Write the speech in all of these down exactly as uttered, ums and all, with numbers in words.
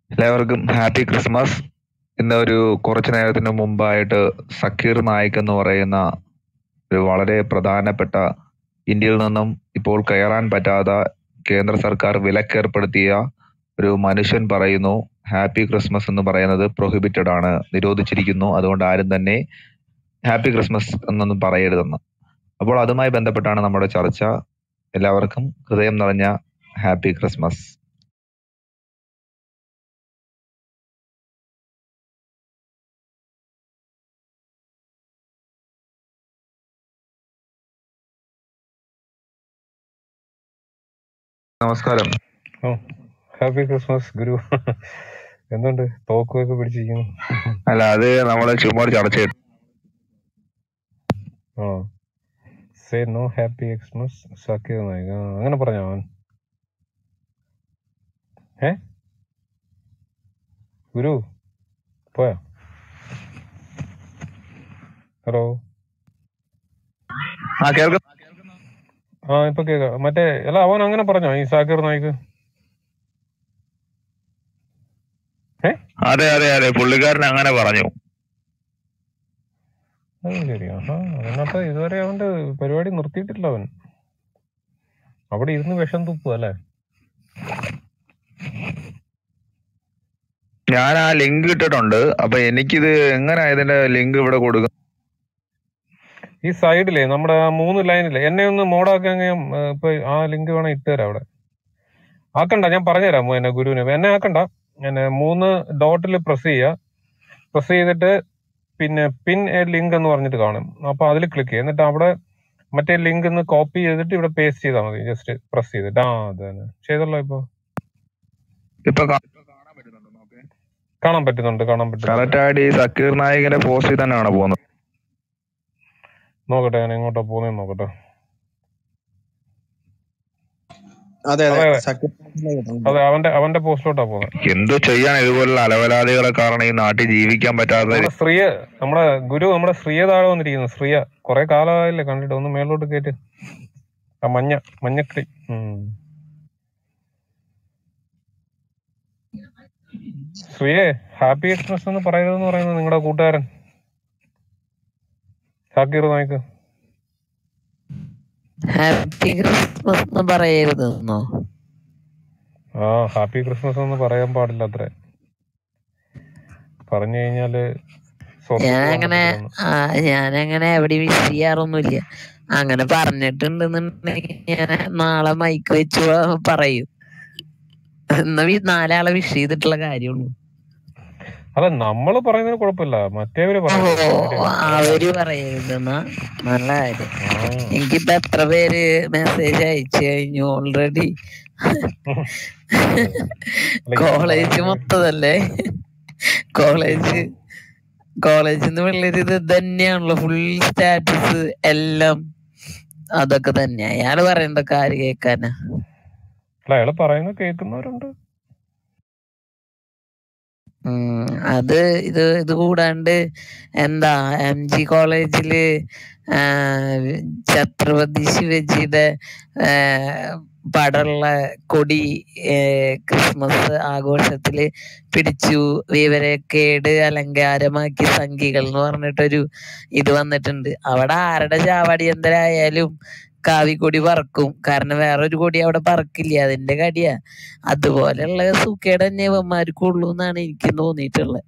എല്ലാവർക്കും happy Christmas. ഇന്ന് ഒരു കുറച്ചു നേരത്തിന് മുമ്പായിട്ട് സക്കീർ നായിക് എന്ന് പറയുന്ന ഒരു വളരെ പ്രധാനപ്പെട്ട ഇന്ത്യയിൽ നിന്നും ഇപ്പോൾ കയറാൻ പറ്റാത്ത കേന്ദ്ര സർക്കാർ വിലക്കേർപ്പെടുത്തിയ ഒരു മനുഷ്യൻ പറയുന്നു ഹാപ്പി ക്രിസ്മസ് എന്ന് പറയുന്നത് പ്രൊഹിബിറ്റഡ് ആണ്, നിരോധിച്ചിരിക്കുന്നു, അതുകൊണ്ട് ആരും തന്നെ ഹാപ്പി ക്രിസ്മസ് എന്നൊന്നും പറയരുതെന്ന്. അപ്പോൾ അതുമായി ബന്ധപ്പെട്ടാണ് നമ്മുടെ ചർച്ച. എല്ലാവർക്കും ഹൃദയം നിറഞ്ഞ ഹാപ്പി ക്രിസ്മസ്. നമസ്കാരം. Oh happy Christmas Guru. എന്തുണ്ട് തോക്കൊക്കെ പിടിച്ചിരിക്കുന്നു? അല്ല, അത് നമ്മള് ചുമ്മാ ഒരു ചർച്ച ചെയ്തു. ആ say no happy Christmas Zakir Naik. ആ അങ്ങനെ പറഞ്ഞോ അവൻ? ഏ ഗുരു പോയാ? ഹലോ. ആ കേൾക്കുന്നു. ആ ഇപ്പൊ കേക്കാം. മറ്റേ അല്ല അവൻ അങ്ങനെ പറഞ്ഞോ ഈ സാക്കിർ നായിക്? ഏ അതെ അതെ അതെ പുള്ളിക്കാരൻ അങ്ങനെ പറഞ്ഞു. അത് ശരി. ആഹാ അതിനകത്ത് ഇതുവരെ അവന്റെ പരിപാടി നിർത്തിയിട്ടില്ല അവൻ. അവിടെ ഇരുന്ന് വിഷം തുപ്പു അല്ലേ? ഞാൻ ആ ലിങ്ക് ഇട്ടിട്ടുണ്ട്. അപ്പൊ എനിക്കിത് എങ്ങനെയാ ഇതിന്റെ ലിങ്ക് ഇവിടെ കൊടുക്കും? ഈ സൈഡിലെ നമ്മുടെ ആ മൂന്ന് ലൈനിലെ എന്നെ ഒന്ന് മോഡാക്കാൻ ഇപ്പൊ ആ ലിങ്ക് വേണം ഇട്ടുതരാം. അവിടെ ആക്കണ്ട, ഞാൻ പറഞ്ഞുതരാം എന്നെ ഗുരുവിന്. എന്നെ ആക്കണ്ട, എന്നെ മൂന്ന് ഡോട്ടിൽ പ്രസ് ചെയ്യുക. പ്രസ് ചെയ്തിട്ട് പിന്നെ പിൻ എ ലിങ്ക് എന്ന് പറഞ്ഞിട്ട് കാണും. അപ്പൊ അതിൽ ക്ലിക്ക് ചെയ്യുക. എന്നിട്ട് അവിടെ മറ്റേ ലിങ്ക് ഒന്ന് കോപ്പി ചെയ്തിട്ട് ഇവിടെ പേസ്റ്റ് ചെയ്താൽ മതി. ജസ്റ്റ് പ്രസ് ചെയ്തിട്ട്. ആ അത് തന്നെ ചെയ്തല്ലോ. ഇപ്പൊ ഇപ്പൊ കാണാൻ പറ്റുന്നുണ്ട് കാണാൻ പറ്റുന്നുണ്ട്. കറക്റ്റ് ആയിട്ട് ഈ സക്കീർ നായികിന്റെ പോസ്റ്റിൽ തന്നെയാണ് പോകുന്നത്. നോക്കട്ടെ ഞാൻ എങ്ങോട്ടാ പോകുന്നത് നോക്കട്ടെ. അതെ അതെ അതെ അതെ സക്കീർ അതെ അവന്റെ അവന്റെ പോസ്റ്റിലോട്ടാ പോകുന്നത്. എന്തോ ചെയ്യാൻ ഇതുപോലുള്ള അലവലാദികളെ കാരണം ഈ നാട്ടിൽ ജീവിക്കാൻ പറ്റാത്ത. നമ്മുടെ ശ്രീയ നമ്മുടെ ഗുരു നമ്മുടെ ശ്രീയ താഴെ വന്നിരിക്കുന്നു. ശ്രീയ കുറെ കാലമായില്ലേ കണ്ടിട്ട്. ഒന്ന് മേലോട്ട് കയറ്റ്. ആ മഞ്ഞ മഞ്ഞക്കിളി. ഉം ശ്രീയെ ഹാപ്പി ക്രിസ്മസ് എന്ന് പറയരുതെന്ന് പറയുന്നത് നിങ്ങളുടെ കൂട്ടുകാരൻ സാക്കിർ നായിക്. ഹാപ്പി ക്രിസ്മസ് എന്ന് പറയരുതെന്നോ? ആ ഹാപ്പി ക്രിസ്മസ് എന്ന് പറയാൻ പാടില്ല അത്രേ. പറഞ്ഞു കഴിഞ്ഞാല് ഞാനങ്ങനെ ഞാനങ്ങനെ എവിടെ വിഷ് ചെയ്യാറൊന്നുമില്ല. അങ്ങനെ പറഞ്ഞിട്ടുണ്ടെന്നുണ്ടെങ്കിൽ ഞാൻ നാളെ മൈക്ക് വെച്ച് പറയും. എന്നാ നാലാളെ വിഷ് ചെയ്തിട്ടുള്ള കാര്യമുള്ളൂ. അല്ല നമ്മള് പറയുന്നതിന് കുഴപ്പമില്ല, മറ്റേവര് അവര് പറയരുതെന്നാ നല്ല കാര്യം. എനിക്കിപ്പോ എത്ര പേര് മെസ്സേജ് അയച്ചു കഴിഞ്ഞു ഓൾറെഡി. കോളേജ് മൊത്തതല്ലേ, കോളേജ് കോളേജിൽ നിന്ന് പിള്ളേര് ഇത് തന്നെയാണല്ലോ ഫുൾ സ്റ്റാറ്റസ് എല്ലാം അതൊക്കെ തന്നെ. അയാള് പറയണ്ട കാര്യം കേൾക്കാനാ. അയാള് പറയുന്നത് കേൾക്കുന്നവരുണ്ട്. ഉം അത് ഇത് ഇത് കൂടാണ്ട് എന്താ എം ജി കോളേജില് ഛത്രപതി ശിവജിയുടെ പടമുള്ള കൊടി ക്രിസ്മസ് ആഘോഷത്തില് പിടിച്ചു വിവരക്കേട് അലങ്കാരമാക്കി സംഘികൾ എന്ന് പറഞ്ഞിട്ടൊരു ഇത് വന്നിട്ടുണ്ട്. അവിടെ ആരുടെ ചാവടിയന്തരായാലും കാവിക്കൊടി പറക്കും. കാരണം വേറൊരു കൊടി അവിടെ പറക്കില്ല, അതിന്റെ കടിയാ. അതുപോലെയുള്ള സൂക്കേട് തന്നെ ഇവന്മാർക്കുള്ളൂ എന്നാണ് എനിക്ക് തോന്നിയിട്ടുള്ളത്.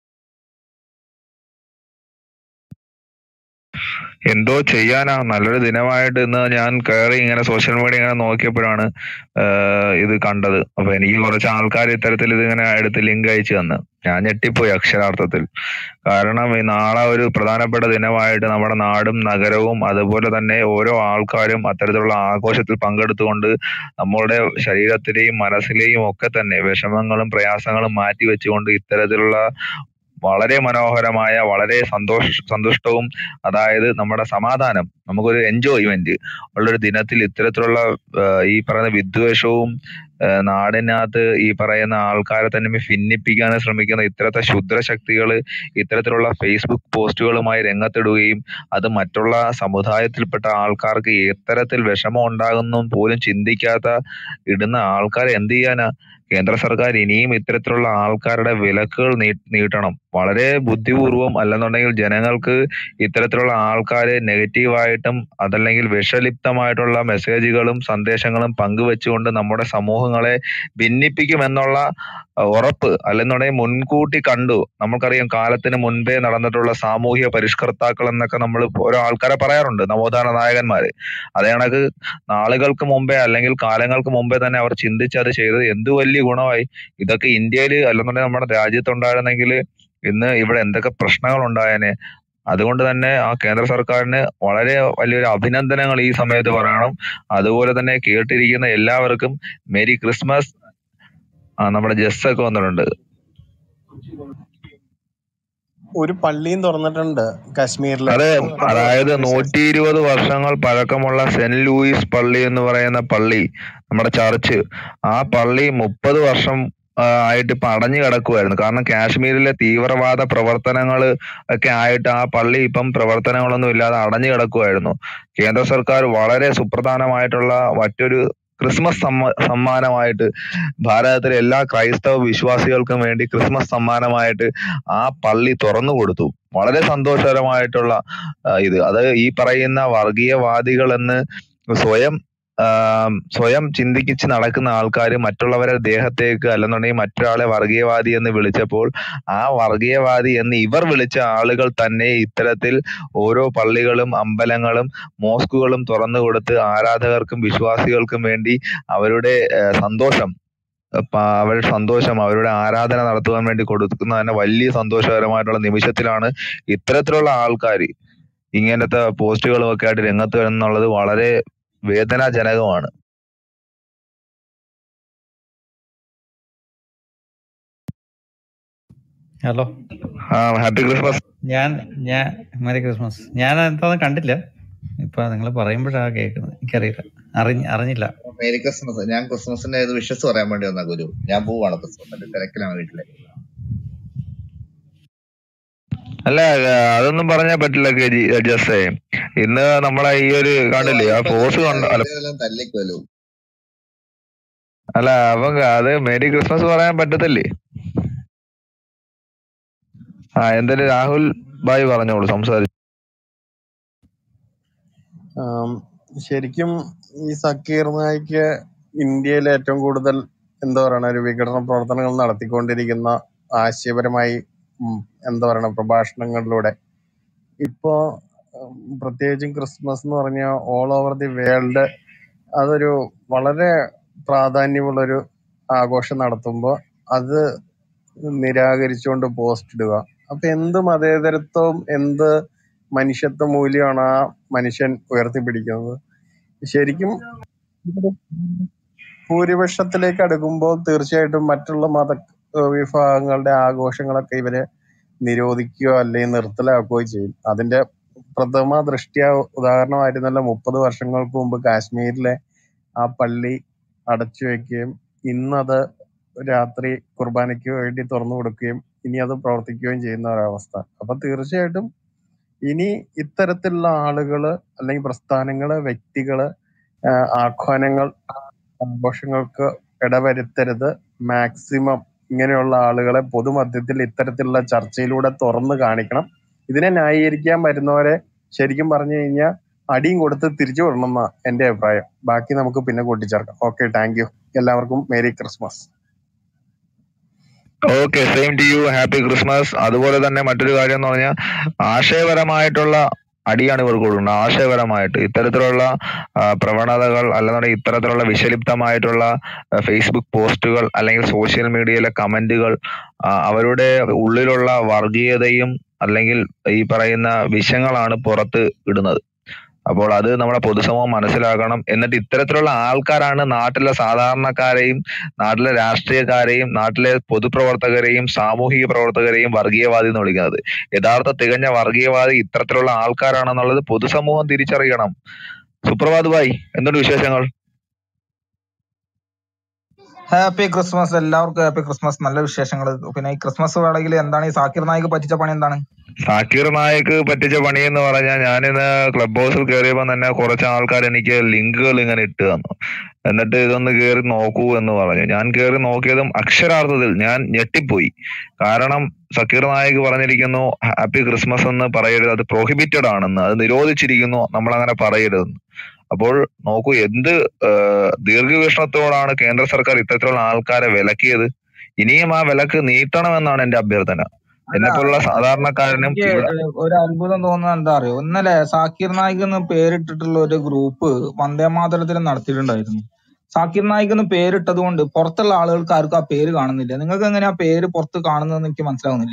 എന്തോ ചെയ്യാനാ, നല്ലൊരു ദിനമായിട്ട് ഇന്ന് ഞാൻ കയറി ഇങ്ങനെ സോഷ്യൽ മീഡിയ ഇങ്ങനെ നോക്കിയപ്പോഴാണ് ഇത് കണ്ടത്. അപ്പൊ എനിക്ക് കുറച്ച് ആൾക്കാർ ഇത്തരത്തിൽ ഇതിങ്ങനെ എടുത്ത് ലിങ്ക് അയച്ചു തന്നു. ഞാൻ ഞെട്ടിപ്പോയി അക്ഷരാർത്ഥത്തിൽ. കാരണം ഈ നാളെ ഒരു പ്രധാനപ്പെട്ട ദിനമായിട്ട് നമ്മുടെ നാടും നഗരവും അതുപോലെ തന്നെ ഓരോ ആൾക്കാരും അത്തരത്തിലുള്ള ആഘോഷത്തിൽ പങ്കെടുത്തുകൊണ്ട് നമ്മളുടെ ശരീരത്തിലെയും മനസ്സിലെയും ഒക്കെ തന്നെ വിഷമങ്ങളും പ്രയാസങ്ങളും മാറ്റി വെച്ചുകൊണ്ട് ഇത്തരത്തിലുള്ള വളരെ മനോഹരമായ വളരെ സന്തോഷ സന്തുഷ്ടവും അതായത് നമ്മുടെ സമാധാനം, നമുക്കൊരു എൻജോയ്മെന്റ് ഉള്ളൊരു ദിനത്തിൽ ഇത്തരത്തിലുള്ള ഈ പറയുന്ന വിദ്വേഷവും നാടിനകത്ത് ഈ പറയുന്ന ആൾക്കാരെ തന്നെ ഭിന്നിപ്പിക്കാൻ ശ്രമിക്കുന്ന ഇത്തരത്തെ ക്ഷുദ്രശക്തികൾ ഇത്തരത്തിലുള്ള ഫേസ്ബുക്ക് പോസ്റ്റുകളുമായി രംഗത്തിടുകയും അത് മറ്റുള്ള സമുദായത്തിൽപ്പെട്ട ആൾക്കാർക്ക് എത്തരത്തിൽ വിഷമം ഉണ്ടാകുന്നു പോലും ചിന്തിക്കാത്ത ഇടുന്ന ആൾക്കാരെ എന്ത് ചെയ്യാനാ? കേന്ദ്ര സർക്കാർ ഇനിയും ഇത്തരത്തിലുള്ള ആൾക്കാരുടെ വിലക്കുകൾ നീ നീട്ടണം. വളരെ ബുദ്ധിപൂർവം, അല്ലെന്നുണ്ടെങ്കിൽ ജനങ്ങൾക്ക് ഇത്തരത്തിലുള്ള ആൾക്കാരെ നെഗറ്റീവായിട്ടും അതല്ലെങ്കിൽ വിഷലിപ്തമായിട്ടുള്ള മെസ്സേജുകളും സന്ദേശങ്ങളും പങ്കുവെച്ചുകൊണ്ട് നമ്മുടെ സമൂഹങ്ങളെ ഭിന്നിപ്പിക്കുമെന്നുള്ള ഉറപ്പ് അല്ലെന്നുണ്ടെങ്കിൽ മുൻകൂട്ടി കണ്ടു. നമുക്കറിയാം കാലത്തിന് മുൻപേ നടന്നിട്ടുള്ള സാമൂഹ്യ പരിഷ്കർത്താക്കൾ എന്നൊക്കെ നമ്മൾ ഓരോ ആൾക്കാരെ പറയാറുണ്ട്, നവോത്ഥാന നായകന്മാര്. അതേ കണക്ക് നാളുകൾക്ക് മുമ്പേ അല്ലെങ്കിൽ കാലങ്ങൾക്ക് മുമ്പേ തന്നെ അവർ ചിന്തിച്ച് അത് ചെയ്തത് എന്ത് വലിയ ഗുണമായി. ഇതൊക്കെ ഇന്ത്യയിൽ അല്ലെന്നുണ്ടെങ്കിൽ നമ്മുടെ രാജ്യത്തുണ്ടായിരുന്നെങ്കിൽ ഇന്ന് ഇവിടെ എന്തൊക്കെ പ്രശ്നങ്ങൾ ഉണ്ടായേനെ. അതുകൊണ്ട് തന്നെ ആ കേന്ദ്ര സർക്കാരിന് വളരെ വലിയൊരു അഭിനന്ദനങ്ങൾ ഈ സമയത്ത് പറയണം. അതുപോലെ തന്നെ കേട്ടിരിക്കുന്ന എല്ലാവർക്കും മേരി ക്രിസ്മസ്. ആ നമ്മുടെ ജസ് ഒക്കെ വന്നിട്ടുണ്ട്. ഒരു പള്ളിയും തുറന്നിട്ടുണ്ട് കാശ്മീരിലെ. അതെ, അതായത് നൂറ്റി ഇരുപത് വർഷങ്ങൾ പഴക്കമുള്ള സെന്റ് ലൂയിസ് പള്ളി എന്ന് പറയുന്ന പള്ളി, നമ്മുടെ ചർച്ച്, ആ പള്ളി മുപ്പത് വർഷം ആ, ആയിട്ട് ഇപ്പൊ അടഞ്ഞു കിടക്കുമായിരുന്നു. കാരണം കാശ്മീരിലെ തീവ്രവാദ പ്രവർത്തനങ്ങൾ ഒക്കെ ആയിട്ട് ആ പള്ളി ഇപ്പം പ്രവർത്തനങ്ങളൊന്നും ഇല്ലാതെ അടഞ്ഞു കിടക്കുമായിരുന്നു. കേന്ദ്ര സർക്കാർ വളരെ സുപ്രധാനമായിട്ടുള്ള മറ്റൊരു ക്രിസ്മസ് സമ്മ സമ്മാനമായിട്ട് ഭാരതത്തിലെ എല്ലാ ക്രൈസ്തവ വിശ്വാസികൾക്കും വേണ്ടി ക്രിസ്മസ് സമ്മാനമായിട്ട് ആ പള്ളി തുറന്നു കൊടുത്തു. വളരെ സന്തോഷകരമായിട്ടുള്ള ആ, ഇത് അത് ഈ പറയുന്ന വർഗീയവാദികൾ എന്ന് സ്വയം ആം, സ്വയം ചിന്തിക്കിച്ച് നടക്കുന്ന ആൾക്കാർ മറ്റുള്ളവരുടെ ദേഹത്തേക്ക് അല്ലെന്നുണ്ടെങ്കിൽ മറ്റൊരാളെ വർഗീയവാദി എന്ന് വിളിച്ചപ്പോൾ ആ വർഗീയവാദി എന്ന് ഇവർ വിളിച്ച ആളുകൾ തന്നെ ഇത്തരത്തിൽ ഓരോ പള്ളികളും അമ്പലങ്ങളും മോസ്കുകളും തുറന്നു കൊടുത്ത് ആരാധകർക്കും വിശ്വാസികൾക്കും വേണ്ടി അവരുടെ ഏഹ്, സന്തോഷം പ- അവരുടെ സന്തോഷം അവരുടെ ആരാധന നടത്തുവാൻ വേണ്ടി കൊടുക്കുന്ന തന്നെ വലിയ സന്തോഷകരമായിട്ടുള്ള നിമിഷത്തിലാണ് ഇത്തരത്തിലുള്ള ആൾക്കാർ ഇങ്ങനത്തെ പോസ്റ്റുകളും ഒക്കെ ആയിട്ട് രംഗത്ത് വരുന്നുള്ളത് വളരെ വേദനാജനകമാണ്. ഹലോ, ആ ഹാപ്പി ക്രിസ്മസ്. ഞാൻ ഞാൻ മേരി ക്രിസ്മസ്. ഞാൻ എന്താന്ന് കണ്ടില്ല, ഇപ്പൊ നിങ്ങൾ പറയുമ്പോഴാണ് കേൾക്കുന്നത്. എനിക്കറിയില്ല, അറിഞ്ഞ അറിഞ്ഞില്ല. Merry Christmas. ഞാൻ ക്രിസ്മസിന്റെ ഇത് വിശ്വസ് പറയാൻ വേണ്ടി വന്ന ഗുരു. ഞാൻ പോവാണ് ക്രിസ്മസിന്റെ തിരക്കിലാണ് വീട്ടിലെ. അല്ല ആ, അതൊന്നും പറഞ്ഞാൽ പറ്റില്ല കെ ജി ജസ്സേ. ഇന്ന് നമ്മളെ ഈ ഒരു കണ്ടില്ലേ ആ പോസ്റ്റ് കണ്ട അല്ല വീട്ടിലെല്ലാം തല്ലിക്കൊല്ലു. അല്ല അപ്പം അത് മേരി ക്രിസ്മസ് പറയാൻ പറ്റത്തില്ലേ? ആ എന്തായാലും രാഹുൽ ഭായ് പറഞ്ഞോളൂ, സംസാരിച്ചു. ആം, ശരിക്കും ഈ സക്കീർ നായിക്ക് ഇന്ത്യയിൽ ഏറ്റവും കൂടുതൽ എന്താ പറയണ ഒരു വിഘടന പ്രവർത്തനങ്ങൾ നടത്തിക്കൊണ്ടിരിക്കുന്ന ആശയപരമായി ഉം, എന്താ പറയണ പ്രഭാഷണങ്ങളിലൂടെ ഇപ്പോ ഉം, പ്രത്യേകിച്ചും ക്രിസ്മസ് എന്ന് പറഞ്ഞാൽ ഓൾ ഓവർ ദി വേൾഡ് അതൊരു വളരെ പ്രാധാന്യമുള്ളൊരു ആഘോഷം നടത്തുമ്പോൾ അത് നിരാകരിച്ചുകൊണ്ട് പോസ്റ്റ് ഇടുക. അപ്പൊ എന്ത് മതേതരത്വവും എന്ത് മനുഷ്യത്വ മൂല്യമാണ് ആ മനുഷ്യൻ ഉയർത്തിപ്പിടിക്കുന്നത്. ശരിക്കും ഇതൊരു ഭൂരിപക്ഷത്തിലേക്ക് അടുക്കുമ്പോൾ തീർച്ചയായിട്ടും മറ്റുള്ള മത ഏഹ് വിഭാഗങ്ങളുടെ ആഘോഷങ്ങളൊക്കെ ഇവരെ നിരോധിക്കുകയോ അല്ലെങ്കിൽ നിർത്തലാക്കുകയോ ചെയ്യും. അതിന്റെ പ്രഥമ ദൃഷ്ട്യാ ഉദാഹരണമായിരുന്നല്ലോ മുപ്പത് വർഷങ്ങൾക്ക് മുമ്പ് കാശ്മീരിലെ ആ പള്ളി അടച്ചു വെക്കുകയും ഇന്നത് രാത്രി കുർബാനയ്ക്ക് വേണ്ടി തുറന്നു കൊടുക്കുകയും ഇനി അത് പ്രവർത്തിക്കുകയും ചെയ്യുന്ന ഒരവസ്ഥ. അപ്പൊ തീർച്ചയായിട്ടും ഇനി ഇത്തരത്തിലുള്ള ആളുകള് അല്ലെങ്കിൽ പ്രസ്ഥാനങ്ങള് വ്യക്തികള് ആഹ് ആഹ്വാനങ്ങൾ ആഘോഷങ്ങൾക്ക് ഇടവരുത്തരുത്. മാക്സിമം ഇങ്ങനെയുള്ള ആളുകളെ പൊതുമധ്യത്തിൽ ഇത്തരത്തിലുള്ള ചർച്ചയിലൂടെ തുറന്നു കാണിക്കണം. ഇതിനെ ന്യായീകരിക്കാൻ വരുന്നവരെ ശരിക്കും പറഞ്ഞു കഴിഞ്ഞാൽ അടിയും കൊടുത്ത് തിരിച്ചു വിടണം എന്നാ എന്റെ അഭിപ്രായം. ബാക്കി നമുക്ക് പിന്നെ കൂട്ടിച്ചേർക്കാം. Okay, thank you. എല്ലാവർക്കും merry Christmas. Okay, same to you, happy Christmas. അതുപോലെ തന്നെ മറ്റൊരു കാര്യം എന്ന് പറഞ്ഞാൽ ആശയപരമായിട്ടുള്ള അടിയാണ് ഇവർക്ക് കൊടുക്കുന്നത്. ആശയപരമായിട്ട് ഇത്തരത്തിലുള്ള ആ, പ്രവണതകൾ അല്ലെന്നുണ്ടെങ്കിൽ ഇത്തരത്തിലുള്ള വിഷലിപ്തമായിട്ടുള്ള ആ, ഫേസ്ബുക്ക് പോസ്റ്റുകൾ അല്ലെങ്കിൽ സോഷ്യൽ മീഡിയയിലെ കമന്റുകൾ ആ, അവരുടെ ഉള്ളിലുള്ള വർഗീയതയും അല്ലെങ്കിൽ ഈ പറയുന്ന വിഷയങ്ങളാണ് പുറത്ത് ഇടുന്നത്. അപ്പോൾ അത് നമ്മുടെ പൊതുസമൂഹം മനസ്സിലാക്കണം. എന്നിട്ട് ഇത്തരത്തിലുള്ള ആൾക്കാരാണ് നാട്ടിലെ സാധാരണക്കാരെയും നാട്ടിലെ രാഷ്ട്രീയക്കാരെയും നാട്ടിലെ പൊതുപ്രവർത്തകരെയും സാമൂഹിക പ്രവർത്തകരെയും വർഗീയവാദി എന്ന് വിളിക്കുന്നത്. യഥാർത്ഥ തികഞ്ഞ വർഗീയവാദി ഇത്തരത്തിലുള്ള ആൾക്കാരാണെന്നുള്ളത് പൊതുസമൂഹം തിരിച്ചറിയണം. സുപ്രഭാത് ഭായ്, എന്തുണ്ട് വിശേഷങ്ങൾ? ഹാപ്പി ക്രിസ്മസ് എല്ലാവർക്കും. Happy Christmas. നല്ല വിശേഷങ്ങൾ. പിന്നെ ഈ ക്രിസ്മസ് വേളയിൽ എന്താണ് ഈ സാക്കിർ നായിക് പറ്റിച്ച പണി എന്താണ്? സാക്കിർ നായിക്ക് പറ്റിച്ച പണി എന്ന് പറഞ്ഞാൽ, ഞാനിന്ന് ക്ലബ് ഹൗസിൽ കയറിയപ്പോൾ തന്നെ കുറച്ച് ആൾക്കാർ എനിക്ക് ലിങ്കുകൾ ഇങ്ങനെ ഇട്ട് തന്നു. എന്നിട്ട് ഇതൊന്ന് കയറി നോക്കൂ എന്ന് പറഞ്ഞു. ഞാൻ കയറി നോക്കിയതും അക്ഷരാർത്ഥത്തിൽ ഞാൻ ഞെട്ടിപ്പോയി. കാരണം സക്കീർ നായിക് പറഞ്ഞിരിക്കുന്നു ഹാപ്പി ക്രിസ്മസ് എന്ന് പറയരുത്, അത് പ്രൊഹിബിറ്റഡ് ആണെന്ന്, അത് നിരോധിച്ചിരിക്കുന്നു, നമ്മൾ അങ്ങനെ പറയരുതെന്ന്. അപ്പോൾ നോക്കൂ, എന്ത് ഏഹ്, ദീർഘവീക്ഷണത്തോടാണ് കേന്ദ്ര സർക്കാർ ഇത്തരത്തിലുള്ള ആൾക്കാരെ വിലക്കിയത്. ഇനിയും ആ വിലക്ക് നീട്ടണമെന്നാണ് എന്റെ അഭ്യർത്ഥന. അല്ല, എന്നെ പോലുള്ള സാധാരണക്കാരനും എനിക്ക് ഇവിടെ ഏഹ്, ഒരു അത്ഭുതം തോന്നുന്നത് എന്താ അറിയോ? ഇന്നലെ സാക്കിർ നായിക് എന്ന് പേരിട്ടിട്ടുള്ള ഒരു ഗ്രൂപ്പ് വന്ദേമാതരത്തിൽ നടത്തിയിട്ടുണ്ടായിരുന്നു. സാക്കിർ നായിക് എന്ന് പേരിട്ടത് കൊണ്ട് പുറത്തുള്ള ആളുകൾക്ക് ആർക്കും ആ പേര് കാണുന്നില്ല. നിങ്ങൾക്ക് എങ്ങനെ ആ പേര് പുറത്ത് കാണുന്നതെന്ന് എനിക്ക് മനസ്സിലാവുന്നില്ല.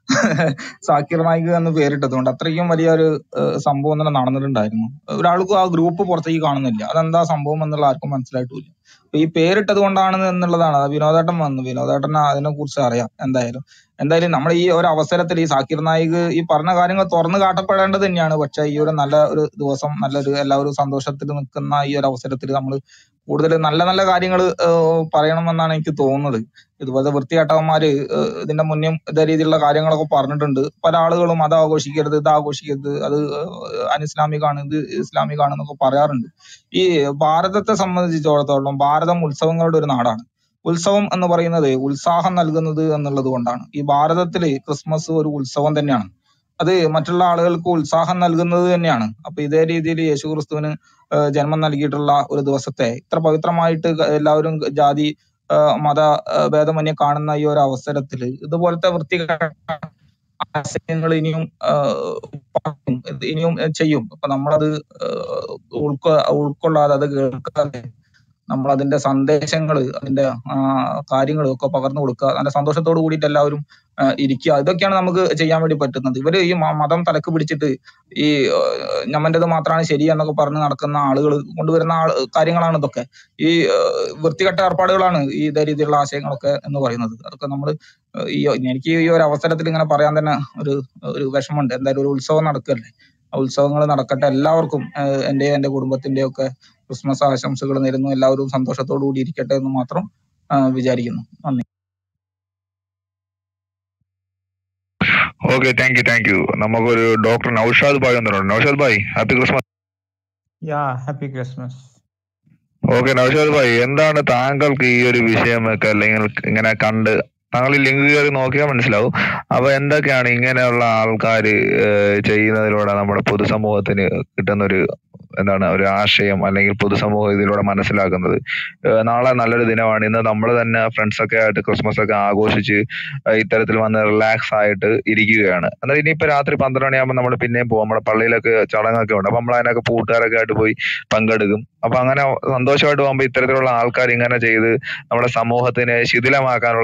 സാക്കിർ നായിക് എന്ന് പേരിട്ടത് കൊണ്ട് അത്രയ്ക്കും വലിയൊരു ഏഹ്, സംഭവം തന്നെ നടന്നിട്ടുണ്ടായിരുന്നു. ഒരാൾക്കും ആ ഗ്രൂപ്പ് പുറത്തേക്ക് കാണുന്നില്ല. അതെന്താ സംഭവം എന്നുള്ള ആർക്കും മനസ്സിലായിട്ടില്ല. അപ്പൊ ഈ പേരിട്ടത് കൊണ്ടാണ് എന്നുള്ളതാണ്. അത് വിനോദേട്ടൻ വന്നു, വിനോദേട്ടന് അതിനെ കുറിച്ച് അറിയാം. എന്തായാലും എന്തായാലും നമ്മൾ ഈ ഒരു അവസരത്തിൽ ഈ സാക്കിർ നായിക് ഈ പറഞ്ഞ കാര്യങ്ങൾ തുറന്നു കാട്ടപ്പെടേണ്ടത് തന്നെയാണ്. പക്ഷെ ഈ ഒരു നല്ല ഒരു ദിവസം, നല്ലൊരു എല്ലാവരും സന്തോഷത്തിൽ നിൽക്കുന്ന ഈ ഒരു അവസരത്തിൽ നമ്മൾ കൂടുതൽ നല്ല നല്ല കാര്യങ്ങൾ പറയണമെന്നാണ് എനിക്ക് തോന്നുന്നത്. ഇതുപോലെ വൃത്തികെട്ടവന്മാര് ഏഹ്, ഇതിന്റെ മുന്നേ ഇതേ രീതിയിലുള്ള കാര്യങ്ങളൊക്കെ പറഞ്ഞിട്ടുണ്ട്. പല ആളുകളും അത് ആഘോഷിക്കരുത്, ഇത് ആഘോഷിക്കരുത്, അത് ഏഹ്, അനിസ്ലാമികാണ്, ഇത് ഇസ്ലാമികാണ് എന്നൊക്കെ പറയാറുണ്ട്. ഈ ഭാരതത്തെ സംബന്ധിച്ചിടത്തോളം ഭാരതം ഉത്സവങ്ങളുടെ ഒരു നാടാണ്. ഉത്സവം എന്ന് പറയുന്നത് ഉത്സാഹം നൽകുന്നത് എന്നുള്ളത് കൊണ്ടാണ്. ഈ ഭാരതത്തില് ക്രിസ്മസ് ഒരു ഉത്സവം തന്നെയാണ്. അത് മറ്റുള്ള ആളുകൾക്ക് ഉത്സാഹം നൽകുന്നത് തന്നെയാണ്. അപ്പൊ ഇതേ രീതിയിൽ യേശു ക്രിസ്തുവിന് ഏഹ്, ജന്മം നൽകിയിട്ടുള്ള ഒരു ദിവസത്തെ ഇത്ര പവിത്രമായിട്ട് എല്ലാവരും ജാതി ഏഹ്, മത ഏഹ്, ഭേദമന്യേ കാണുന്ന ഈ ഒരു അവസരത്തിൽ ഇതുപോലത്തെ വൃത്തികെട്ട ആശയങ്ങൾ ഇനിയും ആഹ്, പറയും, ഇത് ഇനിയും ചെയ്യും. അപ്പൊ നമ്മളത് ഏഹ്, ഉൾക്കൊ ഉൾക്കൊള്ളാതെ അത് കേൾക്കാതെ നമ്മൾ അതിന്റെ സന്ദേശങ്ങൾ, അതിന്റെ കാര്യങ്ങൾ ഒക്കെ പകർന്നു കൊടുക്കുക, നല്ല സന്തോഷത്തോട് കൂടിയിട്ട് എല്ലാവരും ആ, ഇരിക്കുക. ഇതൊക്കെയാണ് നമുക്ക് ചെയ്യാൻ വേണ്ടി പറ്റുന്നത്. ഇവര് ഈ മ- മതം തലക്ക് പിടിച്ചിട്ട് ഈ ഏഹ്, ഞമ്മന്റേത് മാത്രമാണ് ശരി എന്നൊക്കെ പറഞ്ഞ് നടക്കുന്ന ആളുകൾ കൊണ്ടുവരുന്ന ആൾ കാര്യങ്ങളാണ് ഇതൊക്കെ. ഈ ഏഹ്, വൃത്തികെട്ട ഏർപ്പാടുകളാണ് ഈ ഇതേ രീതിയിലുള്ള ആശയങ്ങളൊക്കെ എന്ന് പറയുന്നത്. അതൊക്കെ നമ്മൾ ഈ എനിക്ക് ഈ ഒരു അവസരത്തിൽ ഇങ്ങനെ പറയാൻ തന്നെ ഒരു ഒരു വിഷമമുണ്ട്. എന്തായാലും ഒരു ഉത്സവം നടക്കല്ലേ, ആ ഉത്സവങ്ങൾ നടക്കട്ടെ. എല്ലാവർക്കും ഏഹ്, എന്റെയും എന്റെ കുടുംബത്തിന്റെയും ഒക്കെ ക്രിസ്മസ് ആശംസകൾ നേരുന്നു. എല്ലാവരും സന്തോഷത്തോടു കൂടി ഇരിക്കട്ടെ എന്ന് മാത്രം ആ, വിചാരിക്കുന്നു. നന്ദി. Okay, thank you thank you. നമുക്കൊരു ഡോക്ടർ നൗഷാദ് ഭായ് വന്നിട്ടുണ്ട്. Naushad bhai, happy Christmas. Yeah happy Christmas. Okay Naushad bhai, എന്താണ് താങ്കൾക്ക് ഈ ഒരു വിഷയമൊക്കെ അല്ലെങ്കിൽ ഇങ്ങനെ കണ്ട് താങ്കൾ ഈ ലിങ്ക് കയറി നോക്കിയാൽ മനസ്സിലാവും. അപ്പൊ എന്തൊക്കെയാണ് ഇങ്ങനെയുള്ള ആൾക്കാർ ചെയ്യുന്നതിലൂടെ നമ്മുടെ പൊതുസമൂഹത്തിന് കിട്ടുന്ന ഒരു എന്താണ് ഒരു ആശയം, അല്ലെങ്കിൽ പൊതുസമൂഹം ഇതിലൂടെ മനസ്സിലാക്കുന്നത്? ഏഹ് നാളെ നല്ലൊരു ദിനമാണ്. ഇന്ന് നമ്മൾ തന്നെ ഫ്രണ്ട്സ് ഒക്കെ ആയിട്ട് ക്രിസ്മസ് ഒക്കെ ആഘോഷിച്ച് ഏഹ് ഇത്തരത്തിൽ വന്ന് റിലാക്സ് ആയിട്ട് ഇരിക്കുകയാണ്. എന്നാൽ ഇനിയിപ്പോ രാത്രി പന്ത്രണ്ട് മണിയാകുമ്പോൾ നമ്മൾ പിന്നെയും പോകും. നമ്മുടെ പള്ളിയിലൊക്കെ ചടങ്ങൊക്കെ ഉണ്ട്. അപ്പൊ നമ്മൾ അതിനൊക്കെ കൂട്ടുകാരൊക്കെ ആയിട്ട് പോയി പങ്കെടുക്കും. അപ്പൊ അങ്ങനെ സന്തോഷമായിട്ട് പോകുമ്പോൾ ഇത്തരത്തിലുള്ള ആൾക്കാർ ഇങ്ങനെ ചെയ്ത് നമ്മുടെ സമൂഹത്തിനെ ശിഥിലമാക്കാനുള്ള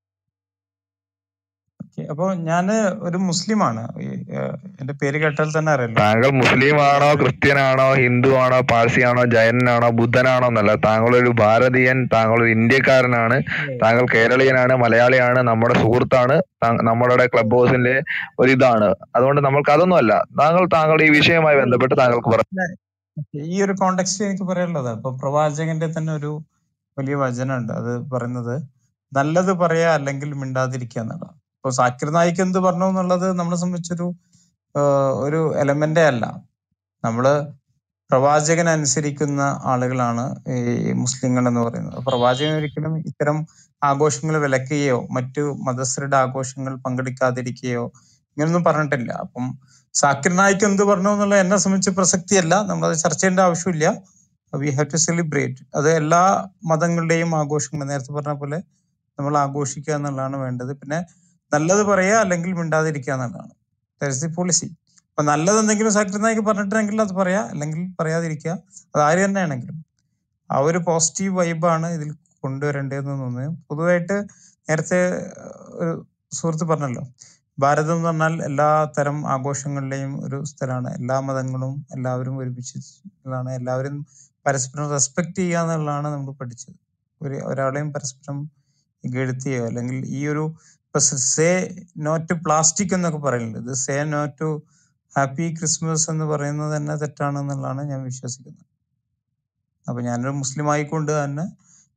ഓക്കെ, അപ്പൊ ഞാന് ഒരു മുസ്ലിമാണ്. ഈ, ഏഹ്, എന്റെ പേര് കേട്ടാൽ തന്നെ അറിയല്ലോ. താങ്കൾ മുസ്ലിം ആണോ, ഞാനൊരു ക്രിസ്ത്യൻ ആണോ, ഹിന്ദു ആണോ, പാഴ്സി ആണോ, ജൈനനാണോ, ബുദ്ധനാണോ എന്നല്ല. താങ്കൾ ഒരു ഭാരതീയൻ, താങ്കൾ ഒരു ഇന്ത്യക്കാരനാണ്, താങ്കൾ കേരളീയനാണ്, മലയാളിയാണ്, നമ്മുടെ സുഹൃത്താണ്, താ- നമ്മുടെ ക്ലബ് ഹൗസിന്റെ ഒരു ഇതാണ്. അതുകൊണ്ട് നമ്മൾക്ക് അതൊന്നും അല്ല. താങ്കൾ താങ്കളുടെ ഈ വിഷയവുമായി ബന്ധപ്പെട്ട് താങ്കൾക്ക് പറ ഇല്ല, ഈ ഒരു കോണ്ടെക്സ്റ്റ് എനിക്ക് പറയാനുള്ളത്, ഇപ്പൊ പ്രവാചകന്റെ തന്നെ ഒരു വലിയ വചനമുണ്ട്. അത് പറയുന്നത് നല്ലത് പറയാ അല്ലെങ്കിൽ മിണ്ടാതിരിക്കുക എന്നുള്ളതാണ്. ഇപ്പൊ സാക്കിർ നായിക്ക് എന്ത് പറഞ്ഞു എന്നുള്ളത് നമ്മളെ സംബന്ധിച്ചൊരു ആഹ്, ഒരു എലമെന്റേ അല്ല. നമ്മള് പ്രവാചകൻ അനുസരിക്കുന്ന ആളുകളാണ് ഈ മുസ്ലിങ്ങൾ എന്ന് പറയുന്നത്. പ്രവാചകൻ ഒരിക്കലും ഇത്തരം ആഘോഷങ്ങൾ വിലക്കുകയോ മറ്റു മതസ്ഥരുടെ ആഘോഷങ്ങൾ പങ്കെടുക്കാതിരിക്കുകയോ ഇങ്ങനൊന്നും പറഞ്ഞിട്ടില്ല. അപ്പം സാക്കിർ നായിക്ക് എന്ത് പറഞ്ഞു എന്നുള്ളത് എന്നെ സംബന്ധിച്ച് പ്രസക്തിയല്ല, നമ്മളത് ചർച്ച ചെയ്യേണ്ട ആവശ്യമില്ല. We have to celebrate. അത് എല്ലാ മതങ്ങളുടെയും ആഘോഷങ്ങൾ നേരത്തെ പറഞ്ഞ പോലെ നമ്മൾ ആഘോഷിക്കുക എന്നുള്ളതാണ് വേണ്ടത്. പിന്നെ നല്ലത് പറയുക അല്ലെങ്കിൽ മിണ്ടാതിരിക്കുക എന്നുള്ളതാണ്. That's the policy. അപ്പൊ നല്ലത് എന്തെങ്കിലും സാക്കിർ നായിക്ക് പറഞ്ഞിട്ടുണ്ടെങ്കിൽ അത് പറയാ, അല്ലെങ്കിൽ പറയാതിരിക്കുക. അത് ആര് തന്നെയാണെങ്കിലും ആ ഒരു പോസിറ്റീവ് വൈബാണ് ഇതിൽ കൊണ്ടുവരേണ്ടതെന്ന് തോന്നുന്നു. പൊതുവായിട്ട് നേരത്തെ ഒരു സുഹൃത്ത് പറഞ്ഞല്ലോ, ഭാരതം എന്ന് പറഞ്ഞാൽ എല്ലാ തരം ആഘോഷങ്ങളുടെയും ഒരു സ്ഥലമാണ്. എല്ലാ മതങ്ങളും എല്ലാവരും ഒരുമിച്ചുള്ളതാണ്. എല്ലാവരും പരസ്പരം റെസ്പെക്ട് ചെയ്യുക എന്നുള്ളതാണ് നമ്മൾ പഠിച്ചത്. ഒരു ഒരാളെയും പരസ്പരം ഇകഴ്ത്തിയോ അല്ലെങ്കിൽ ഈ ഒരു സേ നോ ടു പ്ലാസ്റ്റിക് എന്നൊക്കെ പറയുന്നുണ്ട്. ഇത് say no to happy Christmas എന്ന് പറയുന്നത് തന്നെ തെറ്റാണെന്നുള്ളതാണ് ഞാൻ വിശ്വസിക്കുന്നത്. അപ്പൊ ഞാനൊരു മുസ്ലിം ആയിക്കൊണ്ട് തന്നെ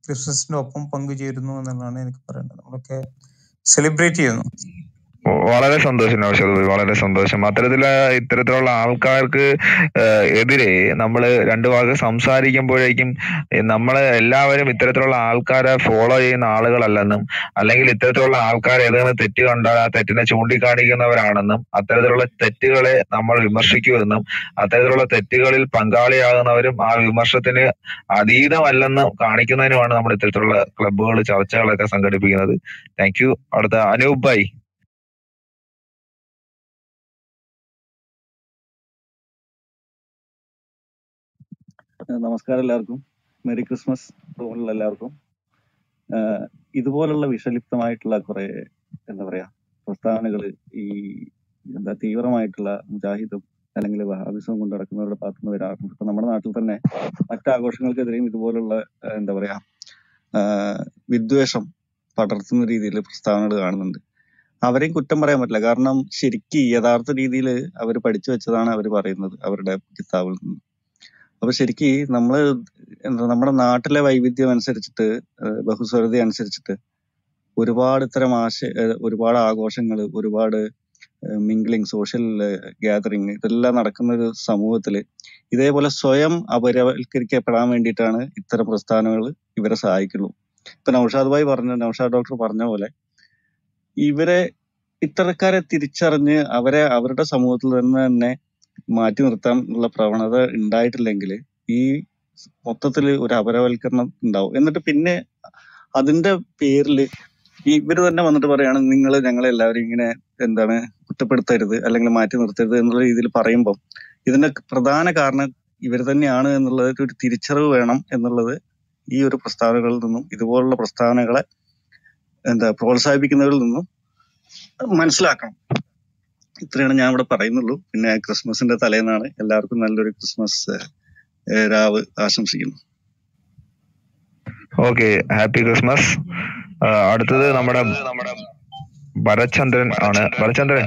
ക്രിസ്മസിന്റെ ഒപ്പം പങ്കുചേരുന്നു എന്നുള്ളതാണ് എനിക്ക് പറയേണ്ടത്. നമ്മളൊക്കെ സെലിബ്രേറ്റ് ചെയ്യുന്നു. വളരെ സന്തോഷം നൗഷാദ് ഭായി, വളരെ സന്തോഷം. അത്തരത്തിലുള്ള ഇത്തരത്തിലുള്ള ആൾക്കാർക്ക് ഏഹ്, എതിരെ നമ്മൾ രണ്ടു വാക്ക് സംസാരിക്കുമ്പോഴേക്കും ഏഹ്, നമ്മള് എല്ലാവരും ഇത്തരത്തിലുള്ള ആൾക്കാരെ ഫോളോ ചെയ്യുന്ന ആളുകളല്ലെന്നും, അല്ലെങ്കിൽ ഇത്തരത്തിലുള്ള ആൾക്കാർ ഏതെങ്കിലും തെറ്റ് കണ്ടാൽ ആ തെറ്റിനെ ചൂണ്ടിക്കാണിക്കുന്നവരാണെന്നും, അത്തരത്തിലുള്ള തെറ്റുകളെ നമ്മൾ വിമർശിക്കുമെന്നും, അത്തരത്തിലുള്ള തെറ്റുകളിൽ പങ്കാളിയാകുന്നവരും ആ വിമർശത്തിന് അതീതമല്ലെന്ന് കാണിക്കുന്നതിനുമാണ് നമ്മൾ ഇത്തരത്തിലുള്ള ക്ലബ്ബുകൾ, ചർച്ചകളൊക്കെ സംഘടിപ്പിക്കുന്നത്. Thank you. അടുത്ത അനൂപ് ഭായി. ഏഹ് നമസ്കാരം എല്ലാവർക്കും. മെറി ക്രിസ്മസ് റൂമിലുള്ള എല്ലാവർക്കും. ഏഹ് ഇതുപോലുള്ള വിഷലിപ്തമായിട്ടുള്ള കുറെ എന്താ പറയാ പ്രസ്താവനകൾ ഈ എന്താ തീവ്രമായിട്ടുള്ള മുജാഹിദും അല്ലെങ്കിൽ വഹാബിസവും കൊണ്ട് നടക്കുന്നവരുടെ ഭാഗത്തുനിന്ന് വരാറുണ്ട്. ഇപ്പൊ നമ്മുടെ നാട്ടിൽ തന്നെ മറ്റാഘോഷങ്ങൾക്കെതിരെയും ഇതുപോലുള്ള ഏഹ് എന്താ പറയാ ആഹ് വിദ്വേഷം പടർത്തുന്ന രീതിയിൽ പ്രസ്താവനകൾ കാണുന്നുണ്ട്. അവരെയും കുറ്റം പറയാൻ പറ്റില്ല. കാരണം ശരിക്ക് യഥാർത്ഥ രീതിയിൽ അവർ പഠിച്ചു വെച്ചതാണ് അവർ പറയുന്നത് അവരുടെ കിതാബിൽ നിന്ന്. അപ്പൊ ശരിക്ക് നമ്മള് എന്താ നമ്മുടെ നാട്ടിലെ വൈവിധ്യം അനുസരിച്ചിട്ട് ഏഹ് ബഹുസ്വരത അനുസരിച്ചിട്ട് ഒരുപാട് ഇത്തരം ആശ ഏഹ് ഒരുപാട് ആഘോഷങ്ങൾ, ഒരുപാട് മിംഗ്ലിങ്, സോഷ്യൽ ഗ്യാതറിങ് ഇതെല്ലാം നടക്കുന്ന ഒരു സമൂഹത്തില് ഇതേപോലെ സ്വയം അപരവൽക്കരിക്കപ്പെടാൻ വേണ്ടിയിട്ടാണ് ഇത്തരം പ്രസ്ഥാനങ്ങൾ ഇവരെ സഹായിക്കുള്ളൂ. ഇപ്പൊ നൗഷാദ് ഭായി പറഞ്ഞ നൗഷാദ് ഡോക്ടർ പറഞ്ഞ പോലെ ഇവരെ ഇത്തരക്കാരെ തിരിച്ചറിഞ്ഞ് അവരെ അവരുടെ സമൂഹത്തിൽ നിന്ന് തന്നെ മാറ്റി നിർത്താൻ ഉള്ള പ്രവണത ഉണ്ടായിട്ടില്ലെങ്കിൽ ഈ മൊത്തത്തില് ഒരു അപരവൽക്കരണം ഉണ്ടാവും. എന്നിട്ട് പിന്നെ അതിന്റെ പേരില് ഈ ഇവര് തന്നെ വന്നിട്ട് പറയാണ് നിങ്ങൾ ഞങ്ങളെ എല്ലാവരും ഇങ്ങനെ എന്താണ് കുറ്റപ്പെടുത്തരുത് അല്ലെങ്കിൽ മാറ്റി നിർത്തരുത് എന്നുള്ള രീതിയിൽ പറയുമ്പോൾ ഇതിന്റെ പ്രധാന കാരണം ഇവർ തന്നെയാണ് എന്നുള്ളത് ഒരു തിരിച്ചറിവ് വേണം എന്നുള്ളത് ഈ ഒരു പ്രസ്താവനകളിൽ നിന്നും ഇതുപോലുള്ള പ്രസ്താവനകളെ എന്താ പ്രോത്സാഹിപ്പിക്കുന്നവരിൽ നിന്നും മനസ്സിലാക്കണം. ഇത്രയാണ് ഞാൻ ഇവിടെ പറയുന്നുള്ളൂ. പിന്നെ ക്രിസ്മസിന്റെ തലേന്നാണ്. എല്ലാവർക്കും നല്ലൊരു ക്രിസ്മസ് ഏഹ് രാവ് ആശംസിക്കുന്നു. Okay, happy Christmas. ആഹ്, അടുത്തത് നമ്മുടെ ഭരചന്ദ്രൻ ആണ്. ഭരചന്ദ്രൻ.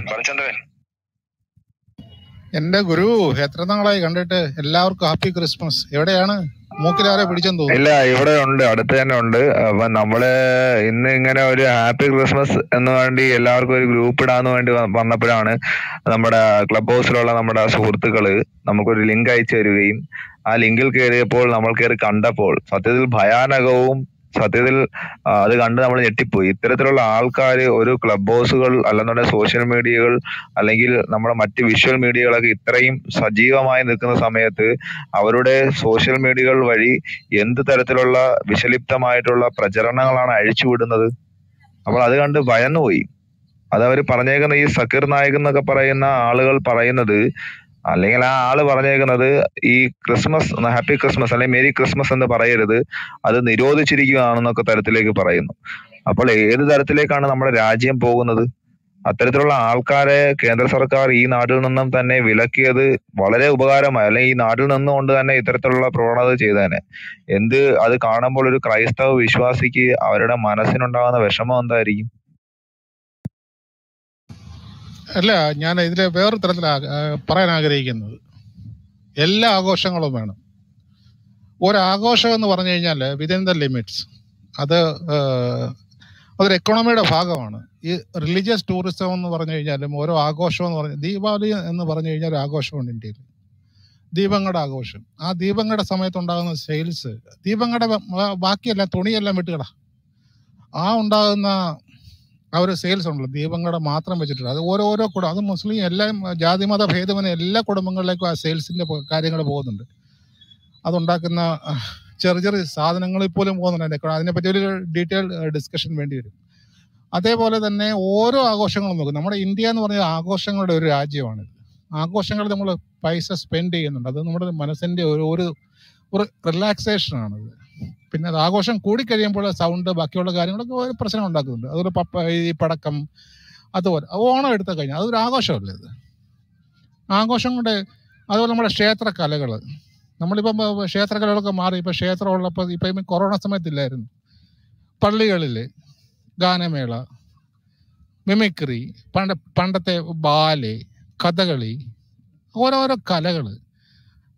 എന്റെ ഗുരു, എത്ര നാളായി കണ്ടിട്ട്. എല്ലാവർക്കും ഹാപ്പി ക്രിസ്മസ്. എവിടെയാണ്? മൂക്കിലാരെ പിടിച്ചെന്ന് തോന്നുന്നു. ഇല്ല, ഇവിടെ ഉണ്ട്, അടുത്ത് തന്നെ ഉണ്ട്. അപ്പൊ നമ്മള് ഇന്ന് ഇങ്ങനെ ഒരു ഹാപ്പി ക്രിസ്മസ് എന്ന് വേണ്ടി എല്ലാവർക്കും ഒരു ഗ്രൂപ്പ് ഇടാന്ന് വേണ്ടി വ- വന്നപ്പോഴാണ് നമ്മുടെ ക്ലബ് ഹൗസിലുള്ള നമ്മുടെ സുഹൃത്തുക്കള് നമുക്കൊരു ലിങ്ക് അയച്ചു തരികയും ആ ലിങ്കിൽ കയറിയപ്പോൾ നമ്മൾ കയറി കണ്ടപ്പോൾ സത്യത്തിൽ ഭയാനകവും സത്യത്തിൽ ആ, അത് കണ്ട് നമ്മൾ ഞെട്ടിപ്പോയി. ഇത്തരത്തിലുള്ള ആൾക്കാർ ഒരു ക്ലബ് ഹൗസുകൾ അല്ലെന്നുണ്ടെങ്കിൽ സോഷ്യൽ മീഡിയകൾ അല്ലെങ്കിൽ നമ്മുടെ മറ്റ് വിഷ്വൽ മീഡിയകളൊക്കെ ഇത്രയും സജീവമായി നിൽക്കുന്ന സമയത്ത് അവരുടെ സോഷ്യൽ മീഡിയകൾ വഴി എന്ത് തരത്തിലുള്ള വിഷലിപ്തമായിട്ടുള്ള പ്രചരണങ്ങളാണ് അഴിച്ചുവിടുന്നത്. അപ്പോൾ അത് കണ്ട് ഭയന്നുപോയി. അതവർ പറഞ്ഞേക്കുന്ന ഈ സക്കീർ നായിക് എന്നൊക്കെ പറയുന്ന ആളുകൾ പറയുന്നത്, അല്ലെങ്കിൽ ആ ആള് പറഞ്ഞേക്കുന്നത് ഈ ക്രിസ്മസ്, ഹാപ്പി ക്രിസ്മസ് അല്ലെങ്കിൽ മേരി ക്രിസ്മസ് എന്ന് പറയരുത്, അത് നിരോധിച്ചിരിക്കുകയാണെന്നൊക്കെ തരത്തിലേക്ക് പറയുന്നു. അപ്പോൾ ഏത് തരത്തിലേക്കാണ് നമ്മുടെ രാജ്യം പോകുന്നത്? അത്തരത്തിലുള്ള ആൾക്കാരെ കേന്ദ്ര സർക്കാർ ഈ നാട്ടിൽ നിന്നും തന്നെ വിലക്കിയത് വളരെ ഉപകാരമായി. അല്ലെങ്കിൽ ഈ നാട്ടിൽ നിന്നുകൊണ്ട് തന്നെ ഇത്തരത്തിലുള്ള പ്രവണത ചെയ്തേനെ. എന്ത് അത് കാണുമ്പോൾ ഒരു ക്രൈസ്തവ വിശ്വാസിക്ക് അവരുടെ മനസ്സിനുണ്ടാകുന്ന വിഷമം എന്തായിരിക്കും? അല്ല, ഞാൻ ഇതിലെ വേറൊരു തരത്തിൽ പറയാൻ ആഗ്രഹിക്കുന്നത്, എല്ലാ ആഘോഷങ്ങളും വേണം. ഒരാഘോഷം എന്ന് പറഞ്ഞു കഴിഞ്ഞാൽ വിതിൻ ദ ലിമിറ്റ്സ് അത് ഏഹ്, അതൊരു എക്കോണമിയുടെ ഭാഗമാണ്. ഈ റിലീജിയസ് ടൂറിസം എന്ന് പറഞ്ഞു കഴിഞ്ഞാലും ഓരോ ആഘോഷം എന്ന് പറഞ്ഞ ദീപാവലി എന്ന് പറഞ്ഞു കഴിഞ്ഞാൽ ഒരു ആഘോഷമുണ്ട് ഇന്ത്യയിൽ. ദീപങ്ങളുടെ ആഘോഷം. ആ ദീപങ്ങളുടെ സമയത്തുണ്ടാകുന്ന സെയിൽസ്, ദീപങ്ങളുടെ ബ- ബാക്കിയെല്ലാം തുണിയെല്ലാം വിട്ടുകട ആ ഉണ്ടാകുന്ന ആ ഒരു സെയിൽസ് ഉണ്ടല്ലോ, ദീപങ്ങളുടെ മാത്രം വെച്ചിട്ടുണ്ട്. അത് ഓരോരോ കുടുംബം, അത് മുസ്ലിം എല്ലാം ജാതി മത ഭേദമന എല്ലാ കുടുംബങ്ങളിലേക്കും ആ സെയിൽസിന്റെ കാര്യങ്ങൾ പോകുന്നുണ്ട്. അതുണ്ടാക്കുന്ന അഹ്, ചെറിയ ചെറിയ സാധനങ്ങളിൽ പോലും പോകുന്നുണ്ട്. അതിനെ അതിനെപ്പറ്റി ഒരു ഡീറ്റെയിൽ ഡിസ്കഷൻ വേണ്ടി വരും. അതേപോലെ തന്നെ ഓരോ ആഘോഷങ്ങളും നോക്കും. നമ്മുടെ ഇന്ത്യ എന്ന് പറഞ്ഞ ആഘോഷങ്ങളുടെ ഒരു രാജ്യമാണ്. ആഘോഷങ്ങൾ നമ്മൾ പൈസ സ്പെൻഡ് ചെയ്യുന്നുണ്ട്. അത് നമ്മുടെ മനസ്സിന്റെ ഒരു ഒരു ഒരു റിലാക്സേഷൻ ആണത്. പിന്നെ അത് ആഘോഷം കൂടിക്കഴിയുമ്പോൾ സൗണ്ട് ബാക്കിയുള്ള കാര്യങ്ങളൊക്കെ ഒരു പ്രശ്നം ഉണ്ടാക്കുന്നുണ്ട്. അതുപോലെ പപ്പ ഈ പടക്കം, അതുപോലെ ഓണം എടുത്തു കഴിഞ്ഞാൽ അതൊരു ആഘോഷമല്ലേ ഇത്. ആഘോഷം കൊണ്ട് അതുപോലെ നമ്മുടെ ക്ഷേത്ര കലകൾ, നമ്മളിപ്പം ബ- ക്ഷേത്രകലകളൊക്കെ മാറി. ഇപ്പം ക്ഷേത്രം ഉള്ളപ്പോൾ ഇപ്പം ഇപ്പം കൊറോണ സമയത്തില്ലായിരുന്നു, പള്ളികളിൽ ഗാനമേള, മിമിക്രി, പണ്ട പണ്ടത്തെ ബാലെ, കഥകളി, ഓരോരോ കലകൾ.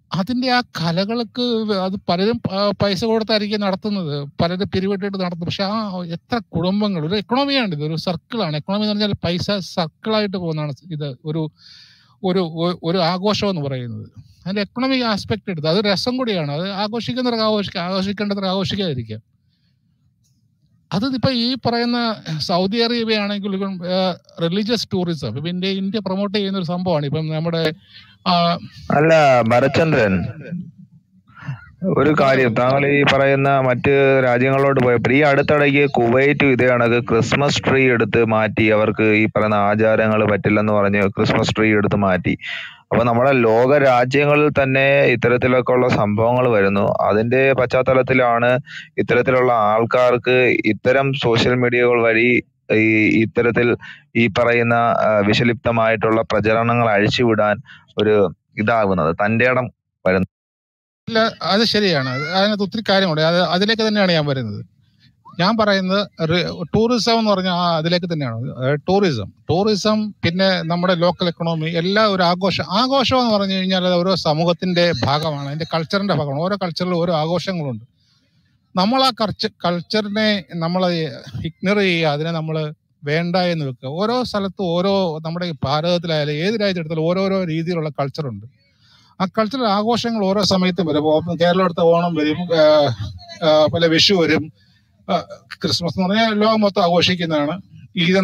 അതിന്റെ ആ കലകൾക്ക് അത് പലരും ആ, പൈസ കൊടുത്തായിരിക്കും നടത്തുന്നത്, പലരും പിരിവിട്ടിട്ട് നടത്തുന്നത്. പക്ഷെ ആ എത്ര കുടുംബങ്ങൾ, ഒരു എക്കണോമിയാണ് ഇത്, ഒരു സർക്കിളാണ്. എക്കണോമി എന്ന് പറഞ്ഞാൽ പൈസ സർക്കിളായിട്ട് പോകുന്നതാണ് ഇത്. ഒരു ഒരു ഒ- ഒരു ആഘോഷം എന്ന് പറയുന്നത് അതിന്റെ എക്കണോമിക് ആസ്പെക്ട് എടുത്ത് അത് രസം കൂടിയാണ്. അത് ആഘോഷിക്കുന്നവർക്ക് ആഘോഷിക്കുക, ആഘോഷിക്കേണ്ടവർ ആഘോഷിക്കാതിരിക്കുക. അത് ഇപ്പൊ ഈ പറയുന്ന സൗദി അറേബ്യ ആണെങ്കിൽ റിലീജിയസ് ടൂറിസം ഇപ്പൊ ഇന്ത്യ ഇന്ത്യ പ്രൊമോട്ട് ചെയ്യുന്ന ഒരു സംഭവമാണ്. ഇപ്പം നമ്മുടെ ആ, അല്ല ഭരചന്ദ്രൻ, ഒരു കാര്യം, താങ്കൾ ഈ പറയുന്ന മറ്റ് രാജ്യങ്ങളോട് പോയപ്പോൾ ഈ അടുത്തിടയ്ക്ക് കുവൈറ്റും ഇതേ കണക്ക് ക്രിസ്മസ് ട്രീ എടുത്ത് മാറ്റി. അവർക്ക് ഈ പറയുന്ന ആചാരങ്ങൾ പറ്റില്ലെന്ന് പറഞ്ഞ് ക്രിസ്മസ് ട്രീ എടുത്ത് മാറ്റി. അപ്പൊ നമ്മുടെ ലോക രാജ്യങ്ങളിൽ തന്നെ ഇത്തരത്തിലൊക്കെ ഉള്ള സംഭവങ്ങൾ വരുന്നു. അതിന്റെ പശ്ചാത്തലത്തിലാണ് ഇത്തരത്തിലുള്ള ആൾക്കാർക്ക് ഇത്തരം സോഷ്യൽ മീഡിയകൾ വഴി ഈ ഇത്തരത്തിൽ ഈ പറയുന്ന ആ, വിഷലിപ്തമായിട്ടുള്ള പ്രചരണങ്ങൾ അഴിച്ചുവിടാൻ ഒരു ഇതാകുന്നത്, തന്റെ ഇടം വരുന്നത്. ഇല്ല, അത് ശരിയാണ്. അത് അതിനകത്ത് ഒത്തിരി കാര്യമുണ്ട്. അത് അതിലേക്ക് തന്നെയാണ് ഞാൻ വരുന്നത്. ഞാൻ പറയുന്നത് ടൂറിസം എന്ന് പറഞ്ഞാൽ ആ അതിലേക്ക് തന്നെയാണ്. ടൂറിസം ടൂറിസം പിന്നെ നമ്മുടെ ലോക്കൽ എക്കണോമി എല്ലാം ഒരു ആഘോഷം. ആഘോഷം എന്ന് പറഞ്ഞു കഴിഞ്ഞാൽ അത് ഓരോ സമൂഹത്തിന്റെ ഭാഗമാണ്, അതിന്റെ കൾച്ചറിന്റെ ഭാഗമാണ്. ഓരോ കൾച്ചറിൽ ഓരോ ആഘോഷങ്ങളുണ്ട്. നമ്മൾ ആ കൾച്ചർ കൾച്ചറിനെ നമ്മൾ ഇഗ്നോർ ചെയ്യുക, അതിനെ നമ്മൾ വേണ്ട എന്ന് വെക്കുക. ഓരോ സ്ഥലത്തും ഓരോ, നമ്മുടെ ഈ ഭാരതത്തിലായാലും ഏത് രാജ്യത്തെടുത്താലും ഓരോരോ രീതിയിലുള്ള കൾച്ചറുണ്ട്. ആ കൾച്ചറൽ ആഘോഷങ്ങൾ ഓരോ സമയത്തും വരും. ഇപ്പൊ കേരളം എടുത്ത ഓണം വരും, ആ, ആ, പല വിഷു വരും, ആ, ക്രിസ്മസ് എന്ന് പറഞ്ഞാൽ ലോകം മൊത്തം ആഘോഷിക്കുന്നതാണ്. ഈദ്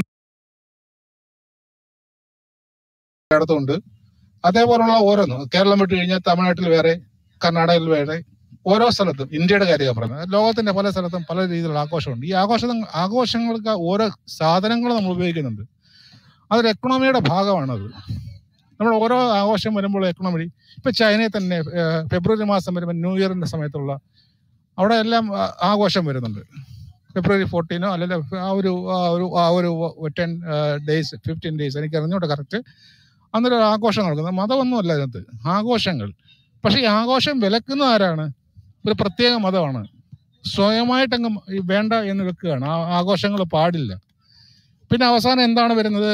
ഇടത്തുണ്ട്. അതേപോലുള്ള ഓരോന്നും കേരളം വിട്ട് കഴിഞ്ഞാൽ തമിഴ്നാട്ടിൽ വേറെ, കർണാടകയിൽ വേറെ, ഓരോ സ്ഥലത്തും ഇന്ത്യയുടെ കാര്യമാണ് പറയുന്നത്. ലോകത്തിന്റെ പല സ്ഥലത്തും പല രീതിയിലുള്ള ആഘോഷമുണ്ട്. ഈ ആഘോഷ ആഘോഷങ്ങൾക്ക് ഓരോ സാധനങ്ങൾ നമ്മൾ ഉപയോഗിക്കുന്നുണ്ട്. അതൊരു എക്കണോമിയുടെ ഭാഗമാണത്. നമ്മൾ ഓരോ ആഘോഷം വരുമ്പോൾ എക്കണോമി, ഇപ്പൊ ചൈനയിൽ തന്നെ ആ, ഫെബ്രുവരി മാസം വരുമ്പോൾ ന്യൂ ഇയറിന്റെ സമയത്തുള്ള അവിടെ എല്ലാം ആ, ആഘോഷം വരുന്നുണ്ട്. ഫെബ്രുവരി ഫോർട്ടീനോ അല്ലെങ്കിൽ ആ ഒരു ആ ഒരു ആ ഒരു ടെൻ ഡേയ്സ് ഫിഫ്റ്റീൻ ഡേയ്സ് എനിക്ക് അറിഞ്ഞൂടെ കറക്റ്റ്. അന്നൊരു ആഘോഷം നടക്കുന്നത്. മതമൊന്നുമല്ല അതിനകത്ത്, ആഘോഷങ്ങൾ. പക്ഷെ ഈ ആഘോഷം വിലക്കുന്ന ആരാണ്? ഒരു പ്രത്യേക മതമാണ്. സ്വയമായിട്ടങ്ങ് ഈ വേണ്ട എന്ന് വെക്കുകയാണ്. ആ ആഘോഷങ്ങൾ പാടില്ല. പിന്നെ അവസാനം എന്താണ് വരുന്നത്?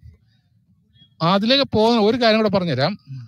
അതിലേക്ക് പോകുന്ന ഒരു കാര്യം കൂടെ പറഞ്ഞുതരാം.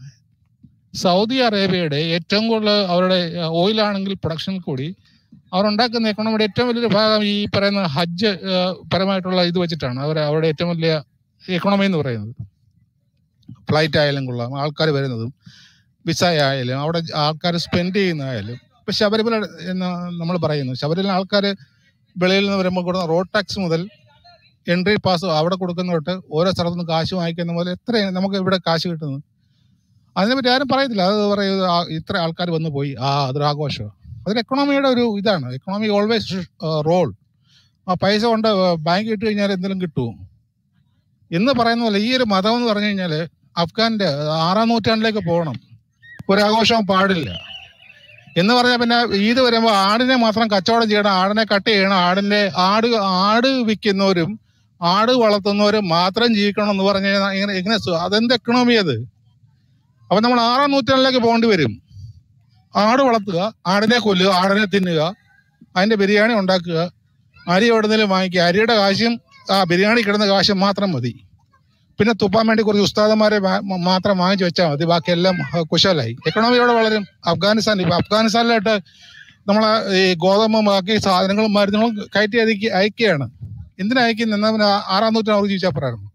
സൗദി അറേബ്യയുടെ ഏറ്റവും കൂടുതൽ അവരുടെ ഓയിലാണെങ്കിൽ പ്രൊഡക്ഷനിൽ കൂടി അവർ ഉണ്ടാക്കുന്ന എക്കണോമിയുടെ ഏറ്റവും വലിയൊരു ഭാഗം ഈ പറയുന്ന ഹജ്ജ് ആ, പരമായിട്ടുള്ള ഇത് വെച്ചിട്ടാണ്. അവർ അവരുടെ ഏറ്റവും വലിയ എക്കണോമി എന്ന് പറയുന്നത്. ഫ്ലൈറ്റ് ആയാലും കൊള്ളാം, ആൾക്കാർ വരുന്നതും വിസ ആയാലും അവിടെ ആൾക്കാർ സ്പെൻഡ് ചെയ്യുന്നതായാലും. ഇപ്പൊ ശബരിമല എന്ന് നമ്മൾ പറയുന്നു, ശബരിമല ആൾക്കാർ വെളിയിൽ നിന്ന് വരുമ്പോൾ കൊടുക്കുന്ന റോഡ് ടാക്സ് മുതൽ എൻട്രി പാസ് അവിടെ കൊടുക്കുന്ന തൊട്ട് ഓരോ സ്ഥലത്തുനിന്ന് കാശ് വാങ്ങിക്കുന്ന മുതൽ എത്ര നമുക്ക് ഇവിടെ കാശ് കിട്ടുന്നത് അതിനെപ്പറ്റി ആരും പറയത്തില്ല. അത് പറയുന്നത് ആ ഇത്ര ആൾക്കാർ വന്നു പോയി, ആ അതൊരു ആഘോഷമാണ്. അതൊരു എക്കണോമിയുടെ ഒരു ഇതാണ്. Economy always roll. ആ പൈസ കൊണ്ട് ബാങ്ക് ഇട്ട് കഴിഞ്ഞാൽ എന്തെങ്കിലും കിട്ടുമോ എന്ന് പറയുന്ന പോലെ ഈ ഒരു മതം എന്ന് പറഞ്ഞു കഴിഞ്ഞാൽ അഫ്ഗാന്റെ ആറാം നൂറ്റാണ്ടിലേക്ക് പോകണം. ഒരു ആഘോഷവും പാടില്ല എന്ന് പറഞ്ഞാൽ പിന്നെ ഈദ് വരുമ്പോൾ ആടിനെ മാത്രം കച്ചവടം ചെയ്യണം, ആടിനെ കട്ട് ചെയ്യണം, ആടിന്റെ ആട് ആട് വിൽക്കുന്നവരും ആട് വളർത്തുന്നവരും മാത്രം ജീവിക്കണം എന്ന് പറഞ്ഞു കഴിഞ്ഞാൽ ഇങ്ങനെ എങ്ങനെ സു- അതെന്ത് എക്കണോമി അത്? അപ്പൊ നമ്മൾ ആറാം നൂറ്റാണ്ടിലേക്ക് പോകേണ്ടി വരും. ആട് വളർത്തുക, ആടിനെ കൊല്ലുക, ആടിനെ തിന്നുക, അതിന്റെ ബിരിയാണി ഉണ്ടാക്കുക, അരി എവിടെന്നെങ്കിലും വാങ്ങിക്കുക, അരിയുടെ കാശും ആ ബിരിയാണി കിടന്ന കാശും മാത്രം മതി. പിന്നെ തുപ്പാൻ വേണ്ടി കുറച്ച് ഉസ്താദന്മാരെ മാ- മ- മാത്രം വാങ്ങിച്ചു വെച്ചാൽ മതി, ബാക്കിയെല്ലാം ആ, കുശലായി. എക്കണോമിയോടെ വളരും. അഫ്ഗാനിസ്ഥാൻ ഇപ്പൊ അഫ്ഗാനിസ്ഥാനിലായിട്ട് നമ്മളെ ഈ ഗോതമ്പും ബാക്കി സാധനങ്ങളും മരുന്നുകളും കയറ്റി അയക്കി അയക്കുകയാണ്. എന്തിനാ അയക്കുന്നത്? എന്നാ പിന്നെ ആ- ആറാം നൂറ്റാണ്ട് അവർ ജീവിച്ചാൽ പറയായിരുന്നു.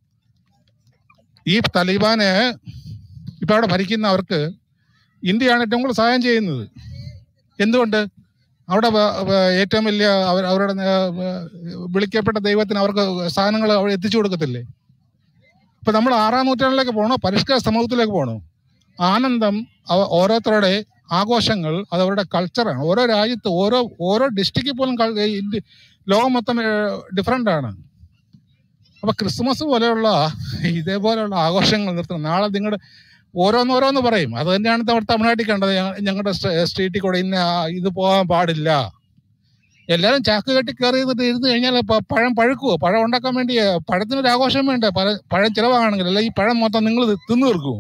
ഈ തലിബാനെ ഇപ്പൊ അവിടെ ഭരിക്കുന്ന അവർക്ക് ഇന്ത്യയാണ് ഏറ്റവും കൂടുതൽ സഹായം ചെയ്യുന്നത്. എന്തുകൊണ്ട്? അവിടെ വ- വ- ഏറ്റവും വലിയ അവർ അവരുടെ നേ- വ- വിളിക്കപ്പെട്ട ദൈവത്തിന് അവർക്ക് സാധനങ്ങൾ അവിടെ എത്തിച്ചു കൊടുക്കത്തില്ലേ? ഇപ്പൊ നമ്മൾ ആറാം നൂറ്റാണ്ടിലേക്ക് പോകണോ, പരിഷ്കൃത സമൂഹത്തിലേക്ക് പോകണോ? ആനന്ദം അവ- ഓരോരുത്തരുടെ ആഘോഷങ്ങൾ അത് അവരുടെ കൾച്ചറാണ്. ഓരോ രാജ്യത്ത് ഓരോ ഓരോ ഡിസ്ട്രിക്റ്റിൽ പോലും കൾ- ഈ ഇന്ത്യ- ലോകം മൊത്തം ഡിഫറെന്റ് ആണ്. അപ്പൊ ക്രിസ്മസ് പോലെയുള്ള ഇതേപോലെയുള്ള ആഘോഷങ്ങൾ നിർത്തണം. നാളെ നിങ്ങളുടെ ഓരോന്നോരോന്ന് പറയും. അത് തന്നെയാണ് നമ്മുടെ തമിഴ്നാട്ടിൽ കണ്ടത്. ഞങ്ങ- ഞങ്ങളുടെ സ്ട്രീറ്റിൽ കൂടെ ഇന്ന ആ ഇത് പോകാൻ പാടില്ല. എല്ലാരും ചാക്ക് കെട്ടി കയറി ഇരുന്നിട്ട് ഇരുന്ന് കഴിഞ്ഞാൽ പ- പഴം പഴുക്കുവോ? പഴം ഉണ്ടാക്കാൻ വേണ്ടി പഴത്തിനൊരു ആഘോഷം വേണ്ടേ? പല പഴം ചിലവാണെങ്കിൽ അല്ല ഈ പഴം മൊത്തം നിങ്ങൾ തിന്നു തീർക്കുവോ?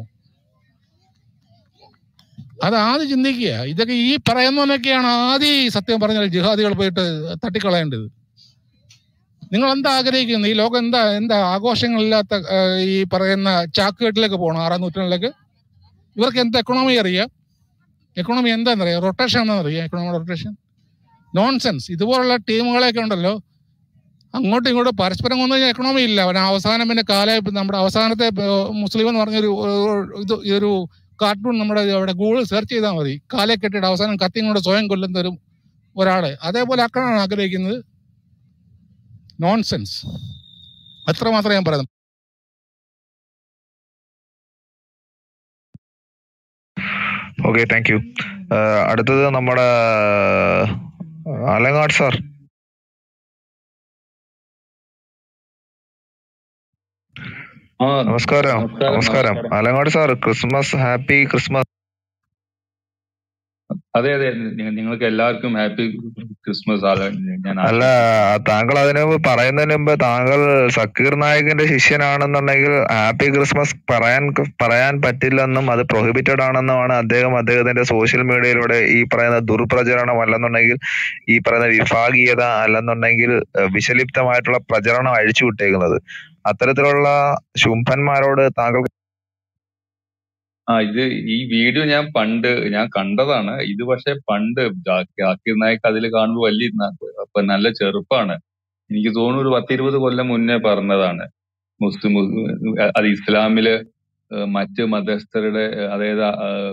അത് ആദ്യം ചിന്തിക്കുക. ഇതൊക്കെ ഈ പറയുന്നവനൊക്കെയാണ് ആദ്യം സത്യം പറഞ്ഞാൽ ജിഹാദികൾ പോയിട്ട് തട്ടിക്കളയേണ്ടത്. നിങ്ങൾ എന്താ ആഗ്രഹിക്കുന്നത്? ഈ ലോകം എന്താ എന്താ ആഘോഷങ്ങളില്ലാത്ത ആ, ഈ പറയുന്ന ചാക്കുകെട്ടിലേക്ക് പോകണം ആറാം നൂറ്റാണ്ടിലേക്ക്? ഇവർക്ക് എന്താ എക്കണോമി അറിയാം? എക്കണോമി എന്താണെന്നറിയാം? റൊട്ടേഷൻ ആണെന്നറിയാം എക്കണോമി റൊട്ടേഷൻ. നോൺസെൻസ്. ഇതുപോലുള്ള ടീമുകളെയൊക്കെ ഉണ്ടല്ലോ, അങ്ങോട്ടും ഇങ്ങോട്ടും പരസ്പരം കൊന്നു കഴിഞ്ഞാൽ എക്കണോമി ഇല്ല. അവൻ അവസാനം പിന്നെ കാല നമ്മുടെ അവസാനത്തെ മുസ്ലിം എന്ന് പറഞ്ഞൊരു ഇത് ഈ ഒരു കാർട്ടൂൺ നമ്മുടെ അവിടെ ഗൂഗിൾ സെർച്ച് ചെയ്താൽ മതി. കാലെ കെട്ടിയിട്ട് അവസാനം കത്തിയും കൊണ്ട് സ്വയം കൊല്ലുന്ന ഒരു ഒരാളെ അതേപോലെ ആക്കാനാണ് ആഗ്രഹിക്കുന്നത്. നോൺസെൻസ്. അത്ര മാത്രമേ ഞാൻ പറയുന്നു. Okay, thank you. അടുത്തത് നമ്മുടെ അലങ്ങാട് സാർ. നമസ്കാരം. നമസ്കാരം Alangad sir. Christmas, happy Christmas. അതെ അതെ, നിങ്ങൾക്ക് എല്ലാവർക്കും ഹാപ്പി ക്രിസ്മസ്. ഞാൻ അല്ല, താങ്കൾ അതിന് മുമ്പ് പറയുന്നതിന് മുമ്പ് താങ്കൾ സക്കീർ നായികിന്റെ ശിഷ്യനാണെന്നുണ്ടെങ്കിൽ ഹാപ്പി ക്രിസ്മസ് പറയാൻ പറയാൻ പറ്റില്ലെന്നും അത് പ്രൊഹിബിറ്റഡ് ആണെന്നുമാണ് അദ്ദേഹം അദ്ദേഹത്തിന്റെ സോഷ്യൽ മീഡിയയിലൂടെ ഈ പറയുന്ന ദുർപ്രചരണം അല്ലെന്നുണ്ടെങ്കിൽ ഈ പറയുന്ന വിഭാഗീയത അല്ലെന്നുണ്ടെങ്കിൽ വിഷലിപ്തമായിട്ടുള്ള പ്രചരണം അഴിച്ചു വിട്ടേക്കുന്നത്. അത്തരത്തിലുള്ള ശുംഭന്മാരോട് താങ്കൾ ആ ഇത് ഈ വീഡിയോ ഞാൻ പണ്ട് ഞാൻ കണ്ടതാണ്. ഇത് പക്ഷെ പണ്ട് ജാക്കിർ നായിക് അതിൽ കാണുമ്പോൾ വലിയ അപ്പൊ നല്ല ചെറുപ്പാണ്. എനിക്ക് തോന്നുന്നു ഒരു പത്തിരുപത് കൊല്ലം മുന്നേ പറഞ്ഞതാണ്. മുസ്ലിം അത് ഇസ്ലാമില് മറ്റ് മതസ്ഥരുടെ അതായത്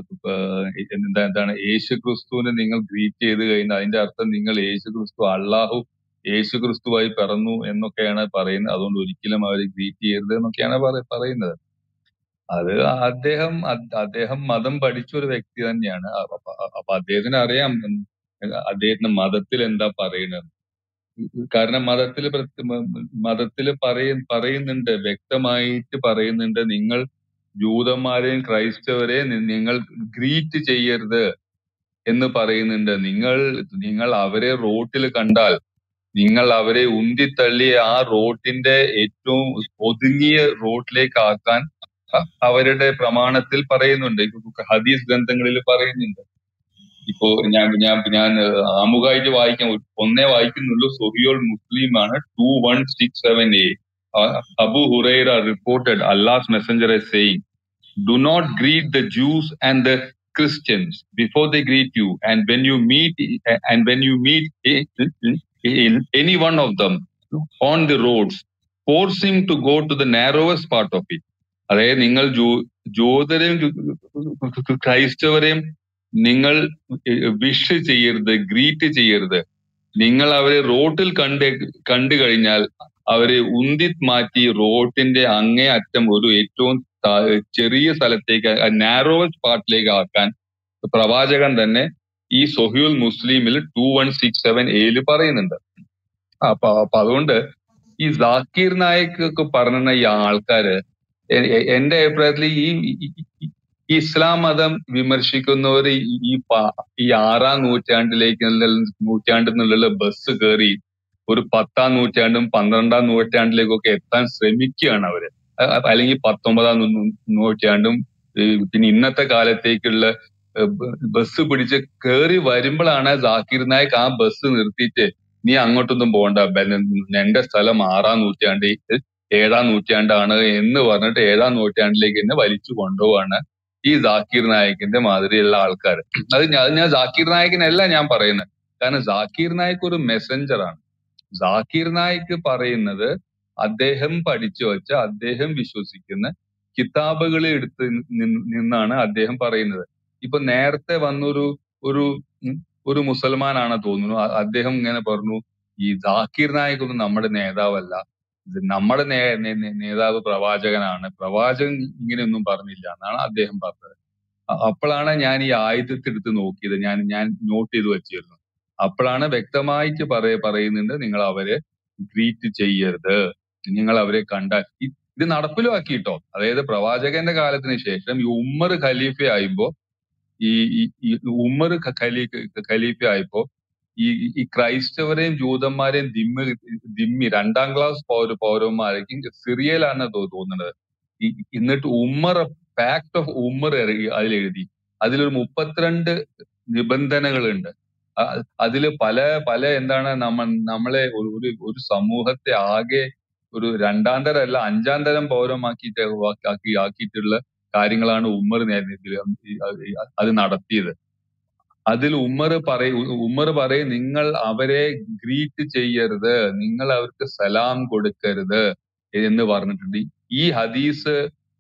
എന്താ എന്താണ് യേശു ക്രിസ്തുവിനെ നിങ്ങൾ ഗ്രീറ്റ് ചെയ്ത് കഴിഞ്ഞാൽ അതിന്റെ അർത്ഥം നിങ്ങൾ യേശു ക്രിസ്തു അള്ളാഹു യേശു ക്രിസ്തുവായി പിറന്നു എന്നൊക്കെയാണ് പറയുന്നത്. അതുകൊണ്ട് ഒരിക്കലും അവരെ ഗ്രീറ്റ് ചെയ്യരുത് എന്നൊക്കെയാണ് പറയുന്നത്. അത് അദ്ദേഹം അദ്ദേഹം മതം പഠിച്ച ഒരു വ്യക്തി തന്നെയാണ്. അപ്പൊ അദ്ദേഹത്തിന് അറിയാം അദ്ദേഹത്തിന്റെ മതത്തിൽ എന്താ പറയുന്നത്. കാരണം മതത്തിൽ മതത്തിൽ പറയ പറയുന്നുണ്ട് വ്യക്തമായിട്ട് പറയുന്നുണ്ട്, നിങ്ങൾ ജൂതന്മാരെയും ക്രൈസ്തവരെയും നിങ്ങൾ ഗ്രീറ്റ് ചെയ്യരുത് എന്ന് പറയുന്നുണ്ട്. നിങ്ങൾ നിങ്ങൾ അവരെ റോട്ടിൽ കണ്ടാൽ നിങ്ങൾ അവരെ ഉന്തിത്തള്ളി ആ റോട്ടിന്റെ ഏറ്റവും ഒതുങ്ങിയ റോട്ടിലേക്ക് ആക്കാൻ അവരുടെ പ്രമാണത്തിൽ പറയുന്നുണ്ട്. ഹദീസ് ഗ്രന്ഥങ്ങളിൽ പറയുന്നുണ്ട്. ഇപ്പോ ഞാൻ ഞാൻ ഞാൻ ആമുഖമായിട്ട് വായിക്കാൻ ഒന്നേ വായിക്കുന്നുള്ളൂ. സൊഹിയോൾ മുസ്ലിം ആണ് two one six seven A. Abu Hurairah reported Allah's messenger as saying, do not greet the Jews and the Christians before they greet you, and when you meet and when you meet any one of them on the roads, force him to go to the narrowest part of it. അതായത് നിങ്ങൾ ജോ ജോതരെയും ക്രൈസ്തവരെയും നിങ്ങൾ wish ചെയ്യരുത്, greet ചെയ്യരുത്. നിങ്ങൾ അവരെ റോട്ടിൽ കണ്ട് കണ്ടു കഴിഞ്ഞാൽ അവരെ ഉന്തി മാറ്റി റോട്ടിന്റെ അങ്ങേ അറ്റം ഒരു ഏറ്റവും ചെറിയ സ്ഥലത്തേക്ക് നാരോവസ്റ്റ് പാർട്ടിലേക്ക് ആക്കാൻ പ്രവാചകൻ തന്നെ ഈ സൊഹീഹുൽ മുസ്ലിമിൽ ടു വൺ സിക്സ് സെവൻ ഏല് പറയുന്നുണ്ട്. അപ്പൊ അപ്പൊ അതുകൊണ്ട് ഈ ജാക്കിർ നായിക് ഒക്കെ പറഞ്ഞ ഈ ആൾക്കാര് എന്റെ അഭിപ്രായത്തിൽ ഈ ഇസ്ലാം മതം വിമർശിക്കുന്നവർ ഈ ഈ ആറാം നൂറ്റാണ്ടിലേക്ക് നൂറ്റാണ്ടിൽ നിന്നുള്ള ബസ് കയറി ഒരു പത്താം നൂറ്റാണ്ടും പന്ത്രണ്ടാം നൂറ്റാണ്ടിലേക്കൊക്കെ എത്താൻ ശ്രമിക്കുകയാണ് അവര്. അല്ലെങ്കിൽ പത്തൊമ്പതാം നൂറ്റാണ്ടും പിന്നെ ഇന്നത്തെ കാലത്തേക്കുള്ള ബസ് പിടിച്ച് കയറി വരുമ്പോഴാണ് ജാക്കിർ നായിക് ആ ബസ് നിർത്തിയിട്ട് നീ അങ്ങോട്ടൊന്നും പോകണ്ട, എന്റെ സ്ഥലം ആറാം നൂറ്റാണ്ട് ഏഴാം നൂറ്റാണ്ടാണ് എന്ന് പറഞ്ഞിട്ട് ഏഴാം നൂറ്റാണ്ടിലേക്ക് തന്നെ വലിച്ചു കൊണ്ടുപോവാണ് ഈ ജാക്കിർ നായിക്കിന്റെ മാതിരിയുള്ള ആൾക്കാർ. അത് ഞാൻ ഞാൻ ജാക്കിർ നായിക്കിനല്ല ഞാൻ പറയുന്നത്. കാരണം ജാക്കിർ നായിക് ഒരു മെസ്സഞ്ചറാണ്. ജാക്കിർ നായിക് പറയുന്നത് അദ്ദേഹം പഠിച്ചു വെച്ച അദ്ദേഹം വിശ്വസിക്കുന്ന കിതാബുകളെ എടുത്ത് നിന്നാണ് അദ്ദേഹം പറയുന്നത്. ഇപ്പൊ നേരത്തെ വന്നൊരു ഒരു ഒരു മുസൽമാനാണ് തോന്നുന്നു, അദ്ദേഹം ഇങ്ങനെ പറഞ്ഞു ഈ ജാക്കിർ നായിക് ഒന്നും നമ്മുടെ നേതാവല്ല, നമ്മുടെ നേ നേതാവ് പ്രവാചകനാണ്, പ്രവാചകൻ ഇങ്ങനെയൊന്നും പറഞ്ഞില്ല എന്നാണ് അദ്ദേഹം പറഞ്ഞത്. അപ്പോഴാണ് ഞാൻ ഈ ആയുധത്തെടുത്ത് നോക്കിയത്, ഞാൻ ഞാൻ നോട്ട് ചെയ്ത് വെച്ചിരുന്നു. അപ്പോഴാണ് വ്യക്തമായിട്ട് പറയ പറയുന്നുണ്ട് നിങ്ങൾ അവരെ ഗ്രീറ്റ് ചെയ്യരുത്, നിങ്ങൾ അവരെ കണ്ടാൽ. ഇത് നടപ്പിലാക്കിയിട്ടോ. അതായത് പ്രവാചകന്റെ കാലത്തിന് ശേഷം ഈ ഉമ്മർ ഖലീഫ ആയപ്പോ ഈ ഈ ഉമ്മർ ഖലീ ഖലീഫ ആയപ്പോ ഈ ഈ ക്രൈസ്തവരെയും ജൂതന്മാരെയും ദിമ്മി ദിമ്മി രണ്ടാം ക്ലാസ് പൗര പൗരന്മാരേക്കും സിറിയയിലാണ് തോന്നുന്നത്. എന്നിട്ട് ഉമ്മർ പാക്ട് ഓഫ് ഉമ്മർ അതിൽ എഴുതി. അതിലൊരു മുപ്പത്തിരണ്ട് നിബന്ധനകളുണ്ട്. അതില് പല പല എന്താണ് നമ്മ നമ്മളെ ഒരു ഒരു സമൂഹത്തെ ആകെ ഒരു രണ്ടാം തരം അല്ല അഞ്ചാം തരം പൗരമാക്കിയിട്ട് ആക്കി ആക്കിയിട്ടുള്ള കാര്യങ്ങളാണ് ഉമ്മർ നേതൃത്വത്തിൽ അത് നടത്തിയത്. അതിൽ ഉമ്മർ പറയ ഉമ്മർ പറയും നിങ്ങൾ അവരെ ഗ്രീറ്റ് ചെയ്യരുത്, നിങ്ങൾ അവർക്ക് സലാം കൊടുക്കരുത് എന്ന് പറഞ്ഞിട്ടുണ്ട്. ഈ ഹദീസ്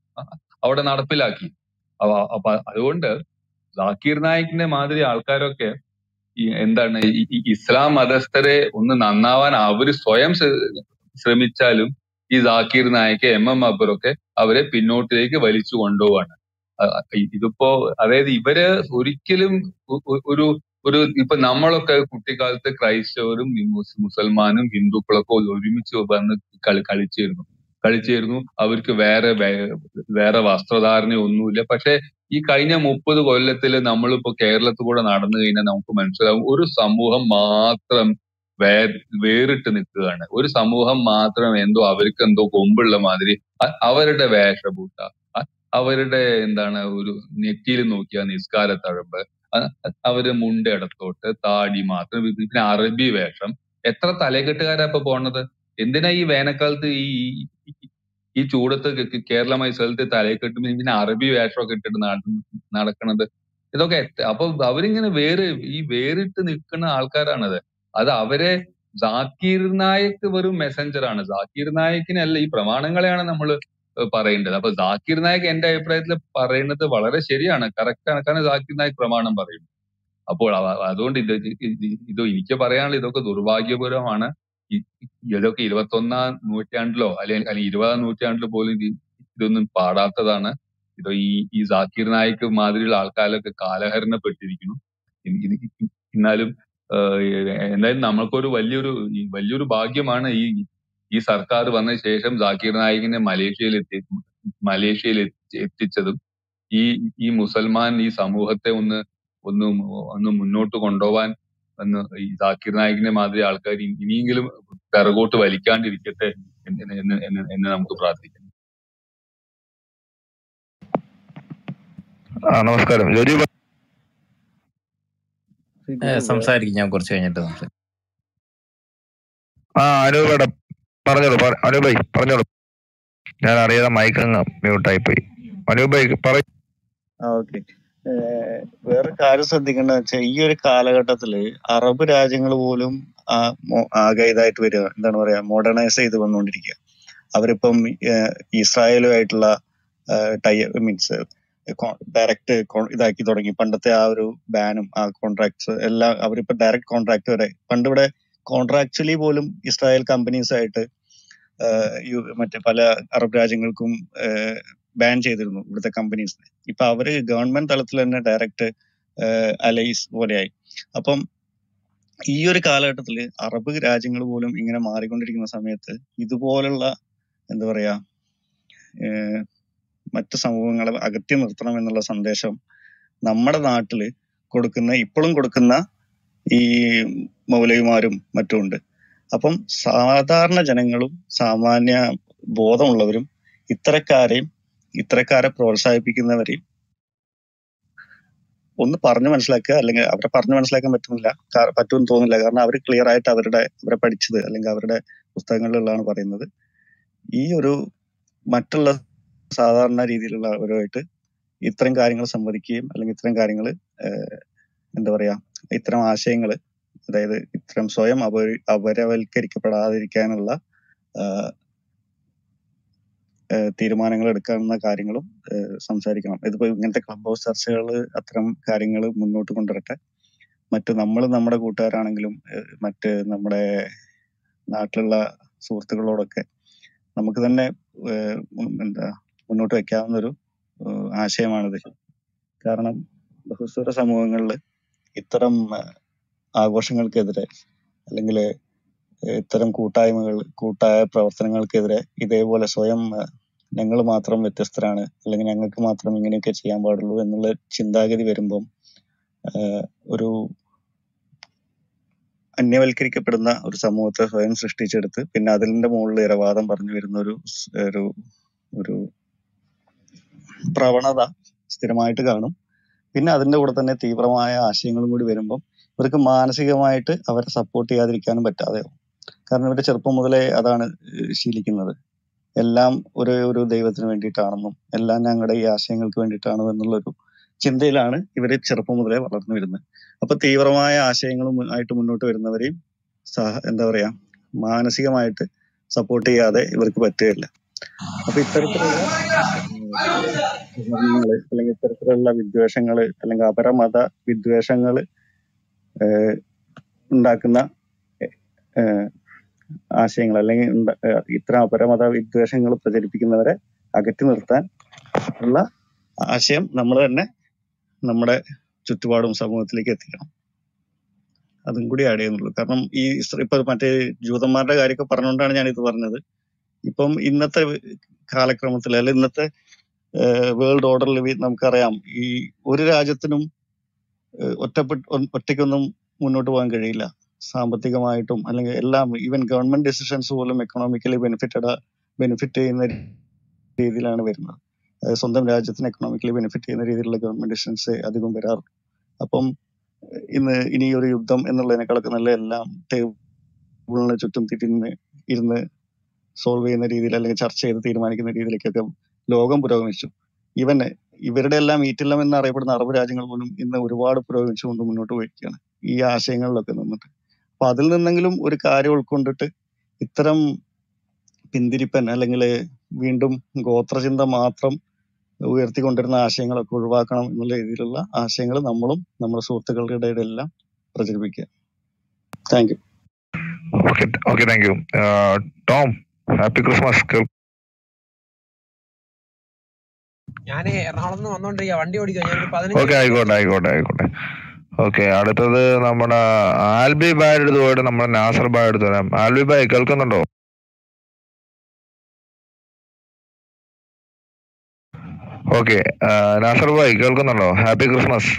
അവിടെ നടപ്പിലാക്കി. അവ- അപ്പൊ അതുകൊണ്ട് ജാക്കിർ നായിക്കിന്റെ മാതിരി ആൾക്കാരൊക്കെ ഈ എന്താണ് ഈ ഈ ഇസ്ലാം മതസ്ഥരെ ഒന്ന് നന്നാവാൻ അവര് സ്വയം ശ്ര- ശ്രമിച്ചാലും ഈ ജാക്കിർ നായിക്ക് എം എം അക്ബറൊക്കെ അവരെ പിന്നോട്ടിലേക്ക് വലിച്ചു കൊണ്ടുപോവാണ്. അ- അ- ഇതിപ്പോ അതായത് ഇവര് ഒരിക്കലും ഒ- ഒ- ഒരു ഒരു ഇപ്പൊ നമ്മളൊക്കെ കുട്ടിക്കാലത്ത് ക്രൈസ്തവരും ഈ മുസ് മുസൽമാനും ഹിന്ദുക്കളൊക്കെ ഒരുമിച്ച് വന്ന് കളി കളിച്ചിരുന്നു കളിച്ചിരുന്നു അവർക്ക് വേറെ വേ- വേറെ വസ്ത്രധാരണ ഒന്നുമില്ല. പക്ഷെ ഈ കഴിഞ്ഞ മുപ്പത് കൊല്ലത്തില് നമ്മളിപ്പോ കേരളത്തിൽ കൂടെ നടന്നു കഴിഞ്ഞാൽ നമുക്ക് മനസ്സിലാവും ഒരു സമൂഹം മാത്രം വേ വേറിട്ട് നിൽക്കുകയാണ്. ഒരു സമൂഹം മാത്രം എന്തോ അവർക്ക് എന്തോ കൊമ്പുള്ള മാതിരി അ- അവരുടെ വേഷഭൂഷ, അ- അവരുടെ എന്താണ് ഒരു നെറ്റിയിൽ നോക്കിയ നിസ്കാര തഴമ്പ്, അ- അവര് മുണ്ട് ഇടത്തോട്ട് താടി മാത്രം, ഇത് പിന്നെ അറബി വേഷം. എത്ര തലകെട്ടുകാരാ ഇപ്പൊ പോണത്? എന്തിനാ ഈ വേനൽക്കാലത്ത് ഈ ഈ- ഈ ചൂടത്ത് കേ- കേ- കേരള മത്സരത്തിൽ തലയിൽ കെട്ടുമ്പോൾ ഇങ്ങനെ അറബി വേഷമൊക്കെ ഇട്ടിട്ട് നട- നടക്കണത്? ഇതൊക്കെ എത്ര- അപ്പൊ അവരിങ്ങനെ വേറ് ഈ വേറിട്ട് നിൽക്കുന്ന ആൾക്കാരാണത്. അത് അവരെ ജാക്കീർ നായക് വെറും മെസ്സഞ്ചർ ആണ്. ജാക്കീർ നായക്കിനല്ല, ഈ പ്രമാണങ്ങളെയാണ് നമ്മൾ പറയേണ്ടത്. അപ്പൊ ജാക്കീർ നായക് എന്റെ അഭിപ്രായത്തിൽ പറയുന്നത് വളരെ ശരിയാണ്, കറക്റ്റ് ആണ്. കാരണം ജാക്കീർ നായക് പ്രമാണം പറയും. അപ്പോൾ അവ- അതുകൊണ്ട് ഇത് ഇത് ഇത് ഇത് എനിക്ക് പറയാനുള്ള ഇതൊക്കെ ദുർഭാഗ്യപരമാണ്. ഇ- ഇതൊക്കെ ഇരുപത്തൊന്നാം നൂറ്റാണ്ടിലോ അല്ലെങ്കിൽ അല്ലെങ്കിൽ ഇരുപതാം നൂറ്റാണ്ടിലോ പോലും ഇത് ഇതൊന്നും പാടാത്തതാണ്. ഇത് ഈ ഈ ജാക്കിർ നായിക് മാതിരിയുള്ള ആൾക്കാരൊക്കെ കാലഹരണപ്പെട്ടിരിക്കുന്നു. ഇ- ഇത് എന്നാലും ആഹ് എന്തായാലും നമ്മൾക്കൊരു വലിയൊരു ഈ വലിയൊരു ഭാഗ്യമാണ് ഈ ഈ സർക്കാർ വന്ന ശേഷം ജാക്കിർ നായികിനെ മലേഷ്യയിൽ എത്തി മലേഷ്യയിൽ എത്തി- എത്തിച്ചതും ഈ ഈ മുസൽമാൻ ഈ സമൂഹത്തെ ഒന്ന് ഒന്ന് ഒന്ന് മുന്നോട്ട് കൊണ്ടുപോവാൻ ഒന്ന് ഈ ജാക്കിർ നായികിനെ മാതിരി ആൾക്കാർ ഇനിയെങ്കിലും പിറകോട്ട് വലിക്കാണ്ടിരിക്കട്ടെ എന്ന് എന്ന് എന്ന് എന്ന് നമുക്ക് പ്രാർത്ഥിക്കാം. ആ നമസ്കാരം ജോജി. പ- ശ്രീ ഏ, ഗുരു വേ സംസാരിക്കും ഞാൻ കുറച്ച് കഴിഞ്ഞിട്ട് സംസാരിക്കും. ആ അനൂപേടെ പറഞ്ഞോളൂ. പറ- അനൂപൈ പറഞ്ഞോളൂ. ഞാൻ അറിയാതെ മൈക്കങ്ങ് മ്യൂട്ടായി പോയി. അനൂപൈ പറ. ആ ഓക്കെ. വേറെ കാര്യം ശ്രദ്ധിക്കേണ്ടത് വെച്ചാൽ ഈ ഒരു കാലഘട്ടത്തില് അറബ് രാജ്യങ്ങൾ പോലും ആ മോ- ആകെ ഇതായിട്ട് വരിക, എന്താണ് പറയാ, മോഡേണൈസ് ചെയ്ത് വന്നുകൊണ്ടിരിക്കുക. അവരിപ്പം ഏഹ്, ഇസ്രായേലുമായിട്ടുള്ള ടൈ മീൻസ് ഡയറക്റ്റ് ഇതാക്കി തുടങ്ങി. പണ്ടത്തെ ആ ഒരു ബാനും ആ കോൺട്രാക്ട്സ് എല്ലാം അവരിപ്പോ ഡയറക്റ്റ് കോൺട്രാക്ട് വരെ, പണ്ട് ഇവിടെ കോൺട്രാക്ച്വലി പോലും ഇസ്രായേൽ കമ്പനീസ് ആയിട്ട് ആഹ് യു- മറ്റേ പല അറബ് രാജ്യങ്ങൾക്കും ബാൻ ചെയ്തിരുന്നു ഇവിടുത്തെ കമ്പനീസിനെ. ഇപ്പൊ അവര് ഗവൺമെന്റ് തലത്തിൽ തന്നെ ഡയറക്റ്റ് അലൈസ് പോലെയായി. അപ്പം ഈ ഒരു കാലഘട്ടത്തില് അറബ് രാജ്യങ്ങൾ പോലും ഇങ്ങനെ മാറിക്കൊണ്ടിരിക്കുന്ന സമയത്ത് ഇതുപോലുള്ള എന്താ പറയാ ഏഹ് മറ്റു സമൂഹങ്ങളെ അകറ്റി നിർത്തണം എന്നുള്ള സന്ദേശം നമ്മുടെ നാട്ടില് കൊടുക്കുന്ന ഇപ്പോഴും കൊടുക്കുന്ന ഈ മൗലവിമാരും മറ്റും ഉണ്ട്. അപ്പം സാധാരണ ജനങ്ങളും സാമാന്യ ബോധമുള്ളവരും ഇത്തരക്കാരെയും ഇത്തരക്കാരെ പ്രോത്സാഹിപ്പിക്കുന്നവരെയും ഒന്ന് പറഞ്ഞു മനസ്സിലാക്കുക. അല്ലെങ്കിൽ അവരെ പറഞ്ഞു മനസ്സിലാക്കാൻ പറ്റുന്നില്ല, കാ- പറ്റുമെന്ന് തോന്നുന്നില്ല. കാരണം അവർ ക്ലിയർ ആയിട്ട് അവരുടെ അവരെ പഠിച്ചത് അല്ലെങ്കിൽ അവരുടെ പുസ്തകങ്ങളിലുള്ളതാണ് പറയുന്നത്. ഈ ഒരു മറ്റുള്ള സാധാരണ രീതിയിലുള്ളവരുമായിട്ട് ഇത്തരം കാര്യങ്ങൾ സംവദിക്കുകയും അല്ലെങ്കിൽ ഇത്തരം കാര്യങ്ങൾ എന്താ പറയാ ഇത്തരം ആശയങ്ങൾ, അതായത് ഇത്തരം സ്വയം അപ അപരവൽക്കരിക്കപ്പെടാതിരിക്കാനുള്ള ആഹ് ഏഹ് തീരുമാനങ്ങൾ എടുക്കാവുന്ന കാര്യങ്ങളും ഏഹ് സംസാരിക്കണം. ഇതിപ്പോ ഇങ്ങനത്തെ ക്ലബ് ഹൗസ് ചർച്ചകൾ അത്തരം കാര്യങ്ങൾ മുന്നോട്ട് കൊണ്ടുവരട്ടെ. മറ്റു നമ്മൾ നമ്മുടെ കൂട്ടുകാരാണെങ്കിലും ഏഹ് മറ്റ് നമ്മുടെ നാട്ടിലുള്ള സുഹൃത്തുക്കളോടൊക്കെ നമുക്ക് തന്നെ ഏഹ് ഉം എന്താ മുന്നോട്ട് വെക്കാവുന്ന ഒരു ഏഹ് ആശയമാണിത്. കാരണം ബഹുസ്വര സമൂഹങ്ങളിൽ ഇത്തരം ഏഹ് ആഘോഷങ്ങൾക്കെതിരെ അല്ലെങ്കിൽ ഇത്തരം കൂട്ടായ്മകൾ കൂട്ടായ പ്രവർത്തനങ്ങൾക്കെതിരെ ഇതേപോലെ സ്വയം ഞങ്ങൾ മാത്രം വ്യത്യസ്തരാണ് അല്ലെങ്കിൽ ഞങ്ങൾക്ക് മാത്രം ഇങ്ങനെയൊക്കെ ചെയ്യാൻ പാടുള്ളൂ എന്നുള്ള ചിന്താഗതി വരുമ്പം ആഹ് ഒരു അന്യവൽക്കരിക്കപ്പെടുന്ന ഒരു സമൂഹത്തെ സ്വയം സൃഷ്ടിച്ചെടുത്ത് പിന്നെ അതിന്റെ മുകളിൽ ഇരവാദം പറഞ്ഞു വരുന്ന ഒരു സ് ഒരു ഒരു പ്രവണത സ്ഥിരമായിട്ട് കാണും. പിന്നെ അതിന്റെ കൂടെ തന്നെ തീവ്രമായ ആശയങ്ങളും കൂടി വരുമ്പം ഇവർക്ക് മാനസികമായിട്ട് അവരെ സപ്പോർട്ട് ചെയ്യാതിരിക്കാനും പറ്റാതെയാവും. കാരണം ഇവരുടെ ചെറുപ്പം മുതലേ അതാണ് ഏഹ് ശീലിക്കുന്നത്. എല്ലാം ഒരേ ഒരു ദൈവത്തിന് വേണ്ടിയിട്ടാണെന്നും എല്ലാം ഞങ്ങളുടെ ഈ ആശയങ്ങൾക്ക് വേണ്ടിയിട്ടാണോ എന്നുള്ളൊരു ചിന്തയിലാണ് ഇവര് ചെറുപ്പം മുതലേ വളർന്നു വരുന്നത്. അപ്പൊ തീവ്രമായ ആശയങ്ങളും ആയിട്ട് മുന്നോട്ട് വരുന്നവരെയും സഹ എന്താ പറയാ മാനസികമായിട്ട് സപ്പോർട്ട് ചെയ്യാതെ ഇവർക്ക് പറ്റുകയില്ല. അപ്പൊ ഇത്തരത്തിലുള്ള ങ്ങള് അല്ലെങ്കിൽ ഇത്തരത്തിലുള്ള വിദ്വേഷങ്ങള് അല്ലെങ്കിൽ അപരമത വിദ്വേഷങ്ങള് ഏഹ് ഉണ്ടാക്കുന്ന ഏഹ് ആശയങ്ങൾ അല്ലെങ്കിൽ ഉണ്ട- ഏഹ് ഇത്തരം അപരമത വിദ്വേഷങ്ങൾ പ്രചരിപ്പിക്കുന്നവരെ അകറ്റി നിർത്താൻ ഉള്ള ആശയം നമ്മൾ തന്നെ നമ്മുടെ ചുറ്റുപാടും സമൂഹത്തിലേക്ക് എത്തിക്കണം. അതും കൂടി ആഡ് ചെയ്യുന്നുള്ളൂ. കാരണം ഈ ഇസ്ര- ഇപ്പൊ മറ്റേ ജൂതന്മാരുടെ കാര്യമൊക്കെ പറഞ്ഞുകൊണ്ടാണ് ഞാൻ ഇത് പറഞ്ഞത്. ഇപ്പം ഇന്നത്തെ കാലക്രമത്തിൽ അല്ലെ ഇന്നത്തെ വേൾഡ് ഓർഡറിൽ നമുക്കറിയാം ഈ ഒരു രാജ്യത്തിനും ഏഹ് ഒറ്റപ്പെട്ട് ഒ- ഒറ്റയ്ക്കൊന്നും മുന്നോട്ട് പോകാൻ കഴിയില്ല. സാമ്പത്തികമായിട്ടും അല്ലെങ്കിൽ എല്ലാം ഈവൻ ഗവൺമെന്റ് ഡിസിഷൻസ് പോലും എക്കണോമിക്കലി ബെനിഫിറ്റഡ് ബെനിഫിറ്റ് ചെയ്യുന്ന രീതിയിലാണ് വരുന്നത്. അതായത് സ്വന്തം രാജ്യത്തിന് എക്കണോമിക്കലി ബെനിഫിറ്റ് ചെയ്യുന്ന രീതിയിലുള്ള ഗവൺമെന്റ് ഡിസിഷൻസ് അധികം വരാറുണ്ട്. അപ്പം ഏഹ് ഇന്ന് ഇനി ഒരു യുദ്ധം എന്നുള്ളതിനേക്കാളൊക്കെ നല്ല എല്ലാം ടേബിളിന് ചുറ്റും തിരിഞ്ഞ് ഇരുന്ന് സോൾവ് ചെയ്യുന്ന രീതിയിൽ അല്ലെങ്കിൽ ചർച്ച ചെയ്ത് തീരുമാനിക്കുന്ന രീതിയിലേക്കൊക്കെ ലോകം പുരോഗമിച്ചു. ഈവൻ ഇവരുടെ എല്ലാം ഈറ്റില്ലം എന്നറിയപ്പെടുന്ന അറബ് രാജ്യങ്ങൾ പോലും ഇന്ന് ഒരുപാട് പുരോഗമിച്ചുകൊണ്ട് മുന്നോട്ട് പോയിരിക്കുകയാണ് ഈ ആശയങ്ങളിലൊക്കെ നിന്നിട്ട്. അപ്പൊ അതിൽ നിന്നെങ്കിലും ഒരു കാര്യം ഉൾക്കൊണ്ടിട്ട് ഇത്തരം പിന്തിരിപ്പൻ അല്ലെങ്കിൽ വീണ്ടും ഗോത്രചിന്ത മാത്രം ഉയർത്തിക്കൊണ്ടിരുന്ന ആശയങ്ങളൊക്കെ ഒഴിവാക്കണം എന്നുള്ള രീതിയിലുള്ള ആശയങ്ങൾ നമ്മളും നമ്മുടെ സുഹൃത്തുക്കളുടെ ഇടയിലെല്ലാം പ്രചരിപ്പിക്കുക. Thank you. Okay okay thank you. Tom, happy Christmas. ഞാൻ എറണാകുളത്ത് നിന്ന് വന്നോണ്ടിരിക്കുക, വണ്ടി ഓടിക്കുക. ഞാനൊരു പതിനഞ്ച് ഓക്കെ മിനിറ്റ് ആയിക്കോട്ടെ ആയിക്കോട്ടെ ആയിക്കോട്ടെ ഓക്കെ. അടുത്തത് നമ്മുടെ ആൽബി ബായ് എടുത്ത് പോയിട്ട് നമ്മുടെ നാസർ ബായ് എടുത്ത് വരാം. ആൽബി ബായ് കേൾക്കുന്നുണ്ടോ? ഓക്കെ, നാസർ ബായ് കേൾക്കുന്നുണ്ടോ? Happy Christmas.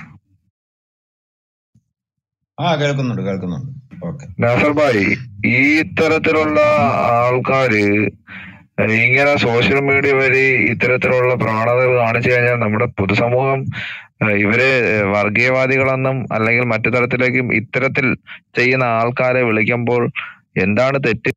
ആ കേൾക്കുന്നുണ്ട് കേൾക്കുന്നുണ്ട് ഓക്കെ. നാസർ ബായ്, ഈ തരത്തിലുള്ള ആൾക്കാര് ഇങ്ങനെ സോഷ്യൽ മീഡിയ വഴി ഇത്തരത്തിലുള്ള പ്രവണതകൾ കാണിച്ചു കഴിഞ്ഞാൽ നമ്മുടെ പൊതുസമൂഹം ഏഹ് ഇവരെ വർഗീയവാദികളെന്നും അല്ലെങ്കിൽ മറ്റു തരത്തിലേക്കും ഇത്തരത്തിൽ ചെയ്യുന്ന ആൾക്കാരെ വിളിക്കുമ്പോൾ എന്താണ് തെറ്റ്?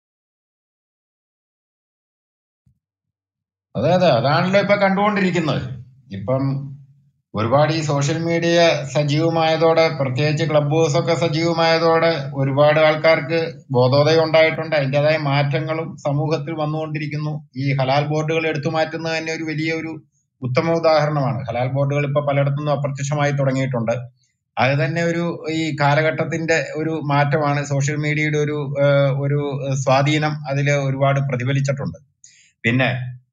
അതെ അതെ അതാണല്ലോ ഇപ്പൊ കണ്ടുകൊണ്ടിരിക്കുന്നത്. ഇപ്പം ഒരുപാട് ഈ സോഷ്യൽ മീഡിയ സജീവമായതോടെ, പ്രത്യേകിച്ച് ക്ലബ് ഹൗസ് ഒക്കെ സജീവമായതോടെ ഒരുപാട് ആൾക്കാർക്ക് ബോധോദയം ഉണ്ടായിട്ടുണ്ട്. അതിൻ്റെതായ മാറ്റങ്ങളും സമൂഹത്തിൽ വന്നുകൊണ്ടിരിക്കുന്നു. ഈ ഹലാൽ ബോർഡുകൾ എടുത്തു മാറ്റുന്നത് തന്നെ ഒരു വലിയ ഒരു ഉത്തമ ഉദാഹരണമാണ്. ഹലാൽ ബോർഡുകൾ ഇപ്പൊ പലയിടത്തുനിന്നും അപ്രത്യക്ഷമായി തുടങ്ങിയിട്ടുണ്ട്. അത് തന്നെ ഒരു ഈ കാലഘട്ടത്തിന്റെ ഒരു മാറ്റമാണ്. സോഷ്യൽ മീഡിയയുടെ ഒരു ഏഹ്, ഒരു സ്വാധീനം അതിൽ ഒരുപാട് പ്രതിഫലിച്ചിട്ടുണ്ട്. പിന്നെ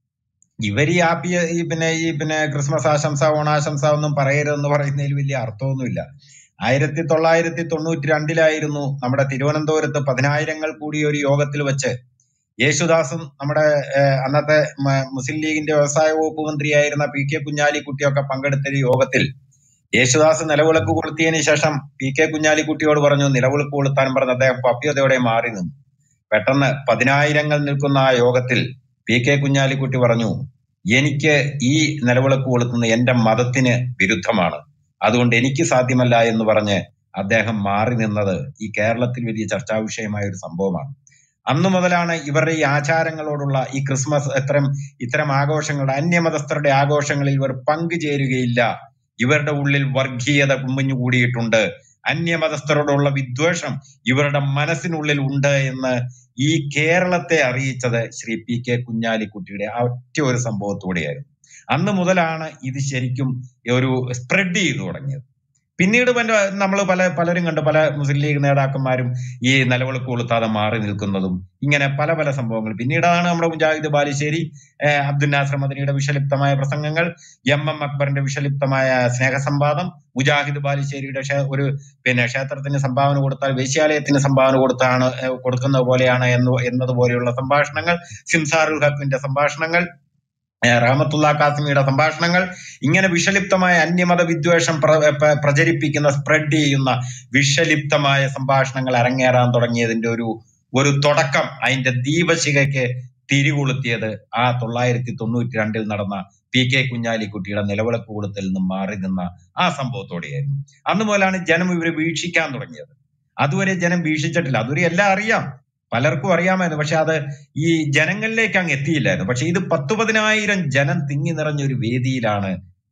ഇവർ ഈ ഹാപ്പി ഈ പിന്നെ ഈ പിന്നെ ക്രിസ്മസ് ആശംസ, ഓണാശംസ ഒന്നും പറയരുതെന്ന് പറയുന്നതിൽ വലിയ അർത്ഥമൊന്നുമില്ല. ആയിരത്തി തൊള്ളായിരത്തി തൊണ്ണൂറ്റി രണ്ടിലായിരുന്നു നമ്മുടെ തിരുവനന്തപുരത്ത് പതിനായിരങ്ങൾ കൂടിയ ഒരു യോഗത്തിൽ വെച്ച് യേശുദാസും നമ്മുടെ ഏഹ്, അന്നത്തെ മ- മുസ്ലിം ലീഗിന്റെ വ്യവസായ വകുപ്പ് മന്ത്രിയായിരുന്ന പി കെ കുഞ്ഞാലിക്കുട്ടിയൊക്കെ പങ്കെടുത്ത ഒരു യോഗത്തിൽ യേശുദാസ് നിലവിളക്ക് കൊളുത്തിയതിനു ശേഷം പി കെ കുഞ്ഞാലിക്കുട്ടിയോട് പറഞ്ഞു നിലവിളക്ക് കൊളുത്താൻ പറഞ്ഞ് അദ്ദേഹം പപ്യതയോടെ മാറി നിന്നു. പെട്ടെന്ന് പതിനായിരങ്ങൾ നിൽക്കുന്ന ആ യോഗത്തിൽ പി കെ കുഞ്ഞാലിക്കുട്ടി പറഞ്ഞു, എനിക്ക് ഈ നിലവിളക്ക് കൊളുത്തുന്ന എന്റെ മതത്തിന് വിരുദ്ധമാണ്, അതുകൊണ്ട് എനിക്ക് സാധ്യമല്ല എന്ന് പറഞ്ഞ് അദ്ദേഹം മാറി നിന്നത് ഈ കേരളത്തിൽ വലിയ ചർച്ചാ വിഷയമായ ഒരു സംഭവമാണ്. അന്നു മുതലാണ് ഇവരുടെ ഈ ആചാരങ്ങളോടുള്ള ഈ ക്രിസ്മസ് ഇത്തരം ഇത്തരം ആഘോഷങ്ങളുടെ, അന്യമതസ്ഥരുടെ ആഘോഷങ്ങളിൽ ഇവർ പങ്കുചേരുകയില്ല, ഇവരുടെ ഉള്ളിൽ വർഗീയത കുമ്മിഞ്ഞുകൂടിയിട്ടുണ്ട്, അന്യമതസ്ഥരോടുള്ള വിദ്വേഷം ഇവരുടെ മനസ്സിനുള്ളിൽ ഉണ്ട് എന്ന് ഈ കേരളത്തെ അറിയിച്ചത് ശ്രീ പി കെ കുഞ്ഞാലിക്കുട്ടിയുടെ ആ ഒറ്റ ഒരു സംഭവത്തോടെയായിരുന്നു. അന്ന് മുതലാണ് ഇത് ശരിക്കും ഒരു സ്പ്രെഡ് ചെയ്തു തുടങ്ങിയത്. പിന്നീട് നമ്മൾ പല പലരും കണ്ട്, പല മുസ്ലിം ലീഗ് നേതാക്കന്മാരും ഈ നിലവിളക്ക് കൊളുത്താതെ മാറി നിൽക്കുന്നതും ഇങ്ങനെ പല പല സംഭവങ്ങൾ. പിന്നീടാണ് നമ്മുടെ മുജാഹിദ് ബാലുശ്ശേരി, ഏഹ് അബ്ദുൽ നാസർ മദനിയുടെ വിഷലിപ്തമായ പ്രസംഗങ്ങൾ, എം എം അക്ബറിന്റെ വിഷലിപ്തമായ സ്നേഹസംവാദം, മുജാഹിദ് ബാലുശ്ശേരിയുടെ ക്ഷേ- ഒരു പിന്നെ ക്ഷേത്രത്തിന് സംഭാവന കൊടുത്താൽ വേശ്യാലയത്തിന് സംഭാവന കൊടുത്താണ് ഏഹ് കൊടുക്കുന്നത് പോലെയാണ് എന്ന് എന്നതുപോലെയുള്ള സംഭാഷണങ്ങൾ, സിംസാറുൽ ഹക്കിന്റെ സംഭാഷണങ്ങൾ, ഏഹ് റഹ്മത്തുള്ള കാസിമിയുടെ സംഭാഷണങ്ങൾ, ഇങ്ങനെ വിഷലിപ്തമായ അന്യമത വിദ്വേഷം പ്ര- പ്ര- പ്രചരിപ്പിക്കുന്ന, സ്പ്രെഡ് ചെയ്യുന്ന വിഷലിപ്തമായ സംഭാഷണങ്ങൾ അരങ്ങേറാൻ തുടങ്ങിയതിന്റെ ഒരു ഒരു തുടക്കം, അതിന്റെ ദീപശിഖയ്ക്ക് തിരികൊളുത്തിയത് ആ തൊള്ളായിരത്തി തൊണ്ണൂറ്റി രണ്ടിൽ നടന്ന പി കെ കുഞ്ഞാലിക്കുട്ടിയുടെ നിലവിളക്ക് കൊളുത്തിൽ നിന്ന് മാറി നിന്ന ആ സംഭവത്തോടെയായിരുന്നു. അന്ന് മുതലാണ് ജനം ഇവരെ വീക്ഷിക്കാൻ തുടങ്ങിയത്. അതുവരെ ജനം വീക്ഷിച്ചിട്ടില്ല. അതുവരെ എല്ലാം അറിയാം, പലർക്കും അറിയാമായിരുന്നു, പക്ഷെ അത് ഈ ജനങ്ങളിലേക്ക് അങ്ങ് എത്തിയില്ലായിരുന്നു. പക്ഷെ ഇത് പത്തു പതിനായിരം ജനം തിങ്ങി നിറഞ്ഞ ഒരു വേദിയിലാണ്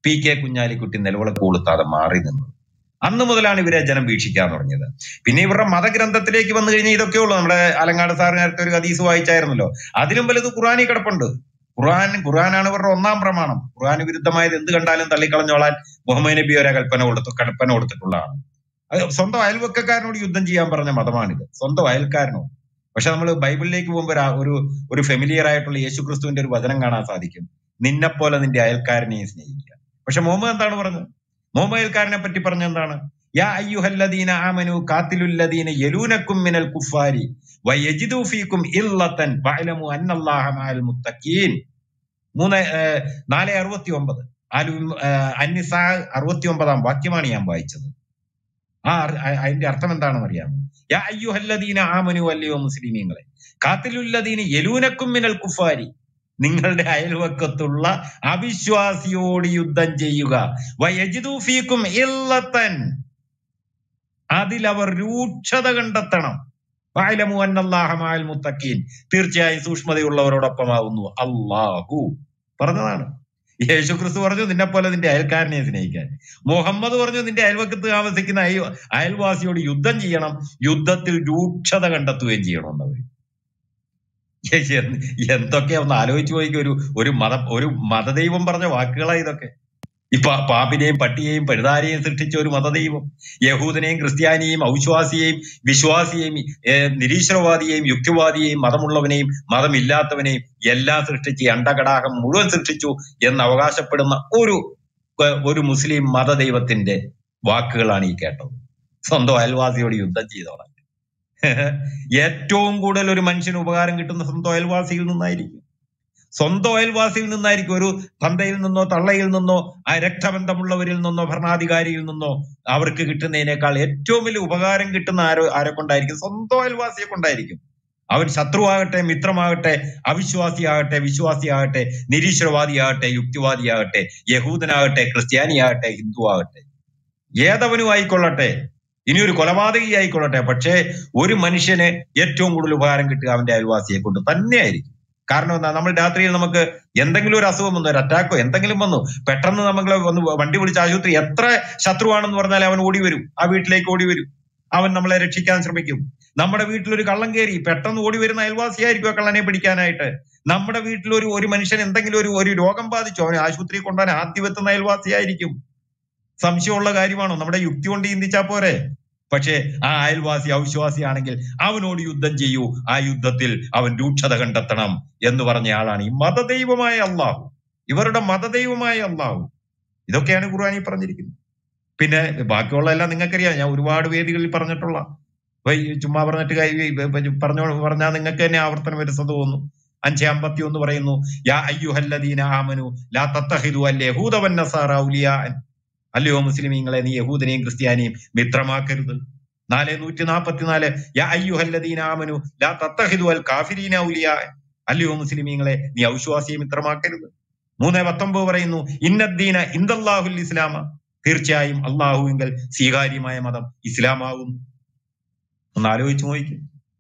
പി കെ കുഞ്ഞാലിക്കുട്ടി നിലവിളക്ക് കൊളുത്താതെ മാറി നിന്നത്. അന്ന് മുതലാണ് ഇവരെ ജനം വീക്ഷിക്കാൻ തുടങ്ങിയത്. പിന്നെ ഇവരുടെ മതഗ്രന്ഥത്തിലേക്ക് വന്നു കഴിഞ്ഞാൽ ഇതൊക്കെ ഉള്ളൂ. നമ്മുടെ അലങ്ങാട് സാർ നേരത്തെ ഒരു ഹദീസ് വായിച്ചായിരുന്നല്ലോ, അതിലും വലുത് ഖുർആനിൽ കിടപ്പുണ്ട്. ഖുർആൻ ഖുർആനാണ് ഇവരുടെ ഒന്നാം പ്രമാണം. ഖുർആന് വിരുദ്ധമായത് എന്ത് കണ്ടാലും തള്ളിക്കളഞ്ഞോളാൻ മുഹമ്മദ് നബി വരെ കൽപ്പന കൊടുത്തു കൽപ്പന കൊടുത്തിട്ടുള്ളതാണ്. അത് സ്വന്തം അയൽവക്കക്കാരനോട് യുദ്ധം ചെയ്യാൻ പറഞ്ഞ മതമാണിത്, സ്വന്തം അയൽക്കാരനോട്. പക്ഷെ നമ്മൾ ബൈബിളിലേക്ക് പോകുമ്പോൾ ഒരു ഒരു ഫെമിലിയർ ആയിട്ടുള്ള യേശു ക്രിസ്തുവിന്റെ ഒരു വചനം കാണാൻ സാധിക്കും, നിന്നെപ്പോലെ നിന്റെ അയൽക്കാരനെയും സ്നേഹിക്കുക. പക്ഷെ മുഹമ്മദ് എന്താണ് പറഞ്ഞത്? മുഹമ്മദ് അയൽക്കാരനെ പറ്റി പറഞ്ഞ എന്താണ്? യാ അയ്യുഹല്ലദീന ആമനു ഖാതിലുല്ലദീന യലൂനകും മിനൽ കുഫാരി വയജിദു ഫീകും ഇല്ലതൻ വഅലമു അന്നല്ലാഹ മഅൽ മുത്തഖീൻ. മൂന്ന് നാല് അറുപത്തി ഒമ്പത് ആലു അന്നിസാ അറുപത്തി ഒമ്പതാം വാക്യമാണ് ഞാൻ വായിച്ചത്. ആ അതിന്റെ അർത്ഥം എന്താണെന്ന് അറിയാമോ? യാ അയ്യുഹല്ലദീന ആമനു, അല്ലയോ മുസ്ലിമീങ്ങളെ, ഖാതിലുല്ലദീന യലൂനകും മിനൽ കുഫാരി, നിങ്ങളുടെ അയൽവക്കത്തുള്ള അവിശ്വാസിയോട് യുദ്ധം ചെയ്യുക. വയജിദു ഫീകും ഇല്ലതൻ, അതിലവർ രൂക്ഷത കണ്ടെത്തണം. വഅലമു അന്നല്ലാഹ മഅൽ മുത്തഖീൻ, തീർച്ചയായും സൂക്ഷ്മതയുള്ളവരോടൊപ്പമാവുന്നു അല്ലാഹു. പറഞ്ഞതാണ്. യേശു ക്രിസ്തു പറഞ്ഞു നിന്നെ പോലെ നിന്റെ അയൽക്കാരനെ സ്നേഹിക്കാൻ. മുഹമ്മദ് പറഞ്ഞു നിന്റെ അയൽവക്കത്ത് താമസിക്കുന്ന അയ അയൽവാസിയോട് യുദ്ധം ചെയ്യണം, യുദ്ധത്തിൽ രൂക്ഷത കണ്ടെത്തുകയും ചെയ്യണം എന്നവര്. എന്തൊക്കെയാ ഒന്ന് ആലോചിച്ചു പോയി. ഒരു ഒരു മത ഒരു മതദൈവം പറഞ്ഞ വാക്കുകളാ ഇതൊക്കെ. ഇപ്പൊ പാമ്പിനെയും പട്ടിയെയും പഴുതാരെയും സൃഷ്ടിച്ച ഒരു മതദൈവം, യഹൂദനെയും ക്രിസ്ത്യാനിയെയും ഔശ്വാസിയെയും വിശ്വാസിയെയും നിരീശ്വരവാദിയെയും യുക്തിവാദിയെയും മതമുള്ളവനെയും മതമില്ലാത്തവനെയും എല്ലാം സൃഷ്ടിച്ച് അണ്ടകടാഹം മുഴുവൻ സൃഷ്ടിച്ചു എന്ന് അവകാശപ്പെടുന്ന ഒരു ഒരു മുസ്ലിം മതദൈവത്തിന്റെ വാക്കുകളാണ് ഈ കേട്ടത്. സ്വന്തം അയൽവാസിയോട് യുദ്ധം ചെയ്തോളാം. ഏറ്റവും കൂടുതൽ ഒരു മനുഷ്യന് ഉപകാരം കിട്ടുന്ന സ്വന്തം അയൽവാസിയിൽ നിന്നായിരിക്കും. സ്വന്തം അയൽവാസിയിൽ നിന്നായിരിക്കും. ഒരു തന്തയിൽ നിന്നോ തള്ളയിൽ നിന്നോ ആ രക്തബന്ധമുള്ളവരിൽ നിന്നോ ഭരണാധികാരിയിൽ നിന്നോ അവർക്ക് കിട്ടുന്നതിനേക്കാൾ ഏറ്റവും വലിയ ഉപകാരം കിട്ടുന്ന ആരോ ആരെ കൊണ്ടായിരിക്കും? സ്വന്തം അയൽവാസിയെ കൊണ്ടായിരിക്കും. അവൻ ശത്രുവാകട്ടെ, മിത്രമാകട്ടെ, അവിശ്വാസിയാകട്ടെ, വിശ്വാസിയാകട്ടെ, നിരീശ്വരവാദിയാകട്ടെ, യുക്തിവാദിയാകട്ടെ, യഹൂദനാകട്ടെ, ക്രിസ്ത്യാനിയാകട്ടെ, ഹിന്ദു ആകട്ടെ, ഏതവനും ആയിക്കൊള്ളട്ടെ, ഇനി ഒരു കൊലപാതകി ആയിക്കൊള്ളട്ടെ, പക്ഷേ ഒരു മനുഷ്യന് ഏറ്റവും കൂടുതൽ ഉപകാരം കിട്ടുക അവന്റെ അയൽവാസിയെ കൊണ്ട് തന്നെയായിരിക്കും. കാരണം എന്താ? നമ്മൾ രാത്രിയിൽ നമുക്ക് എന്തെങ്കിലും ഒരു അസുഖം വന്നു, ഒരു അറ്റാക്കോ എന്തെങ്കിലും വന്നു, പെട്ടെന്ന് നമ്മൾ ഒന്ന് വണ്ടി വിളിച്ച് ആശുപത്രി, എത്ര ശത്രുവാണെന്ന് പറഞ്ഞാൽ അവൻ ഓടി വരും, ആ വീട്ടിലേക്ക് ഓടി വരും, അവൻ നമ്മളെ രക്ഷിക്കാൻ ശ്രമിക്കും. നമ്മുടെ വീട്ടിലൊരു കള്ളൻ കയറി, പെട്ടെന്ന് ഓടി വരുന്ന അയൽവാസിയായിരിക്കും ആ കള്ളനെ പിടിക്കാനായിട്ട്. നമ്മുടെ വീട്ടിലൊരു ഒരു മനുഷ്യൻ എന്തെങ്കിലും ഒരു ഒരു രോഗം ബാധിച്ചു, അവനെ ആശുപത്രിയിൽ കൊണ്ടുപോകാൻ ആദ്യം എത്തുന്ന അയൽവാസിയായിരിക്കും. സംശയമുള്ള കാര്യമാണോ? നമ്മുടെ യുക്തി കൊണ്ട് ചിന്തിച്ചാ പോരെ. പക്ഷെ ആ അയൽവാസി അവിശ്വാസിയാണെങ്കിൽ അവനോട് യുദ്ധം ചെയ്യൂ, ആ യുദ്ധത്തിൽ അവൻ രൂക്ഷത കണ്ടെത്തണം എന്ന് പറഞ്ഞ ആളാണ് ഈ മതദൈവമായ അള്ളാഹു, ഇവരുടെ മതദൈവമായ അള്ളാഹു. ഇതൊക്കെയാണ് ഖുർആനിൽ പറഞ്ഞിരിക്കുന്നത്. പിന്നെ ബാക്കിയുള്ള എല്ലാം നിങ്ങൾക്കറിയാം, ഞാൻ ഒരുപാട് വേദികളിൽ പറഞ്ഞിട്ടുള്ള, ചുമ്മാ പറഞ്ഞിട്ട് പറഞ്ഞോ പറഞ്ഞാൽ നിങ്ങൾക്ക് തന്നെ ആവർത്തനം വരുന്നത് തോന്നുന്നു. അഞ്ചേ അമ്പത്തി ഒന്ന് പറയുന്നു, യാ അയ്യുഹല്ലദീന ആമനു ലാ തത്തഖിദു അൽ യഹൂദ വന്നസാറ ഔലിയാ, അല്ലയോ മുസ്ലിമീങ്ങളെ, നീ യഹൂദനെയും ക്രിസ്ത്യാനിയും മിത്രമാക്കരുത്. നാല് നൂറ്റി നാപ്പത്തിനാല് യാ അയ്യുഹല്ലദീന ആമനു ലാ തത്തഖിദു അൽ കാഫിരീന ഔലിയാ, അല്ലയോ മുസ്ലിമീങ്ങളെ, നീ അവിശ്വാസിയെ മിത്രമാക്കരുത്. മൂന്ന് പത്തൊമ്പത് പറയുന്നു, ഇന്നദ്ദീന ഇൻദല്ലാഹുൽ ഇസ്ലാമ, തീർച്ചയായും അള്ളാഹുവിങ്കൽ സ്വീകാര്യമായ മതം ഇസ്ലാമാകുന്നു. ഒന്ന് ആലോചിച്ചു നോക്കി.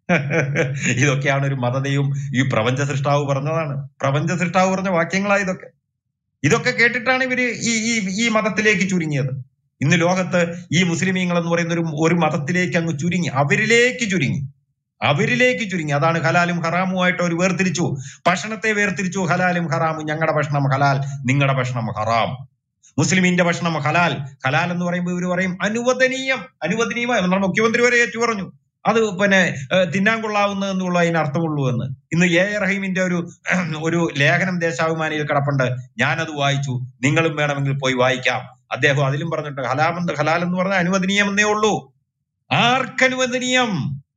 ഇതൊക്കെയാണ് ഒരു മതദൈവം ഈ പ്രപഞ്ച സൃഷ്ടാവ് പറഞ്ഞതാണ്. പ്രപഞ്ച സൃഷ്ടാവ് പറഞ്ഞ വാക്യങ്ങളാണ് ഇതൊക്കെ. ഇതൊക്കെ കേട്ടിട്ടാണ് ഇവര് ഈ ഈ ഈ മതത്തിലേക്ക് ചുരുങ്ങിയത്. ഇന്ന് ലോകത്ത് ഈ മുസ്ലിമീങ്ങൾ എന്ന് പറയുന്ന ഒരു ഒരു മതത്തിലേക്ക് അങ്ങ് ചുരുങ്ങി, അവരിലേക്ക് ചുരുങ്ങി അവരിലേക്ക് ചുരുങ്ങി അതാണ് ഹലാലും ഹറാമുമായിട്ട് അവർ വേർതിരിച്ചു. ഭക്ഷണത്തെ വേർതിരിച്ചു, ഹലാലും ഹറാമും. ഞങ്ങളുടെ ഭക്ഷണം ഹലാൽ, നിങ്ങളുടെ ഭക്ഷണം ഹറാം. മുസ്ലിമിന്റെ ഭക്ഷണം ഹലാൽ. ഹലാൽ എന്ന് പറയുമ്പോൾ ഇവർ പറയും അനുവദനീയം, അനുവദനീയമായ. നമ്മുടെ മുഖ്യമന്ത്രി വരെ ഏറ്റു പറഞ്ഞു അത് പിന്നെ തിന്നാൻ കൊള്ളാവുന്ന എന്നുള്ള അതിന് അർത്ഥമുള്ളൂ എന്ന്. ഇന്ന് എ എ റഹീമിന്റെ ഒരു ഒരു ലേഖനം ദേശാഭിമാനിയിൽ കിടപ്പുണ്ട്, ഞാനത് വായിച്ചു, നിങ്ങളും വേണമെങ്കിൽ പോയി വായിക്കാം. അദ്ദേഹം അതിലും പറഞ്ഞിട്ട് ഹലാമെന്ന് ഹലാൽ എന്ന് പറഞ്ഞാൽ അനുവദനീയം എന്നേ ഉള്ളൂ. ആർക്കനുവദനീയം?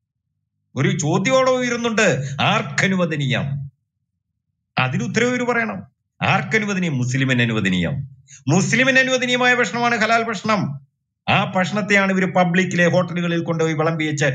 ഒരു ചോദ്യോടെ ഉയരുന്നുണ്ട്, ആർക്കനുവദനീയം? അതിന് ഉത്തരവ് പറയണം. ആർക്കനുവദനീയം? മുസ്ലിമിന് അനുവദനീയം. മുസ്ലിമിന് അനുവദനീയമായ ഭക്ഷണമാണ് ഹലാൽ ഭക്ഷണം. ആ ഭക്ഷണത്തെയാണ് ഇവര് പബ്ലിക്കിലെ ഹോട്ടലുകളിൽ കൊണ്ടുപോയി വിളമ്പി വെച്ച്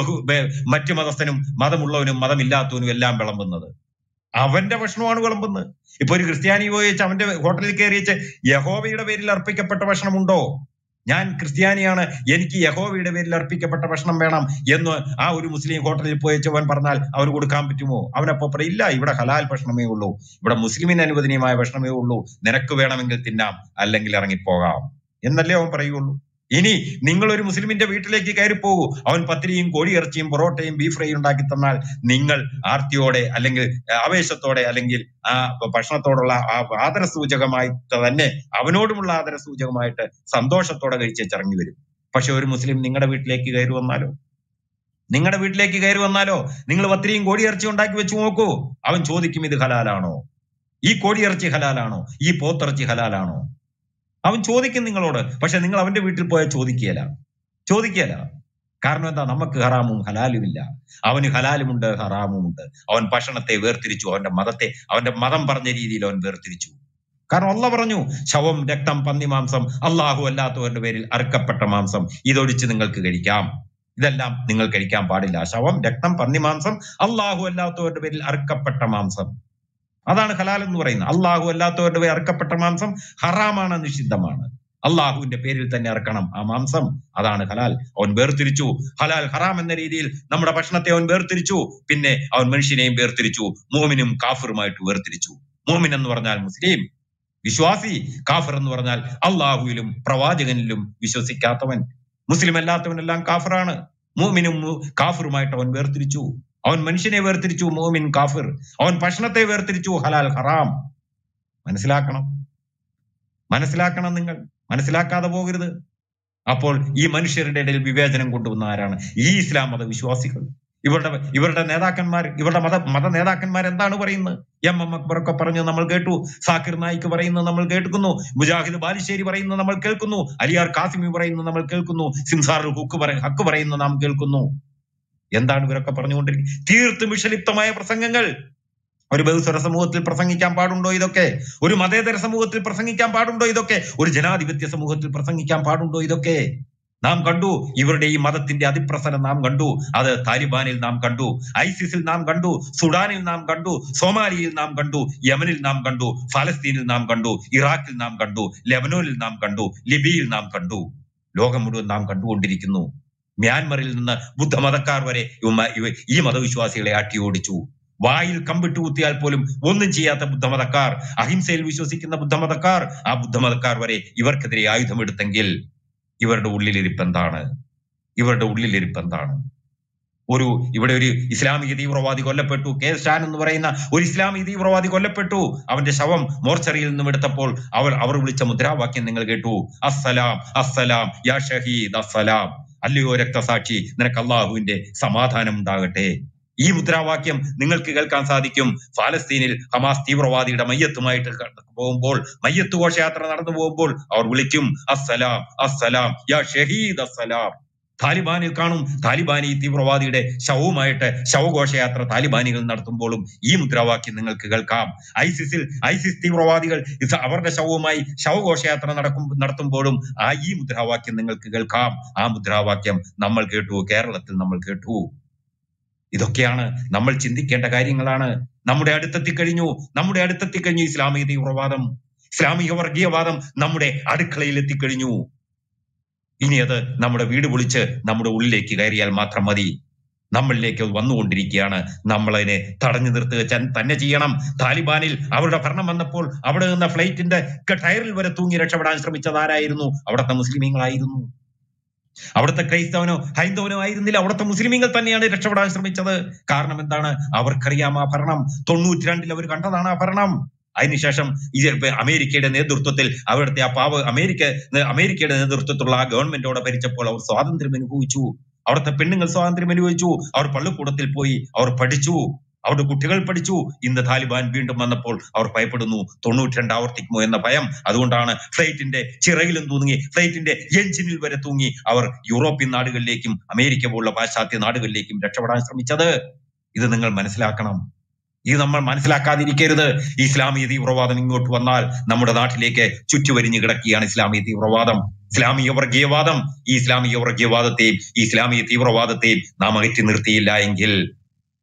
മറ്റു മതസ്ഥനും മതമുള്ളവനും മതമില്ലാത്തവനും എല്ലാം വിളമ്പുന്നത്. അവന്റെ ഭക്ഷണമാണ് വിളമ്പുന്നത്. ഇപ്പൊ ഒരു ക്രിസ്ത്യാനി പോയി വെച്ച് അവന്റെ ഹോട്ടലിൽ കയറി വെച്ച് യഹോവയുടെ പേരിൽ അർപ്പിക്കപ്പെട്ട ഭക്ഷണമുണ്ടോ? ഞാൻ ക്രിസ്ത്യാനിയാണ്, എനിക്ക് യഹോവയുടെ പേരിൽ അർപ്പിക്കപ്പെട്ട ഭക്ഷണം വേണം എന്ന് ആ ഒരു മുസ്ലിം ഹോട്ടലിൽ പോയവൻ പറഞ്ഞാൽ അവന് കൊടുക്കാൻ പറ്റുമോ? അവനപ്പോ പറയും, ഇല്ല, ഇവിടെ ഹലാൽ ഭക്ഷണമേ ഉള്ളൂ, ഇവിടെ മുസ്ലിമിന് അനുവദനീയമായ ഭക്ഷണമേ ഉള്ളൂ, നിനക്ക് വേണമെങ്കിൽ തിന്നാം, അല്ലെങ്കിൽ ഇറങ്ങിപ്പോകാം എന്നല്ലേ അവൻ പറയുള്ളൂ. ഇനി നിങ്ങൾ ഒരു മുസ്ലിമിന്റെ വീട്ടിലേക്ക് കയറി പോകൂ, അവൻ പത്തിരിയും കോഴിയിറച്ചിയും പൊറോട്ടയും ബീഫ് ഫ്രൈ ഉണ്ടാക്കി തന്നാൽ നിങ്ങൾ ആർത്തിയോടെ അല്ലെങ്കിൽ ആവേശത്തോടെ അല്ലെങ്കിൽ ആ ഭക്ഷണത്തോടുള്ള ആ ആദര സൂചകമായിട്ട് തന്നെ അവനോടുമുള്ള ആദര സൂചകമായിട്ട് സന്തോഷത്തോടെ കഴിച്ചിറങ്ങി വരും. പക്ഷെ ഒരു മുസ്ലിം നിങ്ങളുടെ വീട്ടിലേക്ക് കയറി വന്നാലോ നിങ്ങളുടെ വീട്ടിലേക്ക് കയറി വന്നാലോ നിങ്ങൾ പത്തിരിയും കോഴിയിറച്ചി ഉണ്ടാക്കി വെച്ച് നോക്കൂ, അവൻ ചോദിക്കും, ഇത് ഹലാലാണോ? ഈ കോഴിയിറച്ചി ഹലാലാണോ? ഈ പോത്തിറച്ചി ഹലാലാണോ? അവൻ ചോദിക്കും നിങ്ങളോട്. പക്ഷെ നിങ്ങൾ അവന്റെ വീട്ടിൽ പോയാൽ ചോദിക്കുകയല്ല ചോദിക്കുകയല്ല കാരണം എന്താ? നമുക്ക് ഹറാമും ഹലാലും ഇല്ല, അവന് ഹലാലുമുണ്ട് ഹറാമുമുണ്ട്. അവൻ ഭക്ഷണത്തെ വേർതിരിച്ചു, അവന്റെ മതത്തെ അവന്റെ മതം പറഞ്ഞ രീതിയിൽ അവൻ വേർതിരിച്ചു. കാരണം അള്ളാഹ് പറഞ്ഞു, ശവം, രക്തം, പന്നിമാംസം, അള്ളാഹു അല്ലാത്തവരുടെ പേരിൽ അറുക്കപ്പെട്ട മാംസം ഇതൊഴിച്ച് നിങ്ങൾക്ക് കഴിക്കാം, ഇതെല്ലാം നിങ്ങൾ കഴിക്കാൻ പാടില്ല. ശവം, രക്തം, പന്നിമാംസം, അള്ളാഹു അല്ലാത്തവരുടെ പേരിൽ അറുക്കപ്പെട്ട മാംസം, അതാണ് ഹലാൽ എന്ന് പറയുന്നത്. അള്ളാഹു അല്ലാത്തവരുടെ പേരിൽ അറുക്കപ്പെട്ട മാംസം ഹറാമാണ്, നിഷിദ്ധമാണ്. അള്ളാഹുവിന്റെ പേരിൽ തന്നെ ഇറക്കണം ആ മാംസം, അതാണ് ഹലാൽ. അവൻ വേർതിരിച്ചു ഹലാൽ ഹറാം എന്ന രീതിയിൽ നമ്മുടെ ഭക്ഷണത്തെ അവൻ വേർതിരിച്ചു. പിന്നെ അവൻ മനുഷ്യനെയും വേർതിരിച്ചു, മോമിനും കാഫിറുമായിട്ട് വേർതിരിച്ചു. മോമിൻ എന്ന് പറഞ്ഞാൽ മുസ്ലിം വിശ്വാസി, കാഫിർ എന്ന് പറഞ്ഞാൽ അള്ളാഹുവിലും പ്രവാചകനിലും വിശ്വസിക്കാത്തവൻ. മുസ്ലിം അല്ലാത്തവനെല്ലാം കാഫിറാണ്. മോമിനും കാഫിറുമായിട്ട് അവൻ വേർതിരിച്ചു. അവൻ മനുഷ്യനെ വേർതിരിച്ചു, മോമിൻ കാഫിർ. അവൻ ഭക്ഷണത്തെ വേർതിരിച്ചു, ഹലാൽ ഹറാം. മനസ്സിലാക്കണം മനസ്സിലാക്കണം നിങ്ങൾ മനസ്സിലാക്കാതെ പോകരുത്. അപ്പോൾ ഈ മനുഷ്യരുടെ ഇടയിൽ വിവേചനം കൊണ്ടുവന്ന ആരാണ്? ഈ ഇസ്ലാം മത വിശ്വാസികൾ. ഇവരുടെ ഇവരുടെ നേതാക്കന്മാർ, ഇവരുടെ മത മത നേതാക്കന്മാർ എന്താണ് പറയുന്നത്? എം എം അക്ബറൊക്കെ പറഞ്ഞു നമ്മൾ കേട്ടു, സാക്കിർ നായിക്ക് പറയുന്നത് നമ്മൾ കേൾക്കുന്നു, മുജാഹിദ് ബാലുശ്ശേരി പറയുന്നത് നമ്മൾ കേൾക്കുന്നു, അലിയാർ കാസിമി പറയുന്നത് നമ്മൾ കേൾക്കുന്നു, സിംസാറുൽ ഹുക്ക് പറ ഹക്ക് പറയുന്നത് നാം കേൾക്കുന്നു. എന്താണ് ഇവരൊക്കെ പറഞ്ഞുകൊണ്ടിരിക്കുന്നത്? തീർത്തും വിഷലിപ്തമായ പ്രസംഗങ്ങൾ. ഒരു ബഹുസ്വര സമൂഹത്തിൽ പ്രസംഗിക്കാൻ പാടുണ്ടോ ഇതൊക്കെ? ഒരു മതേതര സമൂഹത്തിൽ പ്രസംഗിക്കാൻ പാടുണ്ടോ ഇതൊക്കെ? ഒരു ജനാധിപത്യ സമൂഹത്തിൽ പ്രസംഗിക്കാൻ പാടുണ്ടോ ഇതൊക്കെ? നാം കണ്ടു ഇവരുടെ ഈ മതത്തിന്റെ അതിപ്രസരം നാം കണ്ടു. അത് താലിബാനിൽ നാം കണ്ടു, ഐസിസിൽ നാം കണ്ടു, സുഡാനിൽ നാം കണ്ടു, സോമാലിയയിൽ നാം കണ്ടു, യമനിൽ നാം കണ്ടു, ഫലസ്തീനിൽ നാം കണ്ടു, ഇറാഖിൽ നാം കണ്ടു, ലെബനോനിൽ നാം കണ്ടു, ലിബിയയിൽ നാം കണ്ടു. ലോകം മുഴുവൻ നാം കണ്ടുകൊണ്ടിരിക്കുന്നു. മ്യാൻമറിൽ നിന്ന് ബുദ്ധമതക്കാർ വരെ ഈ മതവിശ്വാസികളെ അട്ടിയോടിച്ചു. വായിൽ കമ്പിട്ട് കുത്തിയാൽ പോലും ഒന്നും ചെയ്യാത്ത ബുദ്ധമതക്കാർ, അഹിംസയിൽ വിശ്വസിക്കുന്ന ബുദ്ധമതക്കാർ, ആ ബുദ്ധമതക്കാർ വരെ ഇവർക്കെതിരെ ആയുധമെടുത്തെങ്കിൽ ഇവരുടെ ഉള്ളിലിരിപ്പ് എന്താണ്? ഇവരുടെ ഉള്ളിലിരിപ്പ് എന്താണ്? ഒരു ഇവിടെ ഒരു ഇസ്ലാമിക തീവ്രവാദി കൊല്ലപ്പെട്ടു, കെ ഷാൻ എന്ന് പറയുന്ന ഒരു ഇസ്ലാമിക തീവ്രവാദി കൊല്ലപ്പെട്ടു. അവന്റെ ശവം മോർച്ചറിയിൽ നിന്നും എടുത്തപ്പോൾ അവർ അവർ വിളിച്ച മുദ്രാവാക്യം നിങ്ങൾ കേട്ടു, അസ്സലാം അസ്സലാം യാ ഷഹീദ് അസ്സലാം. അല്ലയോ രക്തസാക്ഷി, നിനക്ക് അള്ളാഹുവിന്റെ സമാധാനം ഉണ്ടാകട്ടെ. ഈ മുദ്രാവാക്യം നിങ്ങൾക്ക് കേൾക്കാൻ സാധിക്കും. ഫലസ്തീനിൽ ഹമാസ് തീവ്രവാദിയുടെ മയ്യത്തുമായിട്ട് പോകുമ്പോൾ, മയ്യത്ത് ഘോഷയാത്ര നടന്നു പോകുമ്പോൾ അവർ വിളിക്കും അസ്സലാം അസ്സലാം യാ ഷഹീദ് അസ്സലാം. താലിബാനിൽ കാണും, താലിബാനി തീവ്രവാദിയുടെ ശവവുമായിട്ട് ശവഘോഷയാത്ര താലിബാനികൾ നടത്തുമ്പോഴും ഈ മുദ്രാവാക്യം നിങ്ങൾക്ക് കേൾക്കാം. ഐസിസിൽ ഐസിസ് തീവ്രവാദികൾ അവരുടെ ശവവുമായി ശവഘോഷയാത്ര നടക്കും നടത്തുമ്പോഴും ആ ഈ മുദ്രാവാക്യം നിങ്ങൾക്ക് കേൾക്കാം. ആ മുദ്രാവാക്യം നമ്മൾ കേട്ടു, കേരളത്തിൽ നമ്മൾ കേട്ടു. ഇതൊക്കെയാണ് നമ്മൾ ചിന്തിക്കേണ്ട കാര്യങ്ങളാണ്. നമ്മുടെ അടുത്തെത്തിക്കഴിഞ്ഞു നമ്മുടെ അടുത്തെത്തിക്കഴിഞ്ഞു ഇസ്ലാമിക തീവ്രവാദം, ഇസ്ലാമിക വർഗീയവാദം നമ്മുടെ അടുക്കളയിൽ എത്തിക്കഴിഞ്ഞു. ഇനി അത് നമ്മുടെ വീട് പൊളിച്ച് നമ്മുടെ ഉള്ളിലേക്ക് കയറിയാൽ മാത്രം മതി. നമ്മളിലേക്ക് വന്നുകൊണ്ടിരിക്കുകയാണ്. നമ്മളതിനെ തടഞ്ഞു നിർത്തുക തന്നെ ചെയ്യണം. താലിബാനിൽ അവരുടെ ഭരണം വന്നപ്പോൾ അവിടെ നിന്ന് ഫ്ലൈറ്റിന്റെ ടയറിൽ വരെ തൂങ്ങി രക്ഷപ്പെടാൻ ശ്രമിച്ചത് ആരായിരുന്നു? അവിടുത്തെ മുസ്ലിമീങ്ങളായിരുന്നു. അവിടുത്തെ ക്രൈസ്തവനോ ഹൈന്ദവനോ ആയിരുന്നില്ല, അവിടുത്തെ മുസ്ലിമീങ്ങൾ തന്നെയാണ് രക്ഷപ്പെടാൻ ശ്രമിച്ചത്. കാരണം എന്താണ്? അവർക്കറിയാം ആ ഭരണം. തൊണ്ണൂറ്റി രണ്ടിൽ അവർ കണ്ടതാണ് ആ ഭരണം. അതിനുശേഷം ഈ അമേരിക്കയുടെ നേതൃത്വത്തിൽ അവിടുത്തെ ആ പാവ അമേരിക്ക അമേരിക്കയുടെ നേതൃത്വത്തിലുള്ള ആ ഗവൺമെന്റോടെ ഭരിച്ചപ്പോൾ അവർ സ്വാതന്ത്ര്യം അനുഭവിച്ചു. അവിടുത്തെ പെണ്ണുങ്ങൾ സ്വാതന്ത്ര്യം അനുഭവിച്ചു. അവർ പള്ളിക്കൂടത്തിൽ പോയി അവർ പഠിച്ചു, അവരുടെ കുട്ടികൾ പഠിച്ചു. ഇന്ന് താലിബാൻ വീണ്ടും വന്നപ്പോൾ അവർ ഭയപ്പെടുന്നു. തൊണ്ണൂറ്റി രണ്ട് ആവർത്തിക്കുമോ എന്ന ഭയം. അതുകൊണ്ടാണ് ഫ്ലൈറ്റിന്റെ ചിറകിലും തൂങ്ങി, ഫ്ലൈറ്റിന്റെ എഞ്ചിനിൽ വരെ തൂങ്ങി അവർ യൂറോപ്യൻ നാടുകളിലേക്കും അമേരിക്ക പോലുള്ള പാശ്ചാത്യ നാടുകളിലേക്കും രക്ഷപ്പെടാൻ ശ്രമിച്ചത്. ഇത് നിങ്ങൾ മനസ്സിലാക്കണം. ഇത് നമ്മൾ മനസ്സിലാക്കാതിരിക്കരുത്. ഇസ്ലാമിക തീവ്രവാദം ഇങ്ങോട്ട് വന്നാൽ നമ്മുടെ നാട്ടിലേക്ക് ചുറ്റുവരിഞ്ഞു കിടക്കുകയാണ് ഇസ്ലാമിക തീവ്രവാദം, ഇസ്ലാമിക വർഗീയവാദം. ഈ ഇസ്ലാമിക വർഗീയവാദത്തെയും ഈ ഇസ്ലാമിക തീവ്രവാദത്തെയും നാം അകറ്റി നിർത്തിയില്ല എങ്കിൽ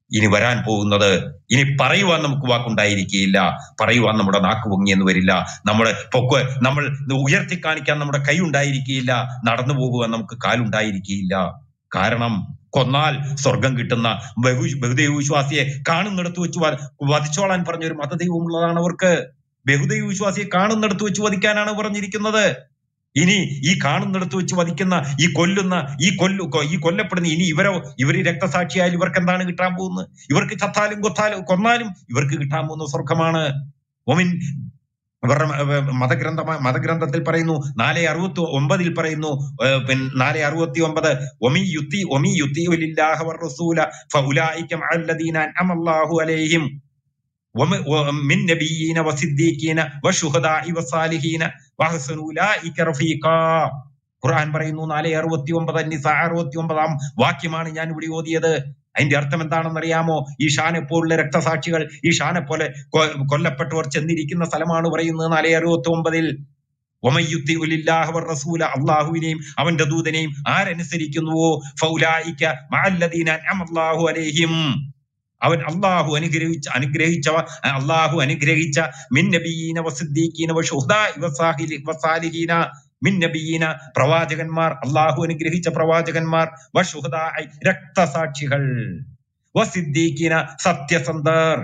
ഇനി വരാൻ പോകുന്നത്. ഇനി പറയുവാൻ നമുക്ക് വാക്കുണ്ടായിരിക്കുകയില്ല, പറയുവാൻ നമ്മുടെ നാക്ക് പൊങ്ങിയെന്ന് വരില്ല, നമ്മുടെ പൊക്ക നമ്മൾ ഉയർത്തി കാണിക്കാൻ നമ്മുടെ കൈ ഉണ്ടായിരിക്കുകയില്ല, നടന്നു പോകുവാൻ നമുക്ക് കാലുണ്ടായിരിക്കുകയില്ല. കാരണം കൊന്നാൽ സ്വർഗം കിട്ടുന്ന ബഹു ബഹുദൈവ വിശ്വാസിയെ കാണുന്നിടത്ത് വെച്ച് വ- വധിച്ചോളാൻ പറഞ്ഞ ഒരു മതദൈവമുള്ളതാണ് അവർക്ക്. ബഹുദൈവ വിശ്വാസിയെ കാണുന്നിടത്ത് വെച്ച് വധിക്കാനാണ് പറഞ്ഞിരിക്കുന്നത്. ഇനി ഈ കാണുന്നിടത്ത് വെച്ച് വധിക്കുന്ന ഈ കൊല്ലുന്ന ഈ കൊല്ലു കൊ- ഈ കൊല്ലപ്പെടുന്ന ഇനി ഇവരോ ഇവര് രക്തസാക്ഷിയായാലും ഇവർക്ക് എന്താണ് കിട്ടാൻ പോകുന്നത്? ഇവർക്ക് ചത്താലും കൊത്താലും കൊന്നാലും ഇവർക്ക് കിട്ടാൻ പോകുന്ന സ്വർഗമാണ്. ഒമിൻ ഇവരുടെ മതഗ്രന്ഥ മതഗ്രന്ഥത്തിൽ പറയുന്നു, നാലെ അറുപത്തി ഒമ്പതിൽ പറയുന്നു, ഏഹ് പിന്നെ നാലെ അറുപത്തി ഒമ്പത് ഒമി യുത്തി ഒമി യുത്തി ഉലില്ലാഹ വറസൂല ഫഉലൈക മഅല്ലദീന അൻഅമല്ലാഹു അലൈഹിം വമ- വ- മിൻ നബിയ്യീന വസിദ്ദീഖീന വശുഹദാഇ വസാലിഹീന വഹസന ഉലൈക റഫീഖാ. ഖുർആൻ പറയുന്നു നാലെ അറുപത്തി ഒമ്പത് നിസ അറുപത്തി ഒമ്പതാം വാക്യമാണ് ഞാൻ ഇവിടെ ഓതിയത്. അതിന്റെ അർത്ഥം എന്താണെന്ന് അറിയാമോ? ഈ ഷാനെ പോലുള്ള രക്തസാക്ഷികൾ, ഈ ഷാനെ പോലെ കൊ- കൊല്ലപ്പെട്ടവർ ചെന്നിരിക്കുന്ന സ്ഥലമാണ് പറയുന്നത് നാലെ അറുപത്തി ഒമ്പതിൽ. ഒമയ്യുത്തി ഉലില്ലാഹ വറസൂല, അള്ളാഹുവിനെയും അവന്റെ ദൂതനെയും ആരനുസരിക്കുന്നുവോ ഫൗലായിക മഅല്ലദീന അൻഅമല്ലാഹു അലൈഹിം, അവൻ അള്ളാഹു അനുഗ്രഹിച്ച അനുഗ്രഹിച്ചവ അള്ളാഹു അനുഗ്രഹിച്ച മിൻ നബിയീന വസിദ്ദീഖീന വശുഹദാഇ വസാഹിലി വസാലിഹീന, മിൻ നബിയീന പ്രവാചകന്മാർ, അള്ളാഹു അനുഗ്രഹിച്ച പ്രവാചകന്മാർ, വശുഹദാഇ രക്തസാക്ഷികൾ, വസിദ്ദീഖീന സത്യസന്ധർ,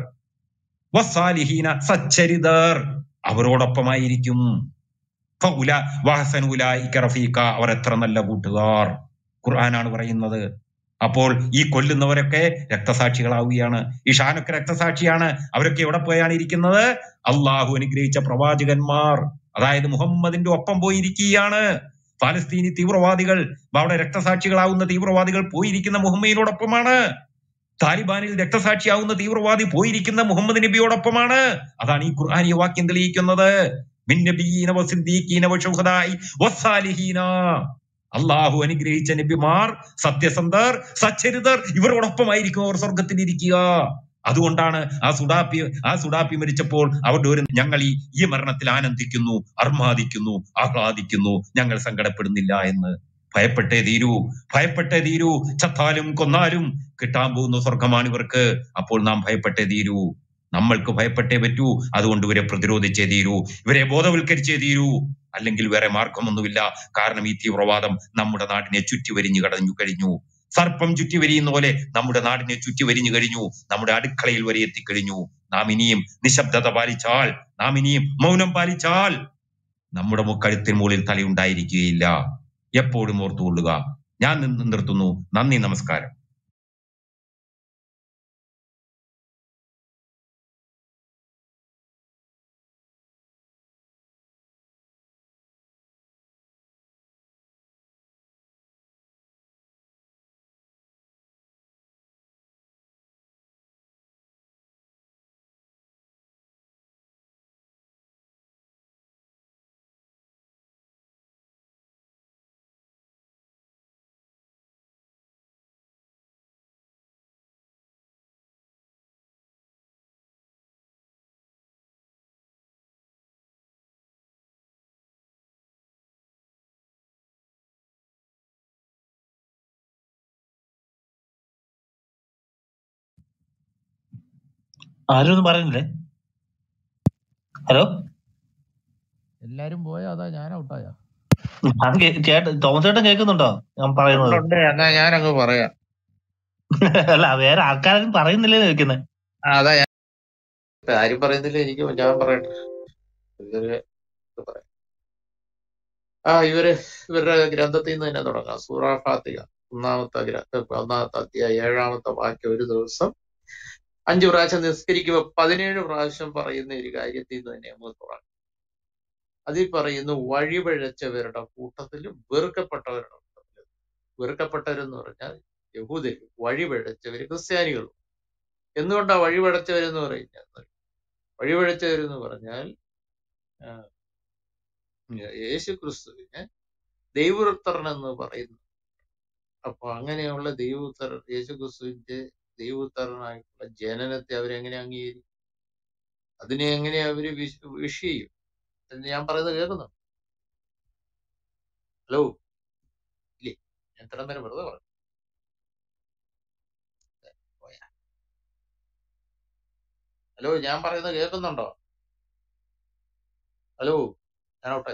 വസാലിഹീന സച്ചരിതർ അവരോടൊപ്പമായിരിക്കും. ഫഉല വഹസന ഉലൈക റഫീഖ, അവർ എത്ര നല്ല കൂട്ടുകാർ. ഖുർആനാണ് പറയുന്നത്. അപ്പോൾ ഈ കൊല്ലുന്നവരൊക്കെ രക്തസാക്ഷികളാവുകയാണ്. ഈ ഷാനൊക്കെ രക്തസാക്ഷിയാണ്. അവരൊക്കെ എവിടെ പോയാണ് ഇരിക്കുന്നത്? അള്ളാഹു അനുഗ്രഹിച്ച പ്രവാചകന്മാർ, അതായത് മുഹമ്മദിന്റെ ഒപ്പം പോയിരിക്കുകയാണ്. ഫലസ്തീനി തീവ്രവാദികൾ, അവിടെ രക്തസാക്ഷികളാവുന്ന തീവ്രവാദികൾ പോയിരിക്കുന്ന മുഹമ്മദിനോടൊപ്പമാണ്. താലിബാനിൽ രക്തസാക്ഷിയാവുന്ന തീവ്രവാദി പോയിരിക്കുന്ന മുഹമ്മദ് നബിയോടൊപ്പമാണ്. അതാണ് ഈ ഖുർആനിയ വാക്യം തെളിയിക്കുന്നത്. മിൻ നബിയ്യീന വസിദ്ദീഖീന വശുഹദാഇ വസാലിഹീന, അള്ളാഹു അനുഗ്രഹിച്ച നബിമാർ, സത്യസന്ധർ, സച്ചരിതർ ഇവരോടൊപ്പമായിരിക്കും അവർ സ്വർഗത്തിൽ ഇരിക്കുക. അതുകൊണ്ടാണ് ആ സുഡാപ്പി ആ സുഡാപ്പി മരിച്ചപ്പോൾ അവരുടെ ഒരു ഞങ്ങൾ ഈ ഈ മരണത്തിൽ ആനന്ദിക്കുന്നു, അർമാദിക്കുന്നു, ആഹ്ലാദിക്കുന്നു, ഞങ്ങൾ സങ്കടപ്പെടുന്നില്ല എന്ന്. ഭയപ്പെട്ടേ തീരൂ, ഭയപ്പെട്ടേ തീരൂ. ചത്താലും കൊന്നാലും കിട്ടാൻ പോകുന്ന സ്വർഗമാണ് ഇവർക്ക്. അപ്പോൾ നാം ഭയപ്പെട്ടേ തീരൂ. നമ്മൾക്ക് ഭയപ്പെട്ടേ പറ്റൂ. അതുകൊണ്ട് ഇവരെ പ്രതിരോധിച്ചേ തീരൂ, ഇവരെ ബോധവൽക്കരിച്ചേ തീരൂ. അല്ലെങ്കിൽ വേറെ മാർഗമൊന്നുമില്ല. കാരണം ഈ തീവ്രവാദം നമ്മുടെ നാടിനെ ചുറ്റി വരിഞ്ഞു കടഞ്ഞു കഴിഞ്ഞു. സർപ്പം ചുറ്റി വരിയുന്ന പോലെ നമ്മുടെ നാടിനെ ചുറ്റി വരിഞ്ഞു കഴിഞ്ഞു. നമ്മുടെ അടുക്കളയിൽ വരെ എത്തിക്കഴിഞ്ഞു. നാം ഇനിയും നിശബ്ദത പാലിച്ചാൽ, നാം ഇനിയും മൗനം പാലിച്ചാൽ നമ്മുടെ കഴുത്തിന് മുകളിൽ തലയുണ്ടായിരിക്കുകയില്ല. എപ്പോഴും ഓർത്തുകൊള്ളുക. ഞാൻ നിന്ന് നിർത്തുന്നു. നന്ദി, നമസ്കാരം. ആരും ഒന്നും പറയുന്നില്ലേ? ഹലോ, എല്ലാരും പോയാ അതാ ഞാൻ ഔട്ടായ? അത് കേ- ചേട്ടൻ തോമസ് ചേട്ടൻ കേൾക്കുന്നുണ്ടോ ഞാൻ പറയുന്നത്? ഉണ്ട് എന്നാ ഞാനങ്ങ് പറയാം. അല്ല, വേറെ ആൾക്കാരും പറയുന്നില്ലേ ചോദിക്കുന്നത്. ആ, അതാ ഞാൻ ഇപ്പൊ ആരും പറയുന്നില്ല, എനിക്ക് ഞാൻ പറയട്ടെ. ഇവര് ഇത് പറയാം. ആ ഇവര് ഇവരുടെ ഗ്രന്ഥത്തിൽ നിന്ന് തന്നെ തുടങ്ങാം. സൂറ ഫാത്തിഹ ഒന്നാമത്തെ ഗ്രന്ഥ ഒന്നാമത്തെ അധ്യായം ഏഴാമത്തെ വാക്യം, ഒരു ദിവസം അഞ്ചു പ്രാവശ്യം നിസ്കരിക്കുമ്പോൾ പതിനേഴ് പ്രാവശ്യം പറയുന്ന ഒരു കാര്യത്തിൽ നിന്ന് തന്നെ നമുക്ക് തുടങ്ങാം. അതിൽ പറയുന്നു, വഴിപഴച്ചവരുടെ കൂട്ടത്തിലും വെറുക്കപ്പെട്ടവരുടെ കൂട്ടത്തിലും. വെറുക്കപ്പെട്ടവരെന്ന് പറഞ്ഞാൽ യഹൂദരും, വഴിപഴച്ചവര് ക്രിസ്ത്യാനികളും. എന്തുകൊണ്ടാ വഴിപഴച്ചവരെന്ന് പറയുന്നത്? വഴിപഴച്ചവരെന്ന് പറഞ്ഞാൽ ആ, യേശു ക്രിസ്തുവിനെ ദൈവപുത്രൻ എന്ന് പറയുന്നു. അപ്പൊ അങ്ങനെയുള്ള ദൈവപുത്രൻ, യേശു ക്രിസ്തുവിന്റെ ദൈവപുത്രനായിട്ടുള്ള ജനനത്തെ അവരെങ്ങനെ അംഗീകരിക്കും? അതിനെ എങ്ങനെ അവര് വിശ് വിഷ് ചെയ്യും? എന്ന് ഞാൻ പറയുന്നത് കേൾക്കുന്നു. ഹലോ, ഇല്ലേ? ഞാൻ ഇത്രയും നേരം വെറുതെ പറഞ്ഞു പോയാ. ഹലോ, ഞാൻ പറയുന്നത് കേൾക്കുന്നുണ്ടോ? ഹലോ, ഞാൻ ഔട്ടെ.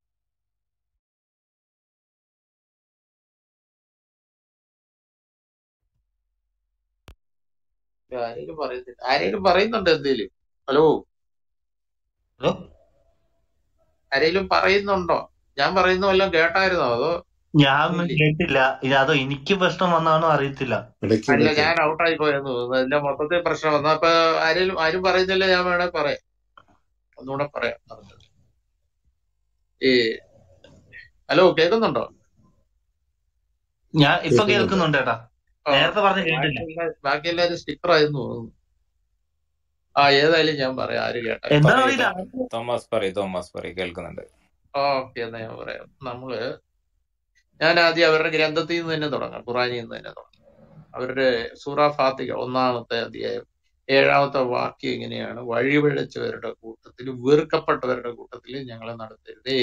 ആരെങ്കിലും പറയുന്നില്ല, ആരെങ്കിലും പറയുന്നുണ്ടോ എന്തേലും? ഹലോ, ഹലോ ആരെങ്കിലും പറയുന്നുണ്ടോ? ഞാൻ പറയുന്ന വല്ലതും കേട്ടായിരുന്നോ അതോ ഞാൻ ഒന്നും ഇല്ലേ? കേട്ടില്ല. ഇത് അതോ എനിക്ക് പ്രശ്നം വന്നാണോ അറിയത്തില്ല. ഇടയ്ക്ക് അല്ല, ഇടയ്ക്ക് ഞാൻ ഔട്ടായി പോയെന്ന് തോന്നുന്നു. എന്റെ മൊത്തത്തിൽ പ്രശ്നം വന്നു. അപ്പൊ ആരെങ്കിലും ആരും പറയുന്നില്ല, ഞാൻ വേണേ പറയാം, ഒന്നുകൂടെ പറയാം. പറഞ്ഞത് ഈ ഹലോ, കേൾക്കുന്നുണ്ടോ? ഞാൻ ഇപ്പൊ കേൾക്കുന്നുണ്ട്. കേൾക്കുന്നുണ്ട് ഏട്ടാ. ആ, നേരത്തെ പറഞ്ഞ കേട്ടില്ല. ബാക്കിയുള്ള ബാക്കി എല്ലാവരും സ്റ്റിക്കർ ആയിരുന്നു തോന്നുന്നു. ആ, ഏതായാലും ഞാൻ പറയാം, ആര് കേട്ടാലും. എന്താ പറയൂ അറിയില്ല. തോ- തോമസ് പറയൂ തോമസ് പറയൂ കേൾക്കുന്നുണ്ട്. ഓക്കെ, എന്നാ ഞാൻ പറയാം. നമ്മള് ഞാൻ ആദ്യം അവരുടെ ഗ്രന്ഥത്തിൽ നിന്ന് തന്നെ തുടങ്ങാം, ഖുറാനിൽ നിന്ന് തന്നെ തുടങ്ങാം. അവരുടെ സൂറ ഫാത്തിഹ ഒന്നാമത്തെ അധ്യായം ഏഴാമത്തെ വാക്യം ഇങ്ങനെയാണ്: വഴിപിഴച്ചവരുടെ കൂട്ടത്തിൽ, വെറുക്കപ്പെട്ടവരുടെ കൂട്ടത്തിൽ ഞങ്ങളെ നടത്തരുതേ.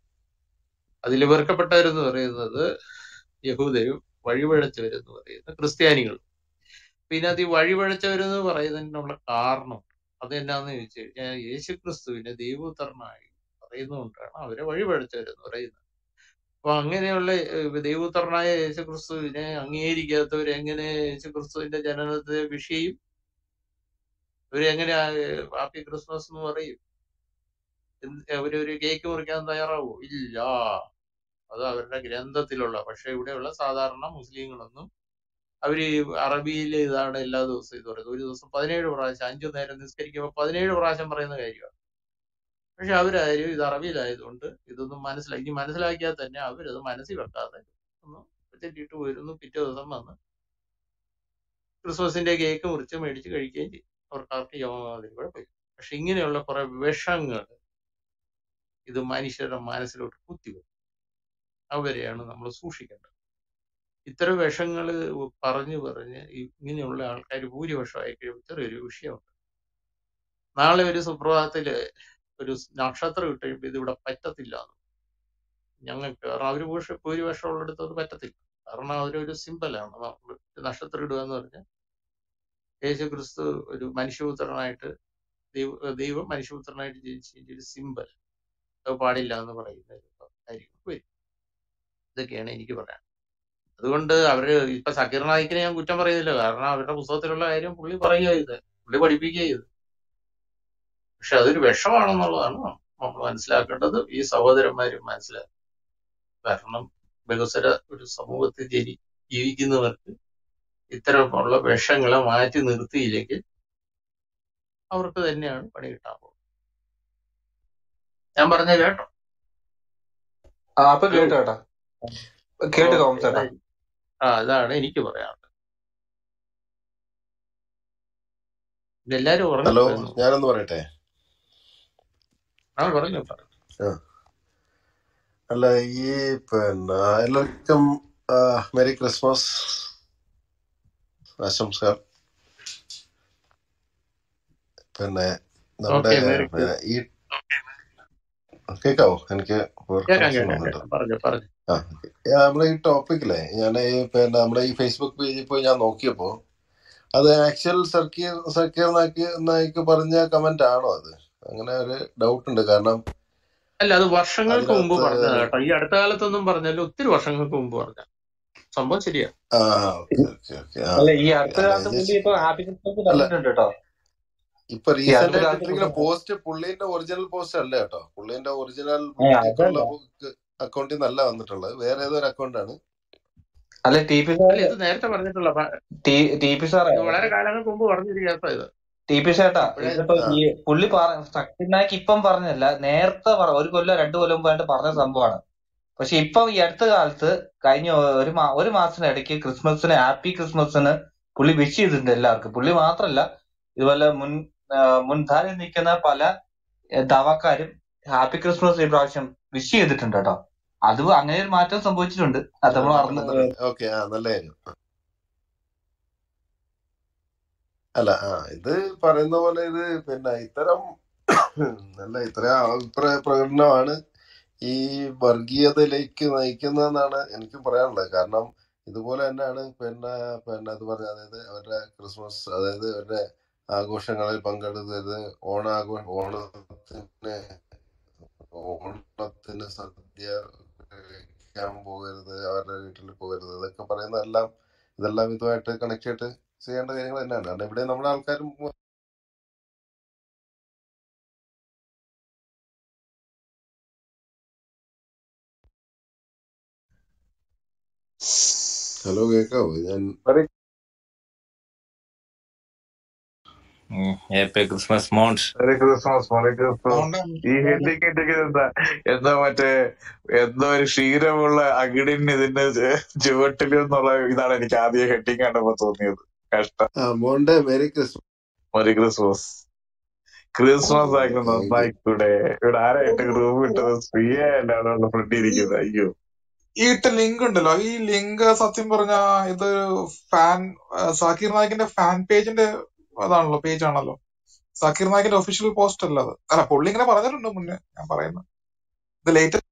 അതിൽ വെറുക്കപ്പെട്ടവരെന്ന് പറയുന്നത് യഹൂദരും, വഴിപിഴച്ചവരെന്ന് പറയുന്നത് ക്രിസ്ത്യാനികളും. പിന്നെ അത് ഈ വഴിപിഴച്ചവരെന്ന് പറയുന്നതിനുള്ള കാരണം അത് എന്നാന്ന് ചോദിച്ചു കഴിഞ്ഞാൽ, യേശുക്രിസ്തുവിനെ ദൈവപുത്രനായി പറയുന്നതുകൊണ്ടാണ് അവരെ വഴിപിഴച്ചവരെന്ന് പറയുന്നത്. അപ്പൊ അങ്ങനെയുള്ള ഏഹ്, ദൈവപുത്രനായ യേശുക്രിസ്തുവിനെ അംഗീകരിക്കാത്തവർ എങ്ങനെ യേശുക്രിസ്തുവിന്റെ ജനനത്തെ വിഷയും ഇവരെങ്ങനെ ഹാപ്പി ക്രിസ്മസ് എന്ന് പറയും? എന്ത് അവരൊരു കേക്ക് മുറിക്കാൻ തയ്യാറാവോ? ഇല്ല. അത് അവരുടെ ഗ്രന്ഥത്തിലുള്ള. പക്ഷെ ഇവിടെയുള്ള സാധാരണ മുസ്ലിങ്ങളൊന്നും അവര് അറബിയിൽ ഇതാണ് എല്ലാ ദിവസവും ഇത് പറയുന്നത്. ഒരു ദിവസം പതിനേഴ് പ്രാവശ്യം അഞ്ചു നേരം നിസ്കരിക്കുമ്പോൾ പതിനേഴ് പ്രാവശ്യം പറയുന്ന കാര്യമാണ്. പക്ഷെ അവരാരും ഇത് അറബിയിലായതുകൊണ്ട് ഇതൊന്നും മനസ്സിലാക്കി, ഇനി മനസ്സിലാക്കിയാൽ തന്നെ അവരത് മനസ്സിൽ വെക്കാതെ ഒന്ന് തെറ്റിയിട്ട് വരുന്നു. പിറ്റേ ദിവസം വന്ന് ക്രിസ്മസിന്റെ കേക്ക് മുറിച്ച് മേടിച്ച് കഴിക്കുകയും ചെയ്യും. അവർക്ക് ആർക്കും യാതൊരു കുഴപ്പമില്ല. പക്ഷെ ഇങ്ങനെയുള്ള കുറെ വിഷങ്ങൾ ഇത് മനുഷ്യരുടെ മനസ്സിലോട്ട് കുത്തിവെക്കും. അവരെയാണ് നമ്മൾ സൂക്ഷിക്കേണ്ടത്. ഇത്തരം വിഷങ്ങൾ പറഞ്ഞു പറഞ്ഞ് ഇങ്ങനെയുള്ള ആൾക്കാർ ഭൂരിപക്ഷമായി കഴിയുമ്പോൾ ചെറിയൊരു വിഷയമുണ്ട്. നാളെ ഒരു സുപ്രഭാതത്തില് ഒരു നക്ഷത്രം ഇട്ട് കഴിയുമ്പോൾ ഇത് ഇവിടെ പറ്റത്തില്ല എന്ന് ഞങ്ങൾക്ക്, കാരണം അവര് ഭൂഷ ഭൂരിപക്ഷം ഉള്ളിടത്ത് അത് പറ്റത്തില്ല. കാരണം അവരൊരു സിമ്പലാണ്. നമ്മൾ നക്ഷത്രം ഇടുക എന്ന് പറഞ്ഞാൽ യേശു ക്രിസ്തു ഒരു മനുഷ്യപുത്രനായിട്ട് ദൈവ ദൈവം മനുഷ്യപുത്രനായിട്ട് ജനിച്ചതിന്റെ ഒരു സിമ്പൽ, അത് പാടില്ല എന്ന് പറയുന്ന ഒരു കാര്യങ്ങൾ വരും. ഇതൊക്കെയാണ് എനിക്ക് പറയാൻ. അതുകൊണ്ട് അവര് ഇപ്പൊ സക്കീർ നായിക്കിനെ ഞാൻ കുറ്റം പറയുന്നില്ല, കാരണം അവരുടെ പുസ്തകത്തിലുള്ള കാര്യം പുള്ളി പറയുക ചെയ്ത്, പുള്ളി പഠിപ്പിക്കുക ചെയ്ത്. പക്ഷെ അതൊരു വിഷമാണെന്നുള്ളതാണ് നമ്മൾ മനസ്സിലാക്കേണ്ടത്. ഈ സഹോദരന്മാരും മനസ്സിലാക്കും. കാരണം ബഹുസ്വര ഒരു സമൂഹത്തിൽ ജനി ജീവിക്കുന്നവർക്ക് ഇത്തരമുള്ള വിഷങ്ങളെ മാറ്റി നിർത്തിയില്ലെങ്കിൽ അവർക്ക് തന്നെയാണ് പണി കിട്ടാൻ പോകുന്നത്. ഞാൻ പറഞ്ഞ കേട്ടോ? ആ അപ്പൊ ഹലോ, കേട്ടോ ഏട്ടാ, കേട്ട് ഓക്കെ. തോമസ് ഏട്ടാ. ആ, അതാണ് എനിക്ക് പറയാനുള്ളത്. ഇതെല്ലാരും ഹലോ, ഉറങ്ങിപ്പോയെന്ന് തോന്നുന്നു. ഞാനൊന്ന് പറയട്ടെ. ആ, പറഞ്ഞു പറഞ്ഞു. ആ, അല്ല, ഈ പിന്നെ എല്ലാവർക്കും ആ, മെരി ക്രിസ്മസ് ആശംസകൾ. പിന്നെ നമ്മുടെ ഓക്കെ, മേരി പിന്നെ ഈ കേക്കാവോ? എനിക്ക് കേൾക്കാം കണക്ഷൻ കേൾക്കാം വന്നിട്ട്. കേൾക്കാം. പറഞ്ഞു പറഞ്ഞു. ആ, നമ്മളെ ഈ ടോപ്പിക്കിലെ ഞാൻ ഈ പിന്നെ നമ്മുടെ ഈ ഫേസ്ബുക്ക് പേജിൽ പോയി ഞാൻ നോക്കിയപ്പോ അത് ആക്ച്വൽ സർക്കീർ സക്കീർ നായിക്ക് നായിക്ക് പറഞ്ഞ കമന്റ് ആണോ അത്? അങ്ങനെ ഒരു ഡൗട്ട് ഉണ്ട്. കാരണം അല്ല, അത് വർഷങ്ങൾക്ക് മുമ്പ് അതിനകത്ത് പറഞ്ഞതാ കേട്ടോ. ഈ അടുത്ത കാലത്തൊന്നും പറഞ്ഞാൽ ഒത്തിരി വർഷങ്ങൾക്ക് മുമ്പ് പറഞ്ഞ സംഭവം ശരിയാ. ആ ഓക്കെ ഓക്കെ ഓക്കെ ആ അല്ല, ഈ ഓക്കെ. അടുത്ത അല്ല കാലത്ത് ഇത് പുള്ളി ഇപ്പൊ ഹാപ്പി ക്രിസ്മസ് അല്ല പറഞ്ഞിട്ടുണ്ട് കേട്ടോ. ഇപ്പൊ ഈ റീസെന്റ് അടുത്ത ആയിട്ട് കാലത്ത് ഇട്ടിരിക്കുന്ന പുള്ളി പോസ്റ്റ് പുള്ളീന്റെ ഒറിജിനൽ പോസ്റ്റ് അല്ല കേട്ടോ. പുള്ളീന്റെ ഒറിജിനൽ ഏ പുള്ളിക്കുള്ള അതല്ല, അക്കൗണ്ടിൽ നിന്നല്ല വന്നിട്ടുള്ളത്, വേറെ ഏതോ ഒരു അക്കൗണ്ടാണ്. അല്ല ടി പി അല്ല, സാറ് ഇത് നേരത്തെ പറഞ്ഞിട്ടുള്ള പ- ടി ടി പി സാറേ ഇത് വളരെ കാലങ്ങൾക്ക് മുമ്പ് പറഞ്ഞൊരു കേട്ടോ ഇത്. ടി പി ചേട്ടാ, ഇപ്പോഴേ ഇതിപ്പോ ആ ഈ പുള്ളി പറഞ്ഞ സത്യനായിക്ക് ഇപ്പം പറഞ്ഞല്ല, നേരത്തെ പറ- ഒരു കൊല്ലം രണ്ടു കൊല്ലം മുമ്പായിട്ട് പറഞ്ഞ സംഭവമാണ്. പക്ഷെ ഇപ്പൊ ഈ അടുത്ത കാലത്ത് കഴിഞ്ഞ ഒരു മാ ഒരു മാസത്തിനിടയ്ക്ക് ക്രിസ്മസിന് ഹാപ്പി ക്രിസ്മസിന് പുള്ളി വിഷ് ചെയ്തിട്ടുണ്ട് എല്ലാവർക്കും. പുള്ളി മാത്രല്ല, ഇതുപോലെ മുൻ ആ, മുൻധാരയിൽ നിൽക്കുന്ന പല ഏ, ദാവാക്കാരും ഹാപ്പി ക്രിസ്മസ് ഈ പ്രാവശ്യം വിഷ് ചെയ്തിട്ടുണ്ട് കേട്ടോ. അത് അങ്ങനെ ഒരു മാറ്റം സംഭവിച്ചിട്ടുണ്ട്. അത് നമ്മൾ അറിഞ്ഞ വന്നിട്ടുണ്ട്. ഓക്കെ, ആ നല്ല കാര്യം. അല്ല, ആ ഇത് പറയുന്ന പോലെ ഇത് പിന്നെ ഇത്തരം നല്ല ഇത്തരം അഭിപ്രായ പ്രകടനമാണ് ഈ വർഗീയതയിലേക്ക് നയിക്കുന്നതെന്നാണ് എനിക്ക് പറയാനുള്ളത്. കാരണം ഇതുപോലെ തന്നെയാണ് പിന്നെ പിന്നെ അത് പറഞ്ഞ, അതായത് അവരുടെ ക്രിസ്മസ്, അതായത് അവരുടെ ആഘോഷങ്ങളിൽ പങ്കെടുക്കരുത്, ഓണാഘോ ഓണത്തിന് ഓണത്തിന് സദ്യ കഴിക്കാൻ പോകരുത്, അവരുടെ വീട്ടിൽ പോകരുത്, ഇതൊക്കെ പറയുന്നതെല്ലാം ഇതെല്ലാം ഇതുമായിട്ട് കണക്ട് ചെയ്തിട്ട് ചെയ്യേണ്ട കാര്യങ്ങൾ തന്നെയാണ്. കാരണം ഇവിടെ നമ്മുടെ ആൾക്കാരും ഹലോ കേക്കാവോ? ഞാൻ happy Christmas Mons. Merry Christmas, merry Christmas. അതുകൊണ്ട് ഈ ഹെഡിങ് ഇട്ടിട്ട് എന്താ എന്താ മറ്റേ എന്തോ ഒരു ക്ഷീരമുള്ള അകിടിന് ഇതിന്റെ ചുവട്ടിൽ എന്നുള്ള ഇതാണ് എനിക്ക് ആദ്യം ഹെഡിങ് കണ്ടപ്പോ തോന്നിയത്. കഷ്ടം. ആ Monte merry Christmas. Merry Christmas. ഓ ക്രിസ്മസ് ആക്കി താങ്ക് യു. നന്നായിക്കൂടെ? ഇവിടെ ആരായിട്ട് റൂം ഇട്ടത്? സ്ത്രീയ എന്റെ ഫ്രണ്ട് ഇരിക്കുന്നത്. അയ്യോ, ഈ ഇട്ട ലിങ്ക് ഉണ്ടല്ലോ, ഈ ലിങ്ക് സത്യം പറഞ്ഞ ഇത് ഫാൻ സാക്കിർ നായിക്കിന്റെ ഫാൻ പേജിന്റെ അതാണല്ലോ, പേജ് ആണല്ലോ. സാക്കിർ നായിക്കിന്റെ ഒഫീഷ്യൽ പോസ്റ്റ് അല്ല അത്. അല്ല, പുള്ളി ഇങ്ങനെ പറഞ്ഞിട്ടുണ്ട് മുന്നേ. ഞാൻ പറയുന്നത് ഇത് ലേറ്റസ്റ്റ്.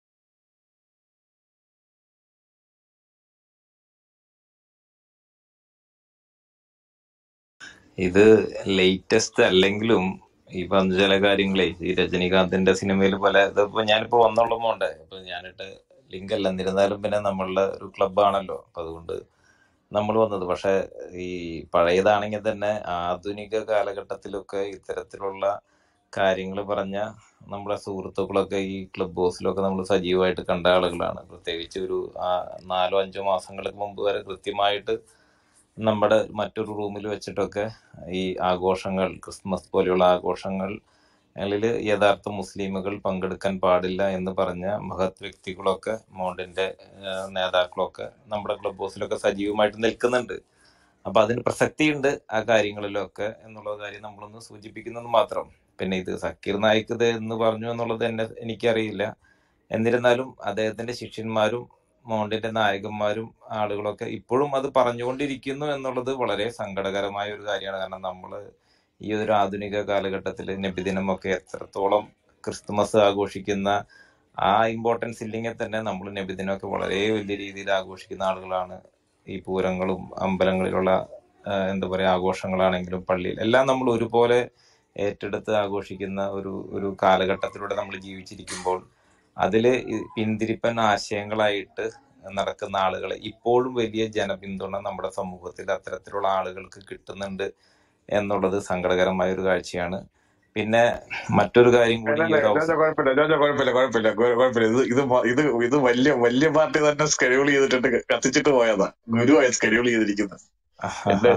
ഇത് ലേറ്റസ്റ്റ് അല്ലെങ്കിലും ഈ പറഞ്ഞ ചില കാര്യങ്ങളെ ഈ രജനീകാന്തിന്റെ സിനിമയിൽ പല ഇതിപ്പോ ഞാനിപ്പോ വന്നോളുമ്പോണ്ട് ഇപ്പൊ ഞാനിട്ട് ലിങ്ക് അല്ല, എന്നിരുന്നാലും പിന്നെ നമ്മളുടെ ഒരു ക്ലബ്ബാണല്ലോ, അപ്പൊ അതുകൊണ്ട് നമ്മൾ വന്നത്. പക്ഷെ ഈ പഴയതാണെങ്കിൽ തന്നെ ആധുനിക കാലഘട്ടത്തിലൊക്കെ ഇത്തരത്തിലുള്ള കാര്യങ്ങൾ പറഞ്ഞ നമ്മുടെ സുഹൃത്തുക്കളൊക്കെ ഈ ക്ലബ് ഹൗസിലൊക്കെ നമ്മൾ സജീവമായിട്ട് കണ്ട ആളുകളാണ്. പ്രത്യേകിച്ച് ഒരു ആ നാലോ അഞ്ചോ മാസങ്ങൾക്ക് മുമ്പ് വരെ കൃത്യമായിട്ട് നമ്മുടെ മറ്റൊരു റൂമിൽ വെച്ചിട്ടൊക്കെ ഈ ആഘോഷങ്ങൾ, ക്രിസ്മസ് പോലെയുള്ള ആഘോഷങ്ങളിൽ യഥാർത്ഥ മുസ്ലിമുകൾ പങ്കെടുക്കാൻ പാടില്ല എന്ന് പറഞ്ഞ മഹത് വ്യക്തികളൊക്കെ, മോണ്ടിന്റെ നേതാക്കളൊക്കെ നമ്മുടെ ക്ലബ് ഹൗസിലൊക്കെ സജീവമായിട്ട് നിൽക്കുന്നുണ്ട്. അപ്പൊ അതിന് പ്രസക്തിയുണ്ട് ആ കാര്യങ്ങളിലൊക്കെ എന്നുള്ള കാര്യം നമ്മളൊന്ന് സൂചിപ്പിക്കുന്നത് മാത്രം. പിന്നെ ഇത് സക്കീർ നായിക് ഇത് എന്ന് പറഞ്ഞു എന്നുള്ളത് എന്നെ എനിക്കറിയില്ല. എന്നിരുന്നാലും അദ്ദേഹത്തിന്റെ ശിഷ്യന്മാരും മോണ്ടിന്റെ നായകന്മാരും ആളുകളൊക്കെ ഇപ്പോഴും അത് പറഞ്ഞുകൊണ്ടിരിക്കുന്നു എന്നുള്ളത് വളരെ സങ്കടകരമായ ഒരു കാര്യമാണ്. കാരണം നമ്മള് ഈ ഒരു ആധുനിക കാലഘട്ടത്തിൽ നബിദിനമൊക്കെ എത്രത്തോളം ക്രിസ്തുമസ് ആഘോഷിക്കുന്ന ആ ഇമ്പോർട്ടൻസ് ഇല്ലെങ്കിൽ തന്നെ നമ്മൾ നബിദിനമൊക്കെ വളരെ വലിയ രീതിയിൽ ആഘോഷിക്കുന്ന ആളുകളാണ്. ഈ പൂരങ്ങളും അമ്പലങ്ങളിലുള്ള എന്താ പറയാ ആഘോഷങ്ങളാണെങ്കിലും പള്ളിയിൽ എല്ലാം നമ്മൾ ഒരുപോലെ ഏറ്റെടുത്ത് ആഘോഷിക്കുന്ന ഒരു ഒരു കാലഘട്ടത്തിലൂടെ നമ്മൾ ജീവിച്ചിരിക്കുമ്പോൾ അതില് പിന്തിരിപ്പൻ ആശയങ്ങളായിട്ട് നടക്കുന്ന ആളുകളെ ഇപ്പോഴും വലിയ ജനപിന്തുണ നമ്മുടെ സമൂഹത്തിൽ അത്തരത്തിലുള്ള ആളുകൾക്ക് കിട്ടുന്നുണ്ട് എന്നുള്ളത് സങ്കടകരമായ ഒരു കാഴ്ചയാണ്. പിന്നെ മറ്റൊരു കാര്യം കൂടി ഈ ഒരു അവസരം കുഴപ്പമില്ല ജോജോ, കുഴപ്പമില്ല കുഴപ്പമില്ല കുഴപ്പമില്ല. ഇത് ഇത് മ- ഇത് ഇത് വലിയ വലിയ പാർട്ടി തന്നെ സ്കെഡ്യൂൾ ചെയ്തിട്ടുണ്ട്, കത്തിച്ചിട്ട് പോയതാ. ഗുരുവായി സ്കെഡ്യൂൾ ചെയ്തിരിക്കുന്നത്. എന്റെ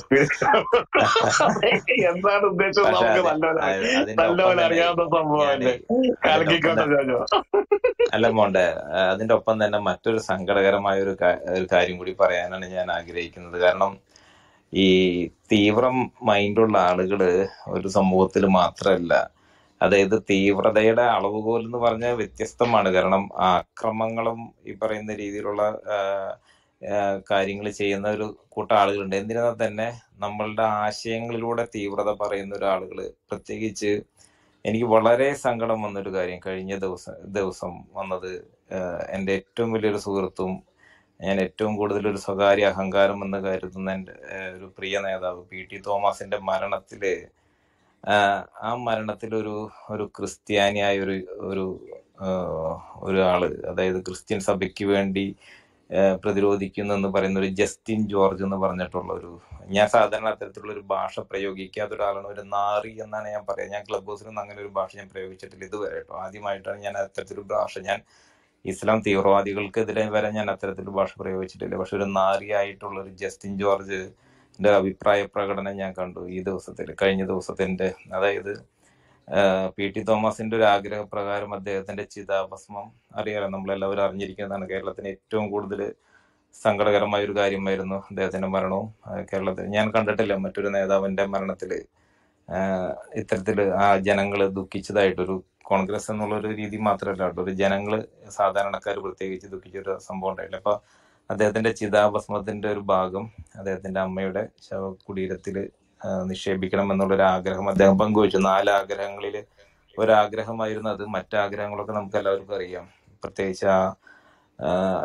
എന്താണ് ഉദ്ദേശം പക്ഷെ നമുക്ക് അത് നല്ലപോലെ അത് അതിന്റെ ഒപ്പം നല്ലപോലെ തന്നെ അറിയാവുന്ന സംഭവം ഞാനേ അല്ലേ. അതിന്റെ ഒപ്പം കലക്കിക്കോട്ടെ തന്നെ ജോജോ. അല്ല മോണ്ടെ, അതിന്റെ ഒപ്പം തന്നെ മറ്റൊരു സങ്കടകരമായ ഒരു കാ- ഒരു കാര്യം കൂടി പറയാനാണ് ഞാൻ ആഗ്രഹിക്കുന്നത്. കാരണം ഈ തീവ്രം മൈൻഡുള്ള ആളുകള് ഒരു സമൂഹത്തിൽ മാത്രമല്ല, അതായത് തീവ്രതയുടെ അളവുകോൽ എന്ന് പറഞ്ഞാൽ വ്യത്യസ്തമാണ്. കാരണം ആക്രമങ്ങളും ഈ പറയുന്ന രീതിയിലുള്ള കാര്യങ്ങൾ ചെയ്യുന്ന ഒരു കൂട്ടം ആളുകളുണ്ട്. എന്നിരുന്നാൽ തന്നെ നമ്മളുടെ ആശയങ്ങളിലൂടെ തീവ്രത പറയുന്ന ഒരാളുകള്, പ്രത്യേകിച്ച് എനിക്ക് വളരെ സങ്കടം വന്നൊരു കാര്യം കഴിഞ്ഞ ദിവസം ദിവസം വന്നത് ആഹ് എൻ്റെ ഏറ്റവും വലിയൊരു സുഹൃത്തും ഞാൻ ഏറ്റവും കൂടുതൽ ഒരു സ്വകാര്യ അഹങ്കാരം എന്ന് കരുതുന്ന എൻ്റെ ആഹ് ഒരു പ്രിയ നേതാവ് പി ടി തോമസിന്റെ മരണത്തില് ആഹ് ആ മരണത്തിൽ ഒരു ഒരു ക്രിസ്ത്യാനിയായ ഒരു ഒരു ആഹ് ഒരാള്, അതായത് ക്രിസ്ത്യൻ സഭയ്ക്ക് വേണ്ടി ആഹ് പ്രതിരോധിക്കുന്നു എന്ന് പറയുന്ന ഒരു ജസ്റ്റിൻ ജോർജ് എന്ന് പറഞ്ഞിട്ടുള്ള ഒരു, ഞാൻ സാധാരണ അത്തരത്തിലുള്ള ഒരു ഭാഷ പ്രയോഗിക്കാത്ത ഒരാളാണ്. ഒരു നാറി എന്നാണ് ഞാൻ പറയാം. ഞാൻ ക്ലബ് ഹൗസിലൊന്നും അങ്ങനെ ഒരു ഭാഷ ഞാൻ പ്രയോഗിച്ചിട്ടില്ല ഇതുവരെ കേട്ടോ. ആദ്യമായിട്ടാണ് ഞാൻ അത്തരത്തിലൊരു ഭാഷ, ഞാൻ ഇസ്ലാം തീവ്രവാദികൾക്കെതിരെ വരെ ഞാൻ അത്തരത്തിലൊരു ഭാഷ പ്രയോഗിച്ചിട്ടില്ല. പക്ഷെ ഒരു നാറിയായിട്ടുള്ള ഒരു ജസ്റ്റിൻ ജോർജ് ന്റെ അഭിപ്രായ പ്രകടനം ഞാൻ കണ്ടു ഈ ദിവസത്തിൽ, കഴിഞ്ഞ ദിവസത്തിന്റെ. അതായത് പി ടി തോമസിന്റെ ഒരു ആഗ്രഹപ്രകാരം അദ്ദേഹത്തിന്റെ ചിതാഭസ്മം, അറിയാലോ, നമ്മളെല്ലാവരും അറിഞ്ഞിരിക്കുന്നതാണ്, കേരളത്തിന് ഏറ്റവും കൂടുതൽ സങ്കടകരമായ ഒരു കാര്യമായിരുന്നു അദ്ദേഹത്തിന്റെ മരണവും. ആഹ് കേരളത്തിൽ ഞാൻ കണ്ടിട്ടില്ല മറ്റൊരു നേതാവിന്റെ മരണത്തില് ആഹ് ഇത്തരത്തില് ആ ജനങ്ങള് ദുഃഖിച്ചതായിട്ടൊരു, കോൺഗ്രസ് എന്നുള്ള ഒരു രീതി മാത്രമല്ല കേട്ടോ, ഒരു ജനങ്ങള് സാധാരണക്കാർ പ്രത്യേകിച്ച് ദുഃഖിച്ചൊരു സംഭവം ഉണ്ടായില്ല. അപ്പൊ അദ്ദേഹത്തിന്റെ ചിതാഭസ്മത്തിന്റെ ഒരു ഭാഗം അദ്ദേഹത്തിന്റെ അമ്മയുടെ ശവകുടീരത്തില് ആഹ് നിക്ഷേപിക്കണം എന്നുള്ളൊരു ആഗ്രഹം അദ്ദേഹം പങ്കുവച്ചു. നാല് ആഗ്രഹങ്ങളില് ഒരാഗ്രഹമായിരുന്നു അത്. മറ്റാഗ്രഹങ്ങളൊക്കെ നമുക്ക് എല്ലാവർക്കും അറിയാം. പ്രത്യേകിച്ച് ആ ആഹ്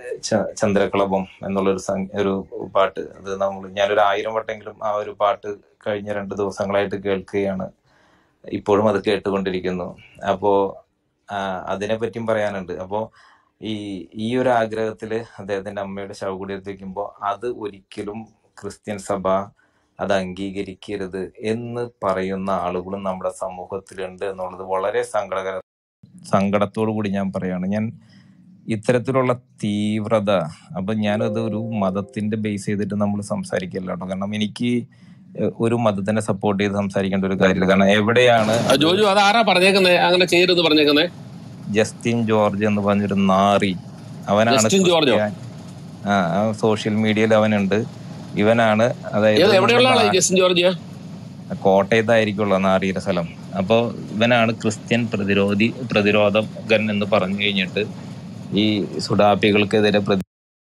ച- ചന്ദ്രകളഭം എന്നുള്ളൊരു സം ഒരു പാട്ട്, അത് നമ്മൾ ഞാനൊരു ആയിരം വട്ടെങ്കിലും ആ ഒരു പാട്ട് കഴിഞ്ഞ രണ്ട് ദിവസങ്ങളായിട്ട് കേൾക്കുകയാണ്. ഇപ്പോഴും അത് കേട്ടുകൊണ്ടിരിക്കുന്നു. അപ്പോ ആ, അതിനെ പറ്റിയും പറയാനുണ്ട്. അപ്പോ ഈ ഈ ഒരു ആഗ്രഹത്തില് അദ്ദേഹത്തിന്റെ അമ്മയുടെ ശവകുടീരത്തിൽ വെക്കുമ്പോൾ അത് ഒരിക്കലും ക്രിസ്ത്യൻ സഭ അത് അംഗീകരിക്കരുത് എന്ന് പറയുന്ന ആളുകളും നമ്മുടെ സമൂഹത്തിലുണ്ട് എന്നുള്ളത് വളരെ സങ്കടകര സങ്കടത്തോടു കൂടി ഞാൻ പറയാണ്. ഞാൻ ഇത്തരത്തിലുള്ള തീവ്രത, അപ്പൊ ഞാനത് ഒരു മതത്തിന്റെ ബേസ് ചെയ്തിട്ട് നമ്മൾ സംസാരിക്കില്ല കേട്ടോ. കാരണം എനിക്ക് ഏഹ്, ഒരു മതത്തിനെ സപ്പോർട്ട് ചെയ്ത് സംസാരിക്കേണ്ട ഒരു കാര്യമില്ല. കാരണം എവിടെയാണ് ആ, അത് ജോജു അത് ആരാ പറഞ്ഞേക്കുന്നേ, അങ്ങനെ ചെയ്യരുത് പറഞ്ഞേക്കുന്നേ? ജസ്റ്റിൻ ജോർജ് എന്ന് പറഞ്ഞൊരു നാറി, അവനാണ് ജസ്റ്റിൻ ജോർജോ? ക്രിസ്ത്യൻ. ആ സോഷ്യൽ മീഡിയയിൽ അവനുണ്ട്. ഇവനാണ്, അതായത് ഏത് നമ്മുടെ എവിടെയുള്ള ആളാ ഈ നാ- ജസ്റ്റിൻ ജോർജ്? കോട്ടയത്തായിരിക്കുള്ള നാറിയുടെ സ്ഥലം. അപ്പോ ഇവനാണ് ക്രിസ്ത്യൻ പ്രതിരോധി പ്രതിരോധകൻ എന്ന് പറഞ്ഞു കഴിഞ്ഞിട്ട് ഈ സുഡാപ്പികൾക്കെതിരെ പ്രതി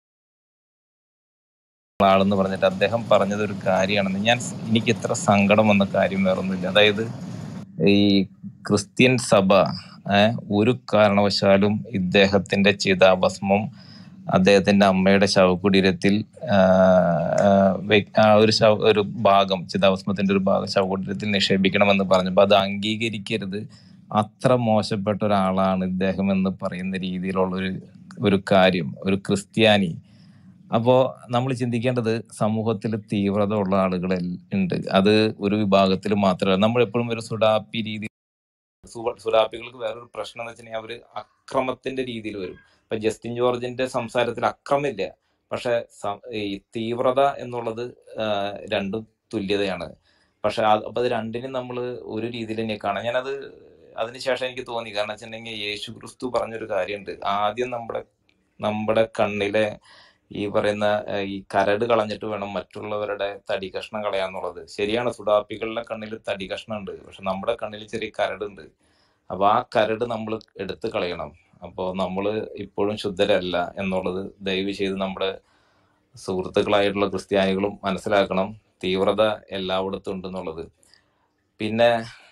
ആളെന്ന് പറഞ്ഞിട്ട് അദ്ദേഹം പറഞ്ഞത് ഒരു കാര്യമാണെന്ന് ഞാൻ എനിക്ക് ഇത്ര സങ്കടം വന്ന കാര്യം വേറൊന്നുമില്ല. അതായത് ഈ ക്രിസ്ത്യൻ സഭ ഏഹ്, ഒരു കാരണവശാലും ഇദ്ദേഹത്തിന്റെ ചിതാഭസ്മം അദ്ദേഹത്തിന്റെ അമ്മയുടെ ശവകുടീരത്തിൽ ആഹ്, ആഹ്, വെ- ആ ഒരു ശവ ഒരു ഭാഗം ചിതാഭസ്മത്തിന്റെ ഒരു ഭാഗം ശവകുടീരത്തിൽ നിക്ഷേപിക്കണമെന്ന് പറഞ്ഞപ്പോൾ അത് അംഗീകരിക്കരുത്, അത്ര മോശപ്പെട്ട ഒരാളാണ് ഇദ്ദേഹം എന്ന് പറയുന്ന രീതിയിലുള്ള ഒരു ഒരു കാര്യം ഒരു ക്രിസ്ത്യാനി. അപ്പോ നമ്മൾ ചിന്തിക്കേണ്ടത് സമൂഹത്തിൽ തീവ്രത ഉള്ള ആളുകൾ ഉണ്ട്. അത് ഒരു വിഭാഗത്തിൽ മാത്രമല്ല. നമ്മൾ എപ്പോഴും ഒരു സുഡാപ്പി രീതി സു- സുഡാപ്പികൾക്ക് വേറൊരു പ്രശ്നം എന്ന് വെച്ചിട്ടുണ്ടെങ്കിൽ അവര് അക്രമത്തിന്റെ രീതിയിൽ വരും. ഇപ്പൊ ജസ്റ്റിൻ ജോർജിന്റെ സംസാരത്തിൽ അക്രമില്ല, പക്ഷെ സ- ഈ തീവ്രത എന്നുള്ളത് ആഹ്, രണ്ടും തുല്യതയാണ്. പക്ഷെ അത് അപ്പൊ അത് രണ്ടിനും നമ്മൾ ഒരു രീതിയിൽ തന്നെ കാണാം. ഞാനത് അതിനുശേഷം എനിക്ക് തോന്നി, കാരണം വെച്ചിട്ടുണ്ടെങ്കിൽ യേശു ക്രിസ്തു പറഞ്ഞൊരു കാര്യമുണ്ട്, ആദ്യം നമ്മുടെ നമ്മുടെ കണ്ണിലെ ഈ പറയുന്ന ഏഹ്, ഈ കരട് കളഞ്ഞിട്ട് വേണം മറ്റുള്ളവരുടെ തടി കഷ്ണം കളയാന്നുള്ളത്. ശരിയാണ്, സുഡാപ്പികളുടെ കണ്ണിൽ തടി കഷ്ണം ഉണ്ട്, പക്ഷെ നമ്മുടെ കണ്ണിൽ ചെറിയ കരടുണ്ട്. അപ്പൊ ആ കരട് നമ്മൾ എടുത്ത് കളയണം. അപ്പോൾ നമ്മൾ ഇപ്പോഴും ശുദ്ധരല്ല എന്നുള്ളത് ദയവ് ചെയ്ത് നമ്മുടെ സുഹൃത്തുക്കളായിട്ടുള്ള ക്രിസ്ത്യാനികളും മനസ്സിലാക്കണം. തീവ്രത എല്ലായിടത്തും ഉണ്ടെന്നുള്ളത്. പിന്നെ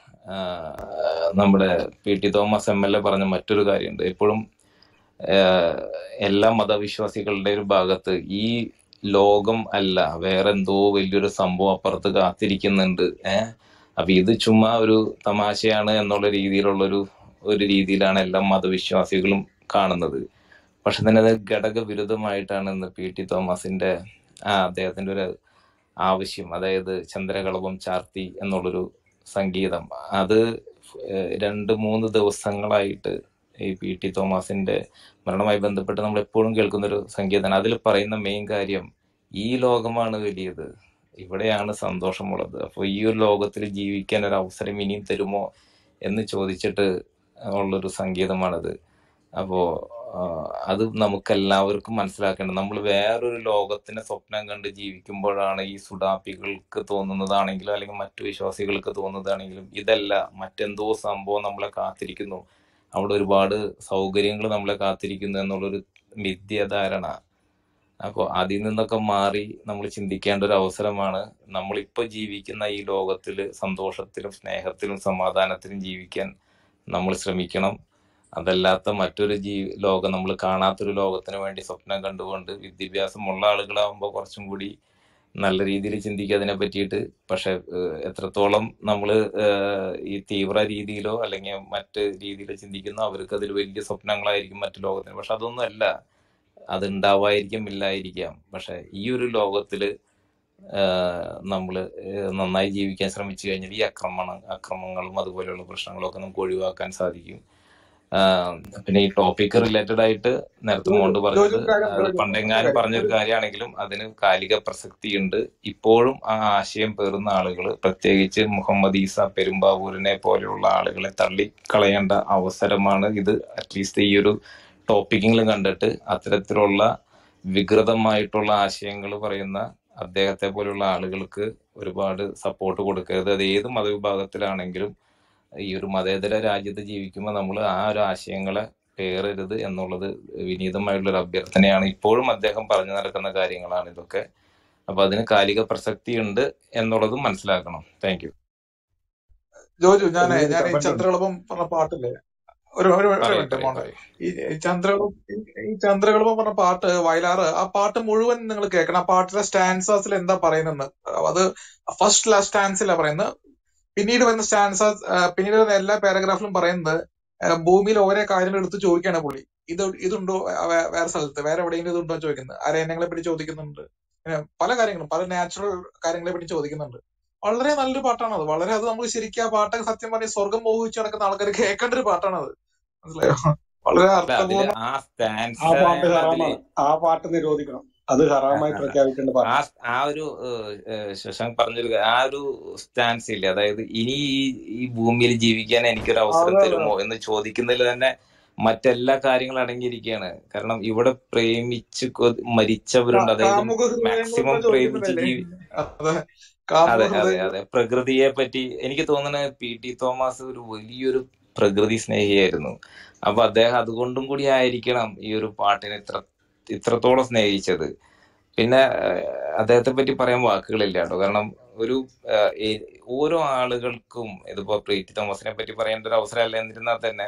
ആഹ്, നമ്മുടെ P T Thomas M L A പറഞ്ഞ മറ്റൊരു കാര്യമുണ്ട്. എപ്പോഴും ആഹ്, എല്ലാ മതവിശ്വാസികളുടെ ഒരു ഭാഗത്ത് ഈ ലോകം അല്ല, വേറെ എന്തോ വലിയൊരു സംഭവം അപ്പുറത്ത് കാത്തിരിക്കുന്നുണ്ട്. ഏഹ് അപ്പൊ ഇത് ചുമ്മാ ഒരു തമാശയാണ് എന്നുള്ള രീതിയിലുള്ളൊരു ഒരു രീതിയിലാണ് എല്ലാ മതവിശ്വാസികളും കാണുന്നത്. പക്ഷെ തന്നെ അത് ഘടകവിരുദ്ധമായിട്ടാണ് ഇന്ന് പി ടി തോമസിന്റെ ആ അദ്ദേഹത്തിന്റെ ഒരു ആവശ്യം, അതായത് ചന്ദ്രകളഭം ചാർത്തി എന്നുള്ളൊരു സംഗീതം. അത് ഏഹ് രണ്ട് മൂന്ന് ദിവസങ്ങളായിട്ട് ഈ പി ടി തോമസിന്റെ മരണവുമായി ബന്ധപ്പെട്ട് നമ്മൾ എപ്പോഴും കേൾക്കുന്ന ഒരു സംഗീതമാണ്. അതിൽ പറയുന്ന മെയിൻ കാര്യം ഈ ലോകമാണ് വലിയത്, ഇവിടെയാണ് സന്തോഷമുള്ളത്. അപ്പൊ ഈ ഒരു ലോകത്തിൽ ജീവിക്കാൻ ഒരു അവസരം ഇനിയും തരുമോ എന്ന് ചോദിച്ചിട്ട് ഉള്ളൊരു സംഗീതമാണത്. അപ്പോ ആഹ്, അത് നമുക്ക് എല്ലാവർക്കും മനസ്സിലാക്കേണ്ടത്, നമ്മൾ വേറൊരു ലോകത്തിനെ സ്വപ്നം കണ്ട് ജീവിക്കുമ്പോഴാണ് ഈ സുഡാപ്പികൾക്ക് തോന്നുന്നതാണെങ്കിലും അല്ലെങ്കിൽ മറ്റു വിശ്വാസികൾക്ക് തോന്നുന്നതാണെങ്കിലും ഇതല്ല, മറ്റെന്തോ സംഭവം നമ്മളെ കാത്തിരിക്കുന്നു, അവിടെ ഒരുപാട് സൗകര്യങ്ങൾ നമ്മളെ കാത്തിരിക്കുന്നു എന്നുള്ളൊരു മിഥ്യാധാരണ. അപ്പോൾ അതിൽ നിന്നൊക്കെ മാറി നമ്മൾ ചിന്തിക്കേണ്ട ഒരു അവസരമാണ്. നമ്മളിപ്പോ ജീവിക്കുന്ന ഈ ലോകത്തില് സന്തോഷത്തിലും സ്നേഹത്തിലും സമാധാനത്തിലും ജീവിക്കാൻ നമ്മൾ ശ്രമിക്കണം. അതല്ലാത്ത മറ്റൊരു ജീ ലോകം, നമ്മൾ കാണാത്തൊരു ലോകത്തിന് വേണ്ടി സ്വപ്നം കണ്ടുകൊണ്ട് വിദ്യാഭ്യാസമുള്ള ആളുകളാകുമ്പോൾ കുറച്ചും കൂടി നല്ല രീതിയിൽ ചിന്തിക്കുക അതിനെ പറ്റിയിട്ട്. പക്ഷെ ഏഹ്, എത്രത്തോളം നമ്മൾ ഈ തീവ്ര രീതിയിലോ അല്ലെങ്കിൽ മറ്റ് രീതിയിലോ ചിന്തിക്കുന്നോ അവർക്ക് അതിൽ വലിയ സ്വപ്നങ്ങളായിരിക്കും മറ്റു ലോകത്തിന്. പക്ഷെ അതൊന്നും അല്ല, അത് ഉണ്ടാവായിരിക്കും ഇല്ലായിരിക്കാം. പക്ഷെ ഈ ഒരു ലോകത്തില് നമ്മൾ നന്നായി ജീവിക്കാൻ ശ്രമിച്ചു കഴിഞ്ഞാൽ ഈ ആക്രമണ അക്രമങ്ങളും അതുപോലെയുള്ള പ്രശ്നങ്ങളും ഒക്കെ നമുക്ക് ഒഴിവാക്കാൻ സാധിക്കും. ആഹ് പിന്നെ ഈ ടോപ്പിക് റിലേറ്റഡ് ആയിട്ട് നേരത്തെ ജോജു മോണ്ട് ജോജു പറഞ്ഞത് ഒരു കാര്യം അത് ജോജു ഒരു പണ്ടെങ്ങാനും കാര്യം പറഞ്ഞൊരു ഒരു കാര്യമാണെങ്കിലും അതിന് കാലിക പ്രസക്തിയുണ്ട്. ഇപ്പോഴും ആ ആശയം പേറുന്ന ആളുകൾ, പ്രത്യേകിച്ച് മുഹമ്മദ് ഈസ പെരുമ്പാവൂരിനെ പോലെയുള്ള ആളുകളെ തള്ളിക്കളയേണ്ട അവസരമാണ് ഇത്. അറ്റ്ലീസ്റ്റ് ഈ ഒരു ടോപ്പിക്കിലും കണ്ടിട്ട് അത്തരത്തിലുള്ള വികൃതമായിട്ടുള്ള ആശയങ്ങൾ പറയുന്ന അദ്ദേഹത്തെ പോലുള്ള ആളുകൾക്ക് ഒരുപാട് സപ്പോർട്ട് കൊടുക്കരുത്. അത് ഏത് മതവിഭാഗത്തിലാണെങ്കിലും ഈ ഒരു മതേതര രാജ്യത്ത് ജീവിക്കുമ്പോൾ നമ്മൾ ആ ഒരു ആശയങ്ങളെ പേറരുത് എന്നുള്ളത് വിനീതമായിട്ടുള്ള ഒരു അഭ്യർത്ഥനയാണ്. ഇപ്പോഴും അദ്ദേഹം പറഞ്ഞു നടക്കുന്ന കാര്യങ്ങളാണ് ഇതൊക്കെ. അപ്പൊ അതിന് കാലിക പ്രസക്തി ഉണ്ട് എന്നുള്ളതും മനസ്സിലാക്കണം. Thank you. ജോജു ഞാനേ ഒരു ഞാൻ ഈ കമന്റ് ഉണ്ട്. ചന്ദ്രകളഭം പറഞ്ഞ പാട്ടില്ലേ ഒരു ഒരു ഒരു പറയൂ മിനിറ്റ് പറയൂ മോനെ. പറയൂ. ഈ ഈ ചന്ദ്രകളും ഈ ചന്ദ്രകളും പറഞ്ഞ പാട്ട് വയലാറ് ആ പാട്ട് മുഴുവൻ നിങ്ങൾ കേൾക്കണം. ആ പാട്ടിലെ സ്റ്റാൻസാസിൽ എന്താ പറയുന്നത് അത് ഫസ്റ്റ് ലാസ്റ്റ് സ്റ്റാൻസിലാ പറയുന്നത്. പിന്നീട് വരുന്ന സ്റ്റാൻസാസ് പിന്നീട് വരുന്ന എല്ലാ പാരഗ്രാഫിലും പറയുന്നത് ആ, ഭൂമിയിൽ ഓരോ കാര്യങ്ങൾ എടുത്ത് ചോദിക്കുകയാണ് പുള്ളി. ഇത് ഇതുണ്ടോ വേ- വേറെ സ്ഥലത്ത് വേറെ എവിടെയെങ്കിലും ഇതുണ്ടോ ചോദിക്കുന്നത്, അരയന്നങ്ങളെ പറ്റി ചോദിക്കുന്നുണ്ട്, പിന്നെ പല കാര്യങ്ങളും പല നാച്ചുറൽ കാര്യങ്ങളെ പറ്റി ചോദിക്കുന്നുണ്ട്. വളരെ നല്ലൊരു പാട്ടാണ് അത്. വളരെ അത് നമുക്ക് ശരിക്കും ആ പാട്ടൊക്കെ സത്യം പറഞ്ഞ സ്വർഗം മോഹിച്ച് നടക്കുന്ന ആൾക്കാർ കേൾക്കേണ്ട ഒരു പാട്ടാണ് അത്. മനസ്സിലായോ? വളരെ അല്ല അതില് അർത്ഥപൂർണ്ണ ആ ആ സ്റ്റാൻസ് പാട്ട് തന്നെയാണ് അതില് ഹറാമാണ്. ആ പാട്ട് നിരോധിക്കണം. അത് ആ ഹറാമായി ആ, ആ. പ്രഖ്യാപിക്കേണ്ട ആ പാട്ടാണ്. ആ ഒരു ഏഹ്, ഏഹ്, ശശാങ്ക് പറഞ്ഞൊരു കാ- ആ ഒരു സ്റ്റാൻസ് ഇല്ലേ, അതായത് ഇനി ഈ ഈ ഭൂമിയിൽ ജീവിക്കാൻ എനിക്കൊരു അവസരം അതെ അതെ തരുമോ അതെ. എന്ന് ചോദിക്കുന്നതിൽ തന്നെ മറ്റെല്ലാ കാര്യങ്ങളും അടങ്ങിയിരിക്കുകയാണ്. കാരണം ഇവിടെ പ്രേമിച്ച് കൊ- മരിച്ചവരുണ്ട്, കാ- അതായത് കാമുക ഹൃദയങ്ങളൊക്കെ മാക്സിമം പ്രേമിച്ച് ചോദിക്കുന്നില്ലല്ലേ? ജീവി അതെ, കാമുക അതെ അതെ ഹൃദയങ്ങൾ. അതെ പ്രകൃതിയെ പറ്റി എനിക്ക് തോന്നുന്നത് പി ടി തോമസ് ഒരു വലിയൊരു പ്രകൃതി സ്നേഹിയായിരുന്നു. അപ്പൊ അദ്ദേഹം അതുകൊണ്ടും കൂടി ആയിരിക്കണം ഈ ഒരു പാട്ടിനെ ഇത്ര ഇത്രത്തോളം സ്നേഹിച്ചത്. പിന്നെ ഏഹ്, അദ്ദേഹത്തെ പറ്റി പറയാൻ വാക്കുകളില്ല കേട്ടോ. കാരണം ഒരു ഏഹ്, ഏ- ഓരോ ആളുകൾക്കും ഇതിപ്പോ പ്രീതി തോമസിനെ പറ്റി പറയേണ്ട ഒരു അവസരമല്ല, എന്നിരുന്നാൽ തന്നെ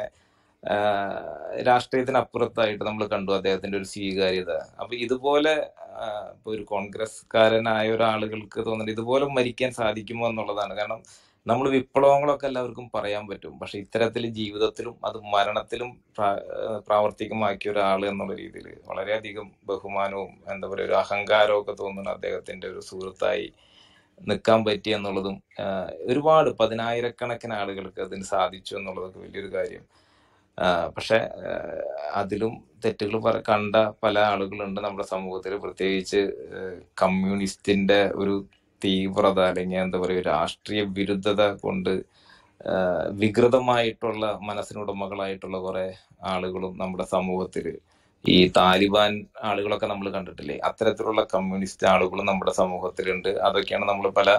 ആഹ്, രാഷ്ട്രീയത്തിനപ്പുറത്തായിട്ട് നമ്മൾ കണ്ടു അദ്ദേഹത്തിന്റെ ഒരു സ്വീകാര്യത. അപ്പൊ ഇതുപോലെ ആഹ്, ഇപ്പൊ ഒരു കോൺഗ്രസ്കാരനായ ഒരാളുകൾക്ക് തോന്നുന്നത് ഇതുപോലെ മരിക്കാൻ സാധിക്കുമോ എന്നുള്ളതാണ്. കാരണം നമ്മൾ വിപ്ലവങ്ങളൊക്കെ എല്ലാവർക്കും പറയാൻ പറ്റും, പക്ഷെ ഇത്തരത്തിൽ ജീവിതത്തിലും അത് മരണത്തിലും പ്രാ- ഏഹ് പ്രാവർത്തികമാക്കിയ ഒരാൾ എന്നുള്ള രീതിയിൽ വളരെയധികം ബഹുമാനവും എന്താ പറയുക ഒരു അഹങ്കാരവും ഒക്കെ തോന്നുന്ന അദ്ദേഹത്തിന്റെ ഒരു സുഹൃത്തായി നിൽക്കാൻ പറ്റി എന്നുള്ളതും ആഹ്, ഒരുപാട് പതിനായിരക്കണക്കിന് ആളുകൾക്ക് അതിന് സാധിച്ചു എന്നുള്ളതൊക്കെ വലിയൊരു കാര്യം. ആഹ്, പക്ഷെ ആഹ്, അതിലും തെറ്റുകൾ പറ- കണ്ട പല ആളുകളുണ്ട് നമ്മുടെ സമൂഹത്തിൽ, പ്രത്യേകിച്ച് ആഹ്, കമ്മ്യൂണിസ്റ്റിന്റെ ഒരു തീവ്രത അല്ലെങ്കിൽ എന്താ പറയുക രാഷ്ട്രീയ വിരുദ്ധത കൊണ്ട് ആഹ്, വികൃതമായിട്ടുള്ള മനസ്സിനുടമകളായിട്ടുള്ള കുറെ ആളുകളും നമ്മുടെ സമൂഹത്തിൽ, ഈ താലിബാൻ ആളുകളൊക്കെ നമ്മൾ കണ്ടിട്ടില്ലേ, അത്തരത്തിലുള്ള കമ്മ്യൂണിസ്റ്റ് ആളുകളും നമ്മുടെ സമൂഹത്തിലുണ്ട്. അതൊക്കെയാണ് നമ്മൾ പല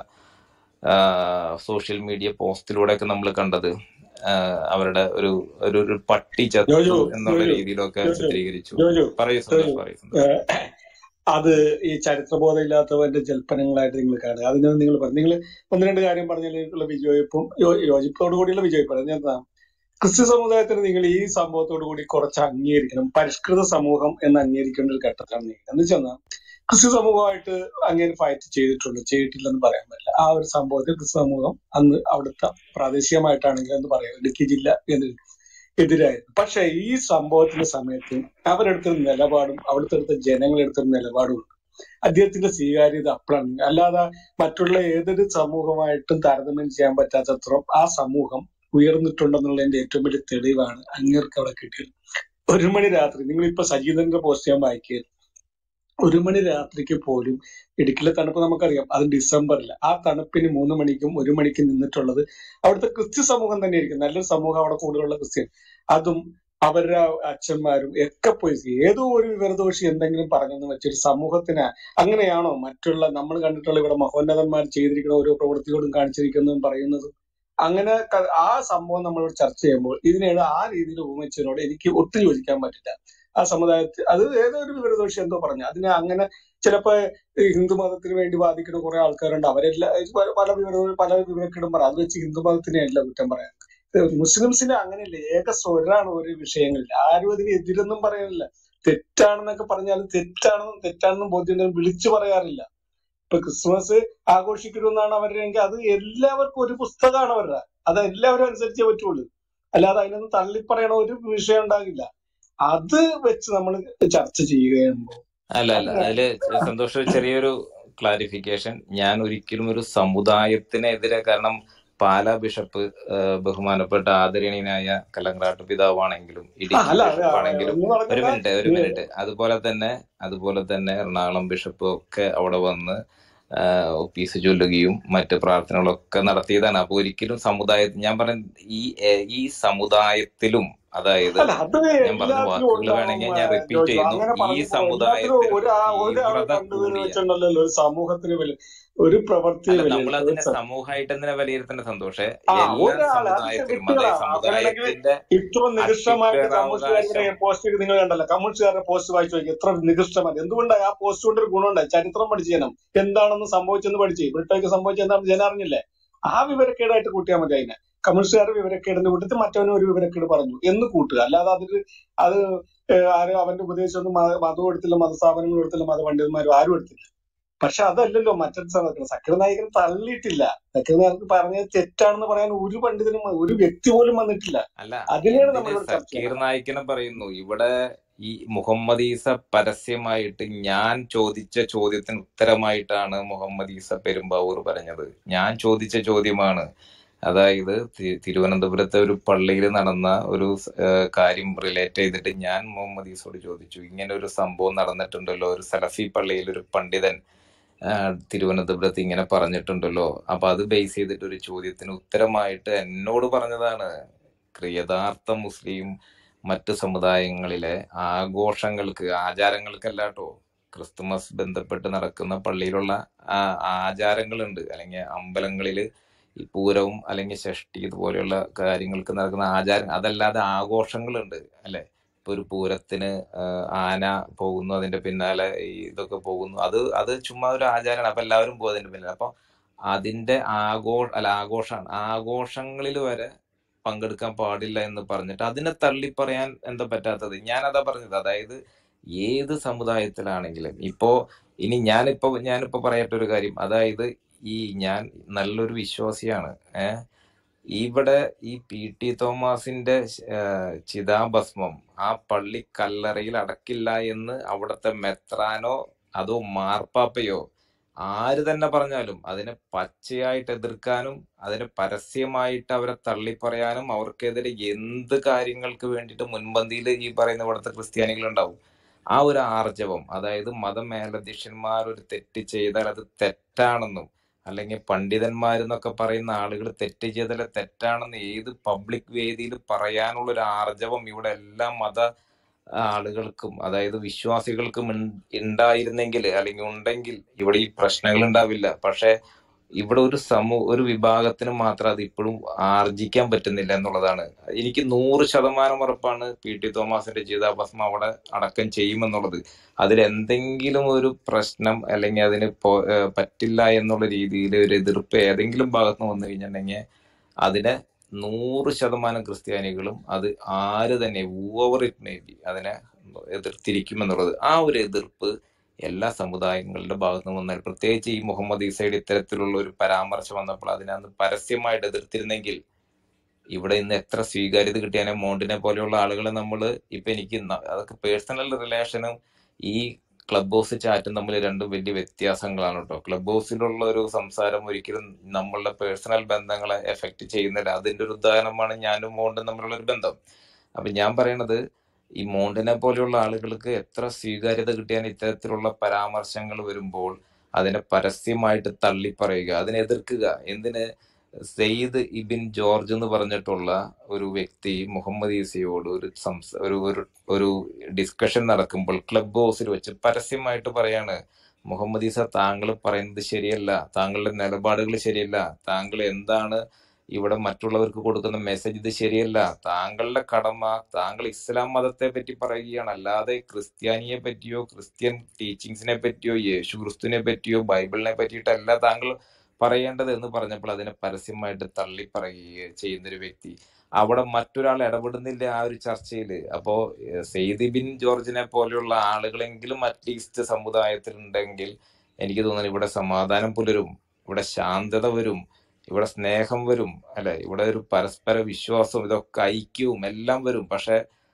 സോഷ്യൽ മീഡിയ പോസ്റ്റിലൂടെയൊക്കെ നമ്മൾ കണ്ടത്. ആഹ്, അവരുടെ ഒരു ഒരു ഒരു പട്ടി ചത്തു ജോജു എന്നുള്ള ജോജു രീതിയിലൊക്കെ ജോജു ചിത്രീകരിച്ചു. ജോജു പറയൂ ജോജു സന്തോഷ്, പറയൂ സന്തോഷ്. ഏഹ്, അത് ഈ ചരിത്രബോധം ഇല്ലാത്തവന്റെ ജൽപ്പനങ്ങളായിട്ട് നിങ്ങൾ കാണുക. അതിന് നിങ്ങൾ പറഞ്ഞു നിങ്ങൾ ഒന്ന് രണ്ട് കാര്യം പറഞ്ഞതിലേക്കുള്ള വിജയിപ്പും യോ- യോജിപ്പോടു കൂടിയുള്ള വിജയിപ്പാണ്. ഞാൻ എന്താ ക്രിസ്ത്യ സമുദായത്തിന് നിങ്ങൾ ഈ സംഭവത്തോടു കൂടി കുറച്ച് അംഗീകരിക്കണം. പരിഷ്കൃത സമൂഹം എന്ന് അംഗീകരിക്കേണ്ട ഒരു ഘട്ടത്തിലാണ് നിങ്ങൾ എന്ന് വെച്ചാൽ ക്രിസ്ത്യ സമൂഹമായിട്ട് അങ്ങനെ ഫൈറ്റ് ചെയ്തിട്ടുണ്ട്, ചെയ്തിട്ടില്ലെന്ന് പറയാൻ പറ്റില്ല. ആ ഒരു സംഭവത്തിൽ ക്രിസ്ത്യ സമൂഹം അന്ന് അവിടുത്തെ പ്രാദേശികമായിട്ടാണെങ്കിൽ എന്ന് പറയാം ഇടുക്കി ജില്ല എന്ന് എതിരായിരുന്നു. പക്ഷെ ഈ സംഭവത്തിന്റെ സമയത്ത് അവരെടുത്തൊരു നിലപാടും അവിടുത്തെ അടുത്ത ജനങ്ങളെടുത്തൊരു നിലപാടും ഉണ്ട്. അദ്ദേഹത്തിന്റെ സ്വീകാര്യത അപ്പോഴാണ്. അല്ലാതെ മറ്റുള്ള ഏതൊരു സമൂഹമായിട്ടും താരതമ്യം ചെയ്യാൻ പറ്റാത്തത്രം ആ സമൂഹം ഉയർന്നിട്ടുണ്ടെന്നുള്ളതിന്റെ ഏറ്റവും വലിയ തെളിവാണ് അങ്ങേർക്ക് അവിടെ കിട്ടിയത്. ഒരു മണി രാത്രി നിങ്ങൾ ഇപ്പൊ സജീന്ദ്രന്റെ പോസ്റ്റ് ഞാൻ വായിക്കുക, ഒരു മണി രാത്രിക്ക് പോലും ഇടുക്കിയിലെ തണുപ്പ് നമുക്കറിയാം, അത് ഡിസംബറിൽ ആ തണുപ്പിന് മൂന്ന് മണിക്കും ഒരു മണിക്കും നിന്നിട്ടുള്ളത് അവിടുത്തെ ക്രിസ്ത്യ സമൂഹം തന്നെയായിരിക്കും. നല്ലൊരു സമൂഹം അവിടെ കൂടുതലുള്ള ക്രിസ്ത്യൻ, അതും അവരുടെ അച്ഛന്മാരും ഒക്കെ പോയി ഏതോ ഒരു വിവരദോഷി എന്തെങ്കിലും പറഞ്ഞെന്ന് വെച്ചൊരു സമൂഹത്തിന് അങ്ങനെയാണോ മറ്റുള്ള നമ്മൾ കണ്ടിട്ടുള്ള ഇവിടെ മഹോന്നതന്മാർ ചെയ്തിരിക്കുന്ന ഓരോ പ്രവൃത്തിയോടും കാണിച്ചിരിക്കുന്നതും പറയുന്നതും അങ്ങനെ ക- ആ സംഭവം നമ്മളോട് ചർച്ച ചെയ്യുമ്പോൾ ഇതിനോട് ആ രീതിയിൽ ഉപമിച്ചതിനോട് എനിക്ക് ഒട്ടും യോജിക്കാൻ പറ്റില്ല. ആ സമുദായത്തിൽ അത് ഏതോ ഒരു വിവരദോഷി എന്തോ പറഞ്ഞു അതിനെ അങ്ങനെ ചിലപ്പോ ഈ ഹിന്ദു മതത്തിന് വേണ്ടി വാദിക്കുന്ന കുറെ ആൾക്കാരുണ്ട്. അവരെല്ലാം പല പല വിവര പല വിവരക്കേടും പറയാം. അത് വെച്ച് ഹിന്ദു മതത്തിനെ അല്ല കുറ്റം പറയാം. മുസ്ലിംസിന് അങ്ങനെയല്ല, ഏക സ്വരാണ് ഒരു വിഷയങ്ങളിൽ. ആരും അതിന് എതിരൊന്നും പറയാനില്ല. തെറ്റാണെന്നൊക്കെ പറഞ്ഞാലും തെറ്റാണെന്നും തെറ്റാണെന്നും ബോധ്യം വിളിച്ചു പറയാറില്ല. ഇപ്പൊ ക്രിസ്മസ് ആഘോഷിക്കണമെന്നാണ് അവരുടെ എങ്കിൽ അത് എല്ലാവർക്കും ഒരു പുസ്തകമാണ് അവരുടെ, അത് എല്ലാവരും അനുസരിച്ചേ പറ്റുള്ളൂ. അല്ലാതെ അതിനൊന്നും തള്ളിപ്പറയണ ഒരു വിഷയം ഉണ്ടാകില്ല. അത് വെച്ച് നമ്മൾ ചർച്ച ചെയ്യുകയാകുമ്പോ അല്ല അല്ല അതില് സന്തോഷ് ചെറിയൊരു ക്ലാരിഫിക്കേഷൻ. ഞാൻ ഒരിക്കലും ഒരു സമുദായത്തിനെതിരെ, കാരണം പാലാ ബിഷപ്പ് ആഹ്, ബഹുമാനപ്പെട്ട ആദരണീയനായ കല്ലങ്കാട്ട് പിതാവാണെങ്കിലും ആ ഇടുക്കി അല്ല അത് ബിഷപ്പാണെങ്കിലും എന്ന് ഒരു പറഞ്ഞാൽ മിനിറ്റ് ഒരു മിനിറ്റ് അതുപോലെ തന്നെ അതുപോലെ തന്നെ എറണാകുളം ബിഷപ്പ് ഒക്കെ അവിടെ വന്ന് ആഹ്, ഒപ്പീസ് ചൊല്ലുകയും മറ്റ് പ്രാർത്ഥനകളൊക്കെ നടത്തിയതാണ്. അപ്പൊ ഒരിക്കലും സമുദായത്തിൽ ഞാൻ പറഞ്ഞ ഈ ഏഹ്, ഈ സമുദായത്തിലും, അതായത് അല്ല അത് ഞാൻ പറഞ്ഞ എല്ലാത്തിലും വാക്കുകൾ ഉണ്ടാവും വേണമെങ്കിൽ ഞാൻ റിപ്പീറ്റ് ജോജു. ചെയ്യുന്നു. അങ്ങനെ ഈ പറഞ്ഞപ്പോ എല്ലാത്തിലും സമുദായത്തിലും ഒരാ ഒരാൾ തീവ്രത രണ്ടുപേര് കൂടിയ, വെച്ചിട്ടുണ്ടല്ലോ ഒരു സമൂഹത്തിന് വില ഒരു പ്രവൃത്തിയെ അല്ല നമ്മൾ വിലയിരുത്തുക. അതിനെ ഒരു സ- സമൂഹമായിട്ട് എന്തിനാ വിലയിരുത്തേണ്ട സന്തോഷേ? ആ എല്ലാ ഒരാള് അതിന്റെ സമുദായത്തിലും, വിട്ടുകളാ. അതായത് അങ്ങനെയാണെങ്കിൽ സമുദായത്തിന്റെ ഇത്ര നികൃഷ്ടമായിട്ട് കമ്മ്യൂണിസ്റ്റുകാരുടെ അസ്തിത്വവകാശം. പോസ്റ്റ് നിങ്ങൾ കണ്ടല്ലോ, കമ്മ്യൂണിസ്റ്റുകാരുടെ പോസ്റ്റ് വായിച്ചു നോക്കി എത്ര നികൃഷ്ടമാണ്. എന്തുകൊണ്ടാണ് ആ പോസ്റ്റ് കൊണ്ട് ഒരു ഗുണമുണ്ടായി? ചരിത്രം പഠിച്ചു ജനം എന്താണെന്ന് സംഭവിച്ചെന്ന് പഠിച്ച് ബ്രിട്ടനിക്ക് സംഭവിച്ചത് എന്താണെന്ന് ജനം അറിഞ്ഞില്ലേ? ആ വിവരക്കേടായിട്ട് കൂട്ടിയാൽ മതി അതിനെ. കമ്മ്യൂണിസ്റ്റുകാരുടെ വിവരക്കേടിന്റെ കൂട്ടത്തിൽ മറ്റവനും ഒരു വിവരക്കേട് പറഞ്ഞു എന്ന് കൂട്ടുക. അല്ലാതെ അതിൽ അത് ഏഹ് ആരും അവന്റെ ഉപദേശമൊന്നും മത- മതവും എടുത്തില്ല, മതസ്ഥാപനങ്ങളും എടുത്തില്ല, മതപണ്ഡിതന്മാരും ആരും എടുത്തില്ല. പക്ഷെ അതല്ലല്ലോ മറ്റൊരു സമയത്ത് സക്കീർ നായികൻ തള്ളിയിട്ടില്ല. സക്കീർ നായിക് പറഞ്ഞത് തെറ്റാണെന്ന് പറയാൻ ഒരു പണ്ഡിതനും ഒരു വ്യക്തി പോലും വന്നിട്ടില്ല. അല്ല, അതിനെയാണ് എന്തിന് നമ്മളിവിടെ ചർച്ച സക്കീർ ചെയ്യുന്നത്. നായിക്കിനെ പറയുന്നു? ഇവിടെ ഈ മുഹമ്മദ് ഈസ പരസ്യമായിട്ട് ഞാൻ ചോദിച്ച ചോദ്യത്തിന് ഉത്തരമായിട്ടാണ് മുഹമ്മദ് ഈസ പെരുമ്പാവൂർ പറഞ്ഞത്. ഞാൻ ചോദിച്ച ചോദ്യമാണ്. അതായത് തി- തിരുവനന്തപുരത്തെ ഒരു പള്ളിയിൽ നടന്ന ഒരു സ്- ഏഹ് കാര്യം റിലേറ്റ് ചെയ്തിട്ട് ഞാൻ മുഹമ്മദ് ഈസോട് ചോദിച്ചു, ഇങ്ങനെ ഒരു സംഭവം നടന്നിട്ടുണ്ടല്ലോ, ഒരു സലഫി പള്ളിയിൽ ഒരു പണ്ഡിതൻ ആ, തിരുവനന്തപുരത്ത് ഇങ്ങനെ പറഞ്ഞിട്ടുണ്ടല്ലോ. അപ്പൊ അത് ബേസ് ചെയ്തിട്ട് ഒരു ചോദ്യത്തിന് ഉത്തരമായിട്ട് എന്നോട് പറഞ്ഞതാണ്, യഥാർത്ഥ മുസ്ലിം മറ്റു സമുദായങ്ങളിലെ ആഘോഷങ്ങൾക്ക്, ആചാരങ്ങൾക്കല്ല കേട്ടോ, ക്രിസ്തുമസ് ബന്ധപ്പെട്ട് നടക്കുന്ന പള്ളിയിലുള്ള ആ ആചാരങ്ങളുണ്ട്, അല്ലെങ്കിൽ അമ്പലങ്ങളില് ഈ പൂരവും അല്ലെങ്കിൽ ഷഷ്ടി ഇതുപോലെയുള്ള കാര്യങ്ങൾക്ക് നടക്കുന്ന ആചാരം, അതല്ലാതെ ആഘോഷങ്ങളുണ്ട് അല്ലെ. ഇപ്പൊ ഒരു പൂരത്തിന് ആഹ് ആന പോകുന്നു, അതിന്റെ പിന്നാലെ ഈ ഇതൊക്കെ പോകുന്നു, അത് അത് ചുമ്മാ ഒരു ആചാരമാണ്. അപ്പൊ എല്ലാവരും പോകും അതിന്റെ പിന്നാലെ. അപ്പൊ അതിന്റെ ആഘോ അല്ല ആഘോഷമാണ്, ആഘോഷങ്ങളിൽ വരെ പങ്കെടുക്കാൻ പാടില്ല എന്ന് പറഞ്ഞിട്ട് അതിനെ തള്ളി പറയാൻ എന്താ പറ്റാത്തത്? ഞാനതാ പറഞ്ഞത്. അതായത് ഏത് സമുദായത്തിലാണെങ്കിലും ഇപ്പോ ഇനി ഞാനിപ്പോ ഞാനിപ്പോ പറയട്ടെ ഒരു കാര്യം. അതായത് ഈ ഞാൻ നല്ലൊരു വിശ്വാസിയാണ്. ഏഹ് ഇവിടെ ഈ പി ടി തോമസിന്റെ ഏഹ് ചിതാഭസ്മം ആ പള്ളി കല്ലറയിൽ അടക്കില്ല എന്ന് അവിടുത്തെ മെത്രാനോ അതോ മാർപ്പാപ്പയോ ആര് തന്നെ പറഞ്ഞാലും അതിനെ പച്ചയായിട്ട് എതിർക്കാനും അതിനെ പരസ്യമായിട്ട് അവരെ തള്ളിപ്പറയാനും അവർക്കെതിരെ എന്ത് കാര്യങ്ങൾക്ക് വേണ്ടിയിട്ട് മുൻപന്തിയിൽ ഈ പറയുന്ന ഇവിടുത്തെ ക്രിസ്ത്യാനികൾ ഉണ്ടാവും. ആ ഒരു ആർജവം, അതായത് മതമേലധ്യക്ഷന്മാർ ഒരു തെറ്റ് ചെയ്താൽ അത് തെറ്റാണെന്നും അല്ലെങ്കിൽ പണ്ഡിതന്മാരെന്നൊക്കെ പറയുന്ന ആളുകൾ തെറ്റ് ചെയ്താൽ തെറ്റാണെന്ന് ഏത് പബ്ലിക് വേദിയിൽ പറയാനുള്ള ഒരു ആർജവം ഇവിടെ എല്ലാ മത ആളുകൾക്കും, അതായത് വിശ്വാസികൾക്കും ഉൺ- ഉണ്ടായിരുന്നെങ്കിൽ അല്ലെങ്കിൽ ഉണ്ടെങ്കിൽ ഇവിടെ ഈ പ്രശ്നങ്ങൾ ഉണ്ടാവില്ല. പക്ഷെ ഇവിടെ ഒരു സമൂഹ ഒരു വിഭാഗത്തിന് മാത്രം അത് ഇപ്പോഴും ആർജിക്കാൻ പറ്റുന്നില്ല എന്നുള്ളതാണ്. എനിക്ക് നൂറ് ശതമാനം ഉറപ്പാണ് പി ടി തോമസിന്റെ ചിതാഭസ്മം അവിടെ അടക്കം ചെയ്യുമെന്നുള്ളത്. അതിൽ എന്തെങ്കിലും ഒരു പ്രശ്നം അല്ലെങ്കിൽ അതിന് പോ- ഏഹ് പറ്റില്ല എന്നുള്ള രീതിയിൽ ഒരു എതിർപ്പ് ഏതെങ്കിലും ഭാഗത്ത് നിന്ന് വന്നു കഴിഞ്ഞിട്ടുണ്ടെങ്കിൽ അതിനെ നൂറ് ശതമാനം ക്രിസ്ത്യാനികളും അത് ആര് തന്നെ whoever it may be അതിനെ എതിർത്തിരിക്കും എന്നുള്ളത്. ആ ഒരു എതിർപ്പ് എല്ലാ സമുദായങ്ങളുടെ ഭാഗത്തു നിന്ന് വന്നാൽ, പ്രത്യേകിച്ച് ഈ മുഹമ്മദ് ഈസയുടെ ഇത്തരത്തിലുള്ള ഒരു പരാമർശം വന്നപ്പോൾ അതിനകത്ത് പരസ്യമായിട്ട് എതിർത്തിരുന്നെങ്കിൽ ഇവിടെ ഇന്ന് എത്ര സ്വീകാര്യത കിട്ടിയാനെ. മോണ്ടിനെ പോലെയുള്ള ആളുകളെ നമ്മൾ ഇപ്പൊ എനിക്ക് ന- അതൊക്കെ പേഴ്സണൽ റിലേഷനും ഈ ക്ലബ് ഹൗസ് ചാറ്റും തമ്മിൽ രണ്ടും വലിയ വ്യത്യാസങ്ങളാണ് കേട്ടോ. ക്ലബ് ഹൗസിലുള്ള ഒരു സംസാരം ഒരിക്കലും നമ്മളുടെ പേഴ്സണൽ ബന്ധങ്ങളെ എഫക്ട് ചെയ്യുന്നില്ല. അതിന്റെ ഒരു ഉദാഹരണമാണ് ഞാനും മോണ്ടും തമ്മിലുള്ള ഒരു ബന്ധം. അപ്പൊ ഞാൻ പറയണത് ഈ മോണ്ടിനെ പോലെയുള്ള ആളുകൾക്ക് എത്ര സ്വീകാര്യത കിട്ടിയാൽ ഇത്തരത്തിലുള്ള പരാമർശങ്ങൾ വരുമ്പോൾ അതിനെ പരസ്യമായിട്ട് തള്ളിപ്പറയുക, അതിനെ എതിർക്കുക. എന്തിന്? സെയ്ദ് ഇബിൻ ജോർജ് എന്ന് പറഞ്ഞിട്ടുള്ള ഒരു വ്യക്തി മുഹമ്മദ് ഈസയോട് ഒരു സംസ ഒരു ഒരു ഒരു ഡിസ്കഷൻ നടക്കുമ്പോൾ ക്ലബ് ഹൗസിൽ വെച്ച് പരസ്യമായിട്ട് പറയാണ്, മുഹമ്മദ് ഈസ താങ്കൾ പറയുന്നത് ശരിയല്ല, താങ്കളുടെ നിലപാടുകൾ ശരിയല്ല, താങ്കൾ എന്താണ് ഇവിടെ മറ്റുള്ളവർക്ക് കൊടുക്കുന്ന മെസ്സേജ് ഇത് ശരിയല്ല, താങ്കളുടെ കടമ താങ്കൾ ഇസ്ലാം മതത്തെ പറ്റി പറയുകയാണ്, അല്ലാതെ ക്രിസ്ത്യാനിയെ പറ്റിയോ ക്രിസ്ത്യൻ ടീച്ചിങ്സിനെ പറ്റിയോ യേശു ക്രിസ്തുവിനെ പറ്റിയോ ബൈബിളിനെ പറ്റിയിട്ടല്ല താങ്കൾ പറയേണ്ടത് എന്ന് പറഞ്ഞപ്പോൾ അതിനെ പരസ്യമായിട്ട് തള്ളി പറയുക ചെയ്യുന്ന ഒരു വ്യക്തി. അവിടെ മറ്റൊരാൾ ഇടപെടുന്നില്ല ആ ഒരു ചർച്ചയിൽ. അപ്പോ ഏഹ് സെയ്ദ് ബിൻ ജോർജിനെ പോലെയുള്ള ആളുകളെങ്കിലും അറ്റ്ലീസ്റ്റ് സമുദായത്തിൽ ഉണ്ടെങ്കിൽ എനിക്ക് തോന്നുന്നു ഇവിടെ സമാധാനം പുലരും, ഇവിടെ ശാന്തത വരും, ഇവിടെ സ്നേഹം വരും അല്ലെ, ഇവിടെ ഒരു പരസ്പര വിശ്വാസവും ഇതൊക്കെ ഐക്യവും എല്ലാം വരും. പക്ഷെ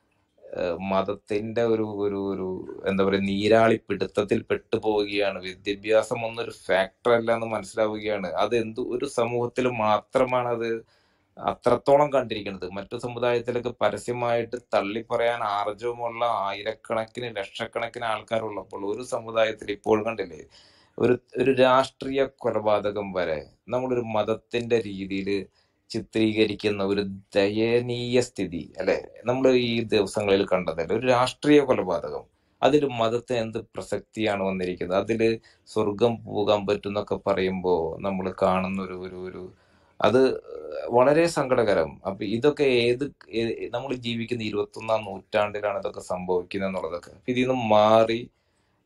ഏഹ് മതത്തിന്റെ ഒരു ഒരു ഒരു എന്താ പറയുക നീരാളി പിടുത്തത്തിൽ പെട്ടു പോവുകയാണ്. വിദ്യാഭ്യാസം ഒന്നൊരു ഫാക്ടർ അല്ല എന്ന് മനസ്സിലാവുകയാണ്. അത് എന്ത് ഒരു സമൂഹത്തിൽ മാത്രമാണ് അത് അത്രത്തോളം കണ്ടിരിക്കുന്നത്. മറ്റു സമുദായത്തിലൊക്കെ പരസ്യമായിട്ട് തള്ളിപ്പറയാൻ ആർജവമുള്ള ആയിരക്കണക്കിന് ലക്ഷക്കണക്കിന് ആൾക്കാരുള്ളപ്പോൾ ഒരു സമുദായത്തിൽ ഇപ്പോൾ കണ്ടില്ലേ ഒരു ഒരു രാഷ്ട്രീയ കൊലപാതകം വരെ നമ്മളൊരു മതത്തിന്റെ രീതിയിൽ ചിത്രീകരിക്കുന്ന ഒരു ദയനീയ സ്ഥിതി അല്ലെ നമ്മൾ ഈ ദിവസങ്ങളിൽ കണ്ടതല്ലേ. ഒരു രാഷ്ട്രീയ കൊലപാതകം, അതിൽ മതത്തിന് എന്ത് പ്രസക്തിയാണ് വന്നിരിക്കുന്നത്? അതില് സ്വർഗം പോകാൻ പറ്റുന്നൊക്കെ പറയുമ്പോ നമ്മൾ കാണുന്ന ഒരു ഒരു ഒരു അത് വളരെ സങ്കടകരം. അപ്പൊ ഇതൊക്കെ ഏത് നമ്മൾ ജീവിക്കുന്ന ഇരുപത്തി ഒന്നാം നൂറ്റാണ്ടിലാണ് ഇതൊക്കെ സംഭവിക്കുന്നത് എന്നുള്ളതൊക്കെ. അപ്പൊ ഇതിൽ നിന്ന് മാറി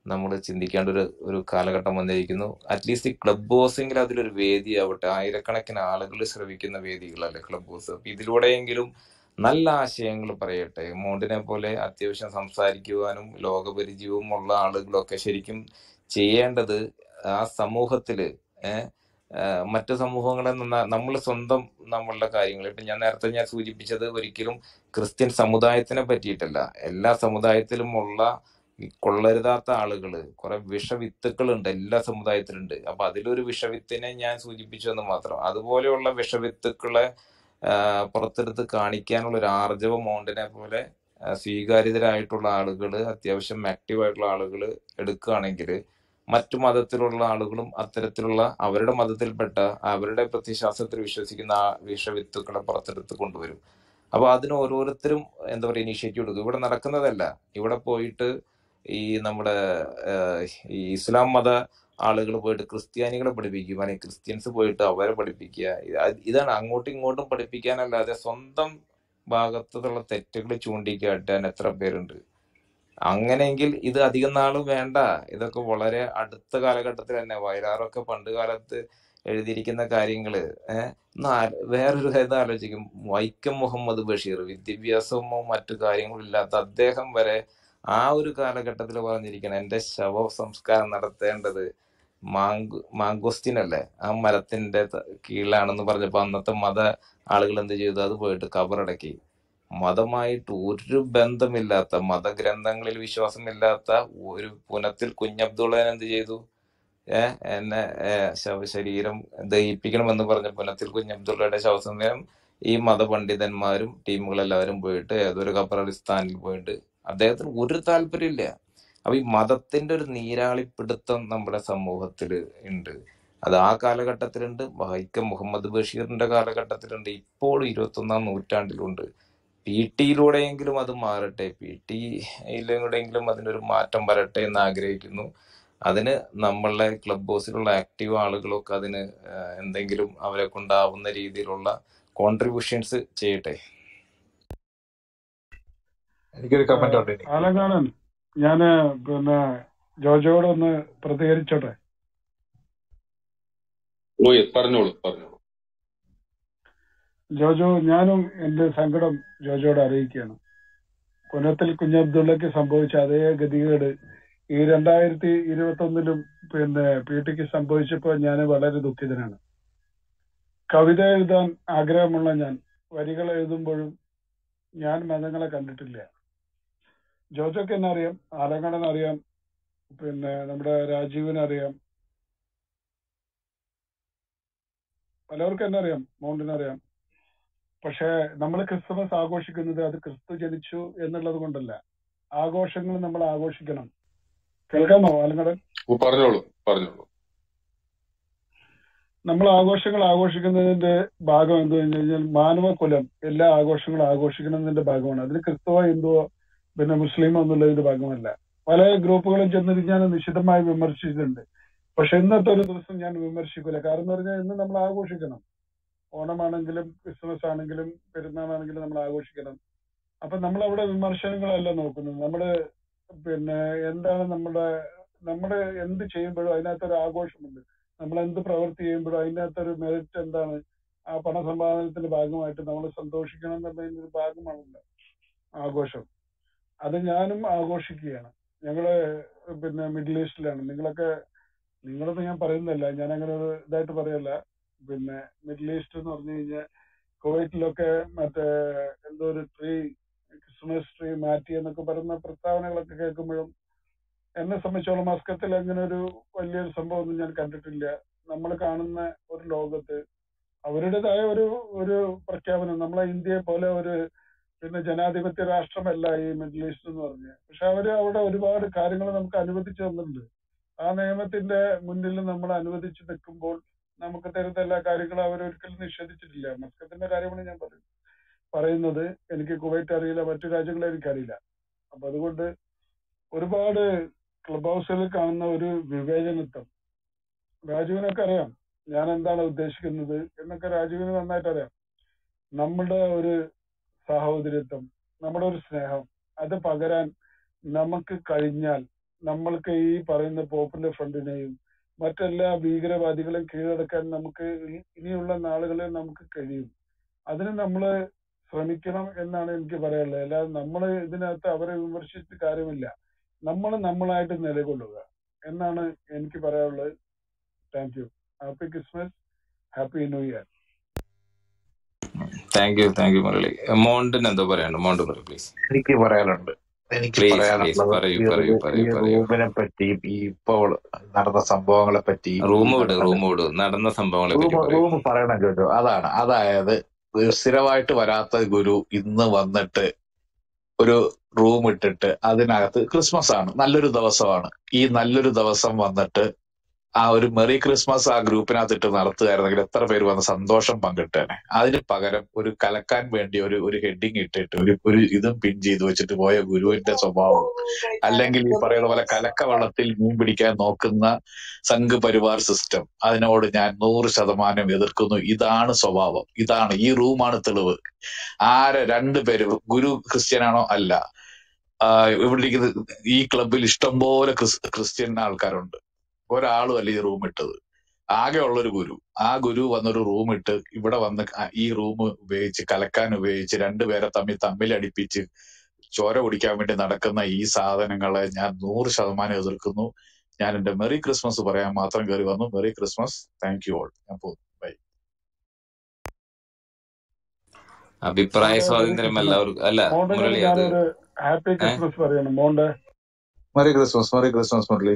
നമ്മൾ ചിന്തിക്കേണ്ട ഒരു ഒരു കാലഘട്ടം വന്നിരിക്കുന്നു. അറ്റ്ലീസ്റ്റ് ഈ ക്ലബ് ഹൗസെങ്കിലും അതിലൊരു വേദിയാവട്ടെ. ആയിരക്കണക്കിന് ആളുകൾ ശ്രമിക്കുന്ന വേദികളല്ലേ ക്ലബ് ഹൗസ്. അപ്പൊ ഇതിലൂടെയെങ്കിലും നല്ല ആശയങ്ങൾ പറയട്ടെ. മോണ്ടിനെ പോലെ അത്യാവശ്യം സംസാരിക്കുവാനും ലോകപരിചയവും ഉള്ള ആളുകളൊക്കെ ശരിക്കും ചെയ്യേണ്ടത് ആ സമൂഹത്തില് ഏഹ് മറ്റു സമൂഹങ്ങളെ നമ്മൾ സ്വന്തം നമ്മളുടെ കാര്യങ്ങൾ ഇപ്പൊ ഞാൻ നേരത്തെ ഞാൻ സൂചിപ്പിച്ചത് ഒരിക്കലും ക്രിസ്ത്യൻ സമുദായത്തിനെ പറ്റിയിട്ടല്ല. എല്ലാ സമുദായത്തിലും ഉള്ള ഈ കൊള്ളരുതാത്ത ആളുകള് കുറെ വിഷവിത്തുക്കളുണ്ട്, എല്ലാ സമുദായത്തിലുണ്ട്. അപ്പൊ അതിലൊരു വിഷവിത്തിനെ ഞാൻ സൂചിപ്പിച്ചു എന്ന് മാത്രം. അതുപോലെയുള്ള വിഷവിത്തുക്കളെ ആഹ് പുറത്തെടുത്ത് കാണിക്കാനുള്ള ഒരു ആർജവം മോണ്ടിനെ പോലെ ആഹ് സ്വീകാര്യതരായിട്ടുള്ള ആളുകള്, അത്യാവശ്യം ആക്റ്റീവ് ആയിട്ടുള്ള ആളുകള് എടുക്കുകയാണെങ്കിൽ മറ്റു മതത്തിലുള്ള ആളുകളും അത്തരത്തിലുള്ള അവരുടെ മതത്തിൽപ്പെട്ട അവരുടെ പ്രത്യയശാസ്ത്രത്തിൽ വിശ്വസിക്കുന്ന ആ വിഷവിത്തുക്കളെ പുറത്തെടുത്ത് കൊണ്ടുവരും. അപ്പൊ അതിന് ഓരോരുത്തരും എന്താ പറയുക ഇനീഷ്യേറ്റീവ് എടുക്കും. ഇവിടെ നടക്കുന്നതല്ല. ഇവിടെ പോയിട്ട് ഈ നമ്മുടെ ആഹ് ഈ ഇസ്ലാം മത ആളുകൾ പോയിട്ട് ക്രിസ്ത്യാനികളെ പഠിപ്പിക്കും, അല്ലെങ്കിൽ ക്രിസ്ത്യൻസ് പോയിട്ട് അവരെ പഠിപ്പിക്കുക. ഇത് ഇതാണ് അങ്ങോട്ടും ഇങ്ങോട്ടും പഠിപ്പിക്കാനല്ലാതെ സ്വന്തം ഭാഗത്തുള്ള തെറ്റുകൾ ചൂണ്ടിക്കാട്ടാൻ എത്ര പേരുണ്ട്. അങ്ങനെയെങ്കിൽ ഇത് അധികം നാളും വേണ്ട. ഇതൊക്കെ വളരെ അടുത്ത കാലഘട്ടത്തിൽ തന്നെ വയലാറൊക്കെ പണ്ട് കാലത്ത് എഴുതിയിരിക്കുന്ന കാര്യങ്ങള് ഏഹ് വേറൊരു കാര്യം ആലോചിക്കും. വൈക്കം മുഹമ്മദ് ബഷീർ വിദ്യാഭ്യാസമോ മറ്റു കാര്യങ്ങളും ഇല്ലാത്ത അദ്ദേഹം വരെ ആ ഒരു കാലഘട്ടത്തിൽ പറഞ്ഞിരിക്കണം എന്റെ ശവ സംസ്കാരം നടത്തേണ്ടത് മാങ്കു മാങ്കോസ്റ്റിൻ അല്ലേ ആ മരത്തിന്റെ കീഴിലാണെന്ന് പറഞ്ഞപ്പോ അന്നത്തെ മത ആളുകൾ എന്ത് ചെയ്തു? അത് പോയിട്ട് കബറടക്കി. മതമായിട്ട് ഒരു ബന്ധമില്ലാത്ത, മതഗ്രന്ഥങ്ങളിൽ വിശ്വാസമില്ലാത്ത ഒരു പുനത്തിൽ കുഞ്ഞബ്ദുള്ളനെ എന്ത് ചെയ്തു? ഏഹ് എന്നെ ശവശരീരം ദഹിപ്പിക്കണമെന്ന് പറഞ്ഞ പുനത്തിൽ കുഞ്ഞബ്ദുള്ളയുടെ ശവസമയം ഈ മതപണ്ഡിതന്മാരും ടീമുകളെല്ലാവരും പോയിട്ട് ഏതൊരു ഖബറിസ്ഥാനിൽ പോയിട്ട് അദ്ദേഹത്തിന് ഒരു താല്പര്യമില്ല. അപ്പൊ ഈ മതത്തിന്റെ ഒരു നീരാളിപ്പിടുത്തം നമ്മുടെ സമൂഹത്തിൽ ഉണ്ട്. അത് ആ കാലഘട്ടത്തിലുണ്ട്, വൈക്കം മുഹമ്മദ് ബഷീറിന്റെ കാലഘട്ടത്തിലുണ്ട്, ഇപ്പോൾ ഇരുപത്തി ഒന്നാം നൂറ്റാണ്ടിലുണ്ട്. പി ടിയിലൂടെയെങ്കിലും അത് മാറട്ടെ, പി ടിയിലൂടെയെങ്കിലും അതിനൊരു മാറ്റം വരട്ടെ എന്ന് ആഗ്രഹിക്കുന്നു. അതിന് നമ്മളുടെ ക്ലബ് ഹൗസിലുള്ള ആക്റ്റീവ് ആളുകളൊക്കെ അതിന് എന്തെങ്കിലും അവരെ കൊണ്ടാവുന്ന രീതിയിലുള്ള കോൺട്രിബ്യൂഷൻസ് ചെയ്യട്ടെ. എനിക്കൊരു കമന്റ് ഉണ്ട്. ആലങ്കാടൻ, ഞാന് പിന്നെ ജോജോടൊന്ന് പ്രതികരിച്ചോട്ടെ. ഓ യെസ്, പറഞ്ഞോളൂ പറഞ്ഞോളൂ. ജോജോ, ഞാനും എന്റെ സങ്കടം ജോജോട് അറിയിക്കുകയാണ്. പുനത്തിൽ കുഞ്ഞബ്ദുള്ളക്ക് സംഭവിച്ച അതേ ഗതികേട് ഈ രണ്ടായിരത്തി ഇരുപത്തി ഒന്നിലും പിന്നെ പി ടിക്ക് സംഭവിച്ചപ്പോൾ ഞാൻ വളരെ ദുഃഖിതനാണ്. കവിത എഴുതാൻ ആഗ്രഹമുള്ള ഞാൻ വരികൾ എഴുതുമ്പോഴും ഞാൻ മതങ്ങളെ കണ്ടിട്ടില്ല. ജോജോക്ക് എന്നെ അറിയാം, ആലങ്കടൻ അറിയാം, പിന്നെ നമ്മുടെ രാജീവിനെ അറിയാം, പലവർക്കും എന്നെ അറിയാം, മൗണ്ടിനെ അറിയാം. പക്ഷെ നമ്മൾ ക്രിസ്മസ് ആഘോഷിക്കുന്നത് അത് ക്രിസ്തു ജനിച്ചു എന്നുള്ളത് കൊണ്ടല്ല. ആഘോഷങ്ങൾ നമ്മൾ ആഘോഷിക്കണം. കേൾക്കാമോ ആലങ്കടൻ? പറഞ്ഞോളൂ പറഞ്ഞോളൂ. നമ്മൾ ആഘോഷങ്ങൾ ആഘോഷിക്കുന്നതിന്റെ ഭാഗം എന്ത് പറഞ്ഞു കഴിഞ്ഞാൽ മാനവകുലം എല്ലാ ആഘോഷങ്ങളും ആഘോഷിക്കുന്നതിന്റെ ഭാഗമാണ്. അതിന് ക്രിസ്തുവോ ഹിന്ദുവോ പിന്നെ മുസ്ലിമോ എന്നുള്ളതിന്റെ ഭാഗമല്ല. പല ഗ്രൂപ്പുകളും ചെന്നിട്ട് ഞാൻ നിശിതമായി വിമർശിച്ചിട്ടുണ്ട്. പക്ഷെ ഇന്നത്തെ ഒരു ദിവസം ഞാൻ വിമർശിക്കില്ല. കാരണം എന്ന് പറഞ്ഞാൽ ഇന്ന് നമ്മൾ ആഘോഷിക്കണം. ഓണമാണെങ്കിലും ക്രിസ്മസ് ആണെങ്കിലും പെരുന്നാളാണെങ്കിലും നമ്മൾ ആഘോഷിക്കണം. അപ്പൊ നമ്മൾ അവിടെ വിമർശനങ്ങളല്ല നോക്കുന്നത്. നമ്മള് പിന്നെ എന്താണ് നമ്മുടെ നമ്മുടെ എന്ത് ചെയ്യുമ്പോഴും അതിനകത്തൊരു ആഘോഷമുണ്ട്. നമ്മൾ എന്ത് പ്രവൃത്തി ചെയ്യുമ്പോഴും അതിനകത്തൊരു മെറിറ്റ് എന്താണ്, ആ പണസമ്പാദനത്തിന്റെ ഭാഗമായിട്ട് നമ്മൾ സന്തോഷിക്കണം എന്നുള്ളതിന്റെ ഒരു ഭാഗമാണല്ലോ ആഘോഷം. അത് ഞാനും ആഘോഷിക്കുകയാണ്. ഞങ്ങള് പിന്നെ മിഡിൽ ഈസ്റ്റിലാണ്. നിങ്ങളൊക്കെ നിങ്ങളൊന്നും ഞാൻ പറയുന്നില്ല, ഞാൻ അങ്ങനെ ഒരു ഇതായിട്ട് പറയല്ല. പിന്നെ മിഡിൽ ഈസ്റ്റ് എന്ന് പറഞ്ഞു കഴിഞ്ഞാൽ കുവൈറ്റിലൊക്കെ മറ്റേ എന്തോ ഒരു ട്രീ, ക്രിസ്മസ് ട്രീ മാറ്റി എന്നൊക്കെ പറയുന്ന പ്രസ്താവനകളൊക്കെ കേൾക്കുമ്പോഴും എന്നെ സംബന്ധിച്ചോളം മസ്കത്തിൽ അങ്ങനെ ഒരു വലിയൊരു സംഭവം ഒന്നും ഞാൻ കണ്ടിട്ടില്ല. നമ്മൾ കാണുന്ന ഒരു ലോകത്ത് അവരുടേതായ ഒരു ഒരു പ്രഖ്യാപനം, നമ്മളെ ഇന്ത്യയെ പോലെ ഒരു പിന്നെ ജനാധിപത്യ രാഷ്ട്രമല്ല ഈ മിഡിൽ ഈസ്റ്റ് എന്ന് പറഞ്ഞത്. പക്ഷെ അവര് അവിടെ ഒരുപാട് കാര്യങ്ങൾ നമുക്ക് അനുവദിച്ചു തന്നിട്ടുണ്ട്. ആ നിയമത്തിന്റെ മുന്നിൽ നമ്മൾ അനുവദിച്ചു നിൽക്കുമ്പോൾ നമുക്ക് തരുന്ന എല്ലാ കാര്യങ്ങളും അവരൊരിക്കലും നിഷേധിച്ചിട്ടില്ല. മസ്കത്തിന്റെ കാര്യമാണ് ഞാൻ പറയുന്നത് പറയുന്നത് എനിക്ക് കുവൈറ്റ് അറിയില്ല, മറ്റു രാജ്യങ്ങളെ എനിക്കറിയില്ല. അപ്പൊ അതുകൊണ്ട് ഒരുപാട് ക്ലബ് ഹൗസിൽ കാണുന്ന ഒരു വിവേചനത്വം രാജുവിനൊക്കെ അറിയാം ഞാൻ എന്താണ് ഉദ്ദേശിക്കുന്നത് എന്നൊക്കെ രാജുവിന് നന്നായിട്ട് അറിയാം. നമ്മുടെ ഒരു സഹോദരത്വം, നമ്മുടെ ഒരു സ്നേഹം, അത് പകരാൻ നമുക്ക് കഴിഞ്ഞാൽ നമ്മൾക്ക് ഈ പറയുന്ന പോപ്പുലർ ഫ്രണ്ടിനെയും മറ്റെല്ലാ ഭീകരവാദികളെയും കീഴടക്കാൻ നമുക്ക് ഇ- ഇനിയുള്ള നാളുകളിൽ നമുക്ക് കഴിയും. അതിന് നമ്മൾ ശ്രമിക്കണം എന്നാണ് എനിക്ക് പറയാനുള്ളത്. അല്ലാതെ നമ്മൾ ഇതിനകത്ത് അവരെ വിമർശിച്ചിട്ട് കാര്യമില്ല. നമ്മൾ നമ്മളായിട്ട് നിലകൊള്ളുക എന്നാണ് എനിക്ക് പറയാനുള്ളത്. Thank you. Happy Christmas, happy new year. Thank you thank you Murali. മോണ്ടിന് എന്തോ പറയാനുണ്ട്? മോണ്ട് പറയൂ പ്ലീസ്. എനിക്ക് പറയാനുണ്ട് എനിക്ക് പ്ലീസ് പ്ലീസ് പറയാനുള്ളത് പറയൂ ഈ പറയൂ റൂ- ഈ പറയൂ പറയൂ. റൂമിനെ പറ്റിയും ഈ ഇപ്പോൾ നടന്ന സംഭവങ്ങളെ പറ്റിയും ഈ റൂം വിട് നടന്ന റൂം വിട് നടന്ന സംഭവങ്ങളെ റൂം പറ്റി പറയൂ. റൂം പറയണം കേട്ടോ. അതാണ് അതായത് ഒരു സ്ഥിരമായിട്ട് വരാത്ത ഗുരു ഇന്ന് വന്നിട്ട് ഒരു റൂം ഇട്ടിട്ട് അതിനകത്ത് ക്രിസ്മസ് ആണ്, നല്ലൊരു ദിവസമാണ്. ഈ നല്ലൊരു ദിവസം വന്നിട്ട് ആ ഒരു മെറി ക്രിസ്മസ് ആ ഗ്രൂപ്പിനകത്ത് ഇട്ട് നടത്തുകയായിരുന്നെങ്കിൽ എത്ര പേര് വന്ന് സന്തോഷം പങ്കിട്ടേനെ. അതിന് പകരം ഒരു കലക്കാൻ വേണ്ടി ഒരു ഒരു ഹെഡിങ് ഇട്ടിട്ട് ഒരു ഒരു ഇതും പിൻ ചെയ്ത് വെച്ചിട്ട് പോയ ഗുരുവിന്റെ സ്വഭാവം, അല്ലെങ്കിൽ ഈ പറയുന്ന പോലെ കലക്ക വള്ളത്തിൽ മീൻ പിടിക്കാൻ നോക്കുന്ന സംഘ് പരിവാർ സിസ്റ്റം, അതിനോട് ഞാൻ നൂറ് ശതമാനം എതിർക്കുന്നു. ഇതാണ് സ്വഭാവം, ഇതാണ് ഈ റൂമാണ് തെളിവ്. ആരെ രണ്ടുപേര് ഗുരു ക്രിസ്ത്യനാണോ? അല്ല. ആഹ് ഇവിടെ ഇരിക്കുന്ന ഈ ക്ലബിൽ ഇഷ്ടംപോലെ ക്രിസ് ക്രിസ്ത്യൻ ആൾക്കാരുണ്ട്. ഒരാളും അല്ല ഈ റൂം ഇട്ടത്, ആകെ ഉള്ളൊരു ഗുരു. ആ ഗുരു വന്നൊരു റൂം ഇട്ട് ഇവിടെ വന്ന് ക- ഈ റൂം ഉപയോഗിച്ച് കലക്കാൻ ഉപയോഗിച്ച് രണ്ടുപേരെ തമ്മിൽ തമ്മിലടിപ്പിച്ച് ചോര കുടിക്കാൻ വേണ്ടി നടക്കുന്ന ഈ സാധനങ്ങളെ ഞാൻ നൂറ് ശതമാനം എതിർക്കുന്നു. ഞാൻ എന്റെ മെറി ക്രിസ്മസ് പറയാൻ മാത്രം കയറി വന്നു. Merry Christmas. Thank you all. ഞാൻ പോകുന്നു. ബൈ. അഭിപ്രായ മോണ്ടെ മെറി സ്വാതന്ത്ര്യം ക്രിസ്മസ്. എല്ലാവർക്കും അല്ല മോണ്ടനോട് മുരളി. അത് ഞാനൊരു ഹാപ്പി ഏഹ് ക്രിസ്മസ് പറയണം. Monte merry Christmas, merry Christmas Murali.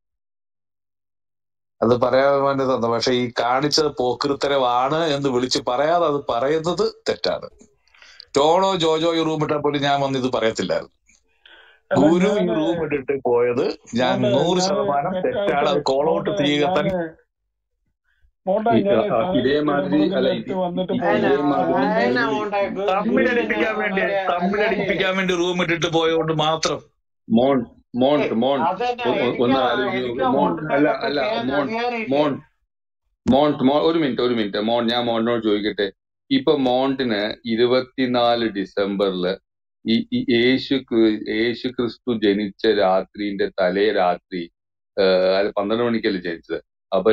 അത് പറയാൻ വേണ്ടി തന്നു. പക്ഷെ ഈ കാണിച്ചത് പോക്കൃത്തരമാണ് എന്ന് വിളിച്ച് പറയാതെ അത് പറയുന്നത് തെറ്റാണ്. ടോണോ ജോജോ ഈ റൂം ഇട്ടാൽ പോലും ഞാൻ വന്ന് ഇത് പറയത്തില്ലായിരുന്നു. അല്ല, ഗുരു ഈ ഞാന് റൂം ഇട്ടിട്ട് പോയത് ഞാൻ മോണ്ടെ നൂറ് ഞാന് ശതമാനം തെറ്റാണ്. തെറ്റായിട്ട് അത് കോൾ ഔട്ട് മോണ്ടെ ചെയ്യുക ഞാന് തന്നെ. മോണ്ടെ ഈ- ഞാന് ആ, സനൽ ഇതേമാതിരി ഇടമുറുകിന്റെ അല്ല അടുത്ത് ഇത് വന്നിട്ട് ഇത് പോയി ഇതേമാതിരി ഗുരുവിന്റെ അതെന്നാ മുരളി മോണ്ടെ ഗു- ഗുരുവിന് തമ്മിലടിപ്പിക്കാൻ വേണ്ടി ഒരു അല്ലാതെ തമ്മിലടിപ്പിക്കാൻ വേണ്ടി റൂം ഇട്ടിട്ട് പോയതുകൊണ്ട് മാത്രം. മോൺ മോണ്ട് ഏയ് മോണ്ട് അതെന്നാ ഒ- ഒ- എനിക്ക് ഒന്ന് ആലോചിച്ച് എനിക്ക് നോക്ക്. മോൺ മോണ്ടിനെ അല്ല പറ്റി അല്ല ചെയ്യാൻ മോൺ അധികാരമില്ലേ? മോൺ മോണ്ട് മോ ഒരു മിനിറ്റ് ഒരു മിനിറ്റ് മോൺ ഞാൻ മോണ്ടിനോട് ചോദിക്കട്ടെ. ഇപ്പൊ മോണ്ടിന് ഇരുപത്തിനാല് ഡിസംബറില് ഈ ഈ യേശു ക്രി- യേശു ക്രിസ്തു ജനിച്ച രാത്രിന്റെ തലേ രാത്രി ആഹ് അത് പന്ത്രണ്ട് മണിക്കല്ലേ ജനിച്ചത്. അപ്പൊ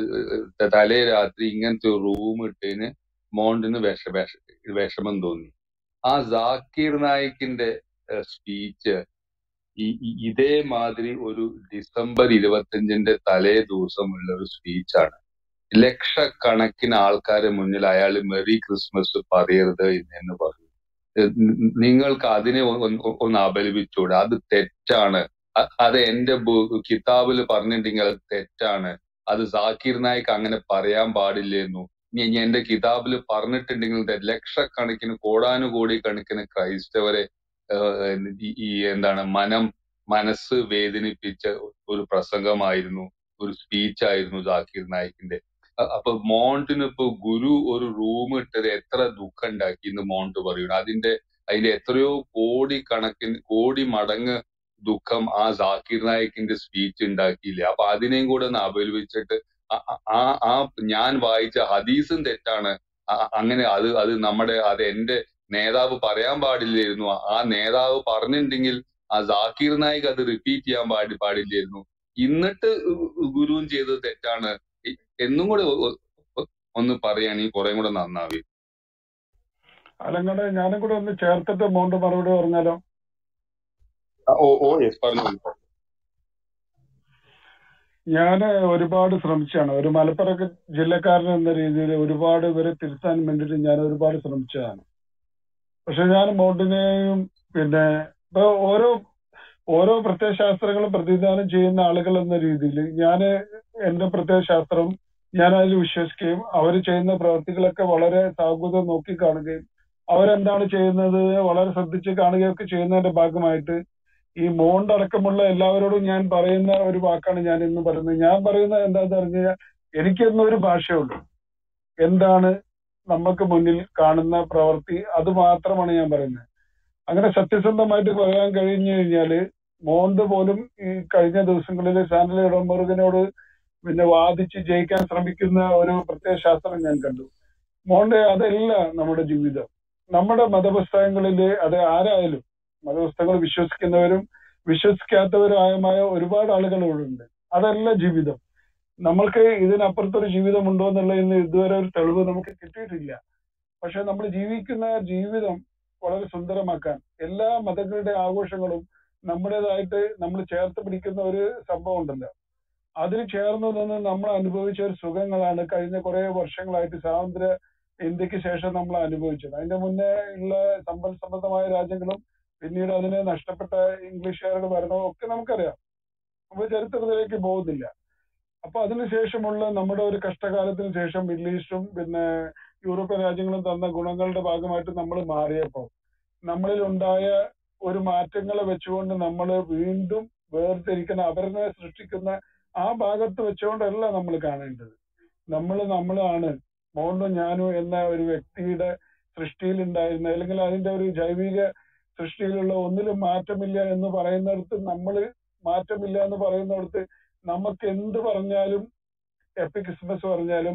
ര- തലേ രാത്രി ഇങ്ങനത്തെ ഒരു റൂം ഇട്ടതിന് മോണ്ടിന് വിഷ വിഷ വിഷമം തോന്നി. ആ ജാക്കിർ നായിക്കിന്റെ സ്പീച്ച് ഈ ഈ- ഇതേമാതിരി ഒരു ഡിസംബർ ഇരുപത്തിയഞ്ചിന്റെ തലേ ദിവസമുള്ള ഒരു സ്പീച്ചാണ്. ലക്ഷക്കണക്കിന് ആൾക്കാരെ മുന്നിൽ അയാൾ മെറി ക്രിസ്മസ് പറയരുത് എന്ന് പറഞ്ഞു. ഏഹ് നി- നിങ്ങൾക്ക് അതിനെ ഒ- ഒന്ന് ഒന്ന് അപലപിച്ചൂടെ? അത് തെറ്റാണ്. അ- അത് എന്റെ കിതാബിൽ പറഞ്ഞിട്ടുണ്ടെങ്കിൽ അത് തെറ്റാണ്. അത് സാക്കിർ നായിക്ക് അങ്ങനെ പറയാൻ പാടില്ലായിരുന്നു. ഇനി ഇനി എന്റെ കിതാബിൽ പറഞ്ഞിട്ടുണ്ടെങ്കിൽ തെ- ലക്ഷക്കണക്കിന് കോടാനുകോടി കണക്കിന് ക്രൈസ്തവരെ ഏഹ് ഈ ഈ എന്താണ് മനം മനസ്സ് വേദനിപ്പിച്ച ഒരു പ്രസംഗമായിരുന്നു, ഒരു സ്പീച്ച് ആയിരുന്നു ജാക്കിർ നായിക്കിന്റെ. അ- അപ്പൊ മോണ്ടിന് ഇപ്പൊ ഗുരു ഒരു റൂം ഇട്ടത് എത്ര ദുഃഖം ഉണ്ടാക്കി എന്ന് മോണ്ട് പറയുന്നു. അതിന്റെ അതിന്റെ എത്രയോ കോടി കണക്കിന് കോടി മടങ്ങ് ദുഃഖം ആ ജാക്കിർ നായിക്കിന്റെ സ്പീച്ച് ഉണ്ടാക്കിയില്ലേ? അപ്പൊ അതിനെയും കൂടെ ഒന്ന് അപലപിച്ചിട്ട് ആ ആ ആ ഞാൻ വായിച്ച ഹദീസും തെറ്റാണ്. ആ- അങ്ങനെ അത് അത് നമ്മുടെ അത് എന്റെ നേതാവ് പറയാൻ പാടില്ലായിരുന്നു. ആ നേതാവ് പറഞ്ഞിട്ടുണ്ടെങ്കിൽ ആ ജാക്കിർ നായിക് അത് റിപ്പീറ്റ് ചെയ്യാൻ പാടി പാടില്ലായിരുന്നു. എന്നിട്ട് ഗുരുവും ചെയ്തത് തെറ്റാണ് ഇ- എന്നും കൂടെ ഒ- ഒ- ഒ- ഒന്ന് പറയുകയാണെങ്കിൽ കുറെ കൂടെ നന്നാവി. അലങ്ങടെ ഞാനും കൂടെ ഒന്ന് ചേർത്തിട്ട് മോണ്ട് മറുപടി പറഞ്ഞാലോ? ആ, ഓ ഓ യെസ് പറഞ്ഞു. ഞാൻ ഒരുപാട് ശ്രമിച്ചാണ്. ഒരു മലപ്പുറം ജില്ലക്കാരൻ എന്ന രീതിയിൽ ഒരുപാട് ഇവരെ തിരുത്താൻ വേണ്ടിയിട്ട് ഞാൻ ഒരുപാട് ശ്രമിച്ചതാണ്. പക്ഷെ ഞാൻ മോണ്ടിനെയും പിന്നെ ഇപ്പൊ ഓരോ ഓരോ പ്രത്യയശാസ്ത്രങ്ങളും പ്രതിനിധാനം ചെയ്യുന്ന ആളുകൾ എന്ന രീതിയിൽ ഞാൻ എന്റെ പ്രത്യയശാസ്ത്രം ഞാൻ അതിൽ വിശ്വസിക്കുകയും അവർ ചെയ്യുന്ന പ്രവർത്തികളൊക്കെ വളരെ സാഹുത നോക്കി കാണുകയും അവരെന്താണ് ചെയ്യുന്നത് വളരെ ശ്രദ്ധിച്ച് കാണുകയൊക്കെ ചെയ്യുന്നതിന്റെ ഭാഗമായിട്ട് ഈ മോണ്ട് അടക്കമുള്ള എല്ലാവരോടും ഞാൻ പറയുന്ന ഒരു വാക്കാണ് ഞാൻ ഇന്ന് പറയുന്നത്. ഞാൻ പറയുന്നത് എന്താന്ന് പറഞ്ഞു കഴിഞ്ഞാൽ എനിക്കെന്ന ഒരു ഭാഷയുള്ളൂ. എന്താണ് നമുക്ക് മുന്നിൽ കാണുന്ന പ്രവൃത്തി, അത് മാത്രമാണ് ഞാൻ പറയുന്നത്. അങ്ങനെ സത്യസന്ധമായിട്ട് പറയാൻ കഴിഞ്ഞു കഴിഞ്ഞാല് മോണ്ട് പോലും ഈ കഴിഞ്ഞ ദിവസങ്ങളിൽ സാൻഡൽ ഇടമുറുകനോട് പിന്നെ വാദിച്ച് ജയിക്കാൻ ശ്രമിക്കുന്ന ഒരു പ്രത്യയശാസ്ത്രം ഞാൻ കണ്ടു. മോണ്ട് അതല്ല നമ്മുടെ ജീവിതം. നമ്മുടെ മതപുസ്തകങ്ങളില് അത് ആരായാലും മതപുസ്തകങ്ങൾ വിശ്വസിക്കുന്നവരും വിശ്വസിക്കാത്തവരായ ഒരുപാട് ആളുകൾ ഇവിടെ ഉണ്ട്. അതല്ല ജീവിതം. നമ്മൾക്ക് ഇതിനപ്പുറത്തൊരു ജീവിതമുണ്ടോ എന്നുള്ളതിന് ഇതുവരെ ഒരു തെളിവ് നമുക്ക് കിട്ടിയിട്ടില്ല. പക്ഷെ നമ്മൾ ജീവിക്കുന്ന ജീവിതം വളരെ സുന്ദരമാക്കാൻ എല്ലാ മതങ്ങളുടെ ആഘോഷങ്ങളും നമ്മുടേതായിട്ട് നമ്മൾ ചേർത്ത് പിടിക്കുന്ന ഒരു സംഭവം ഉണ്ടല്ലോ. അതിന് ചേർന്ന് നിന്ന് നമ്മൾ അനുഭവിച്ച ഒരു സുഖങ്ങളാണ് കഴിഞ്ഞ കുറെ വർഷങ്ങളായിട്ട് സ്വാതന്ത്ര്യ ഇന്ത്യക്ക് ശേഷം നമ്മൾ അനുഭവിച്ചത്. അതിന്റെ മുന്നേ ഉള്ള സമ്പൽ സമൃദ്ധമായ രാജ്യങ്ങളും പിന്നീട് അതിനെ നഷ്ടപ്പെട്ട ഇംഗ്ലീഷുകാരുടെ ഭരണവും ഒക്കെ നമുക്കറിയാം. നമ്മൾ ചരിത്രത്തിലേക്ക് പോകുന്നില്ല. അപ്പൊ അതിനുശേഷമുള്ള നമ്മുടെ ഒരു കഷ്ടകാലത്തിന് ശേഷം മിഡിൽ ഈസ്റ്റും പിന്നെ യൂറോപ്യൻ രാജ്യങ്ങളും തന്ന ഗുണങ്ങളുടെ ഭാഗമായിട്ട് നമ്മൾ മാറിയപ്പോൾ നമ്മളിൽ ഉണ്ടായ ഒരു മാറ്റങ്ങളെ വെച്ചുകൊണ്ട് നമ്മൾ വീണ്ടും വേർതിരിക്കുന്ന അവരെ സൃഷ്ടിക്കുന്ന ആ ഭാഗത്ത് വെച്ചുകൊണ്ടല്ല നമ്മൾ കാണേണ്ടത്. നമ്മൾ നമ്മളാണ് മോണ്ടും ഞാനും എന്ന ഒരു വ്യക്തിയുടെ സൃഷ്ടിയിൽ ഉണ്ടായിരുന്ന അല്ലെങ്കിൽ അതിന്റെ ഒരു ജൈവിക സൃഷ്ടിയിലുള്ള ഒന്നിലും മാറ്റമില്ല എന്ന് പറയുന്നിടത്ത് നമ്മൾ മാറ്റമില്ല എന്ന് പറയുന്നിടത്ത് നമുക്ക് എന്ത് പറഞ്ഞാലും ഹാപ്പി ക്രിസ്മസ് പറഞ്ഞാലും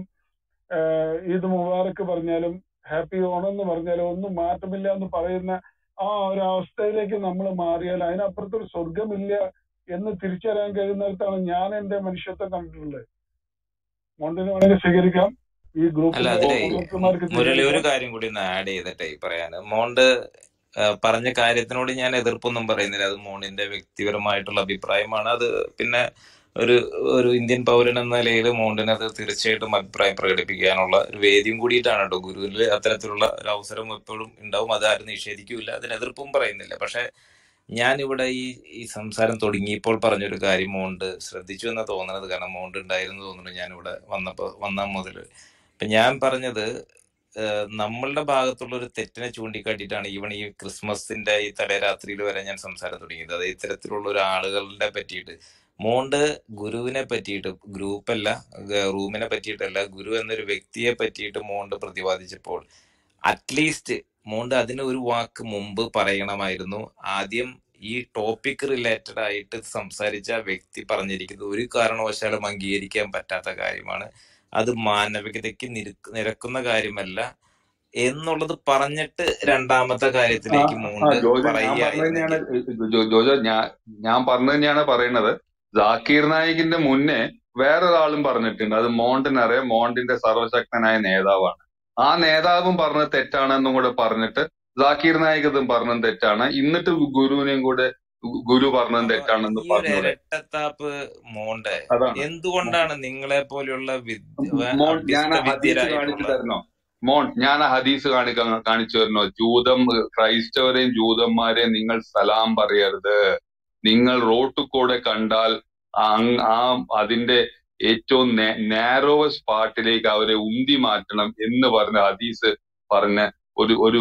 ഈദ് മുബാറക്ക് പറഞ്ഞാലും ഹാപ്പി ഓണം എന്ന് പറഞ്ഞാലും ഒന്നും മാറ്റമില്ല എന്ന് പറയുന്ന ആ ഒരു അവസ്ഥയിലേക്ക് നമ്മൾ മാറിയാൽ അതിനപ്പുറത്തൊരു സ്വർഗമില്ല എന്ന് തിരിച്ചറിയാൻ കഴിയുന്നിടത്താണ് ഞാൻ എന്റെ മനുഷ്യത്വം കണ്ടിട്ടുള്ളത്. മോണ്ടിന് വേണമെങ്കിൽ സ്വീകരിക്കാം. ഈ അല്ല ഗ്രൂപ്പിന്റെ അതിലെ ഓരോരുത്തർമാർക്ക് മുരളി ഒരു സ്വീകരിക്കാം. കാര്യം കൂടി ഒന്ന് ആഡ് ചെയ്തിട്ടേ പറയാന്. മോണ്ട് ആ, പറഞ്ഞ കാര്യത്തിനോട് ഞാൻ എതിർപ്പൊന്നും പറയുന്നില്ല. അത് മോണിന്റെ വ്യക്തിപരമായിട്ടുള്ള അഭിപ്രായമാണ്. അത് പിന്നെ ഒരു ഒരു ഇന്ത്യൻ പൗരൻ എന്ന നിലയിൽ മോണ്ടിന് അത് തീർച്ചയായിട്ടും അഭിപ്രായം പ്രകടിപ്പിക്കാനുള്ള ഒരു വേദിയും കൂടിയിട്ടാണ് കേട്ടോ. ഗുരുവിൽ അത്തരത്തിലുള്ള ഒരു അവസരം എപ്പോഴും ഉണ്ടാവും. അത് ആരും നിഷേധിക്കൂല. അതിന് എതിർപ്പും പറയുന്നില്ല. പക്ഷെ ഞാൻ ഇവിടെ ഈ ഈ സംസാരം തുടങ്ങിയപ്പോൾ പറഞ്ഞൊരു കാര്യം മോണ്ട് ശ്രദ്ധിച്ചു എന്നാ തോന്നുന്നത്. കാരണം മോണ്ട് ഉണ്ടായിരുന്നു തോന്നുന്നു ഞാൻ ഇവിടെ വന്നപ്പോ വന്ന മുതൽ. ഇപ്പൊ ഞാൻ പറഞ്ഞത് ഏഹ് നമ്മളുടെ ഭാഗത്തുള്ള ഒരു തെറ്റിനെ ചൂണ്ടിക്കാട്ടിയിട്ടാണ് ഈവൺ ഈ ക്രിസ്മസിന്റെ ഈ തലേരാത്രിയിൽ വരെ ഞാൻ സംസാരം തുടങ്ങിയത്. അത് ഇത്തരത്തിലുള്ള ഒരു ആളുകളുടെ പറ്റിയിട്ട് മോണ്ട് ഗുരുവിനെ പറ്റിയിട്ട് ഗ്രൂപ്പല്ല ഗ- റൂമിനെ പറ്റിയിട്ടല്ല ഗുരു എന്നൊരു വ്യക്തിയെ പറ്റിയിട്ട് മോണ്ട് പ്രതിപാദിച്ചപ്പോൾ അറ്റ്ലീസ്റ്റ് മോണ്ട് അതിന് ഒരു വാക്ക് മുമ്പ് പറയണമായിരുന്നു. ആദ്യം ഈ ടോപ്പിക് റിലേറ്റഡ് ആയിട്ട് സംസാരിച്ച ആ വ്യക്തി പറഞ്ഞിരിക്കുന്നത് ഒരു കാരണവശാലും അംഗീകരിക്കാൻ പറ്റാത്ത കാര്യമാണ്, അത് മാനവികതയ്ക്ക് നിരക്ക് നിരക്കുന്ന കാര്യമല്ല എന്നുള്ളത് പറഞ്ഞിട്ട് രണ്ടാമത്തെ ആ കാര്യത്തിലേക്ക് ആ മോണ്ട് ജോജോ ഞാൻ പറഞ്ഞു തന്നെയാണ് പറയുകയായിരുന്നെങ്കിൽ ജോ- ജോജോ ഞാൻ ഞാൻ പറഞ്ഞു തന്നെയാണ് പറയുന്നത്. ജാക്കീർ നായിക്കിന്റെ മുന്നേ വേറൊരാളും പറഞ്ഞിട്ടുണ്ട്. അത് മോണ്ടിനറിയാം. മോണ്ടിന്റെ സർവശക്തനായ നേതാവാണ്. ആ നേതാവും പറഞ്ഞത് തെറ്റാണെന്നും കൂടെ പറഞ്ഞിട്ട് ജാക്കീർ നായിക് ഇതും പറഞ്ഞത് തെറ്റാണ്, എന്നിട്ട് ഗുരുവിനെയും കൂടെ ഗു- ഗുരു പറഞ്ഞത് അപ്പൊ തെറ്റാണെന്ന് ഈ ഒരു പറഞ്ഞൂടെ? ഇരട്ടത്താപ്പ് മോണ്ടെ അതാണ് മോ- എന്തുകൊണ്ടാണ് നിങ്ങളെ പോലെയുള്ള വിദ്യ മോൺ ഞാൻ ആ ഹദീസ് കാണിച്ചു അഭ്യസ്തവിദ്യരായിട്ടുള്ള തരണോ? മോൺ ഞാൻ ആ ഹദീസ് കാണിക്കാൻ കാണിച്ചു തരണോ? ജൂതം ക്രൈസ്തവരെയും ജൂതന്മാരെയും നിങ്ങൾ സലാം പറയരുത്. നിങ്ങൾ റോട്ടിൽ കൂടെ കണ്ടാൽ അങ് ആ അതിന്റെ ഏറ്റവും നാരോവസ് പാർട്ടിലേക്ക് അവരെ ഉന്തി മാറ്റണം എന്ന് പറഞ്ഞ ഹദീസ് പറഞ്ഞ ഒരു ഒരു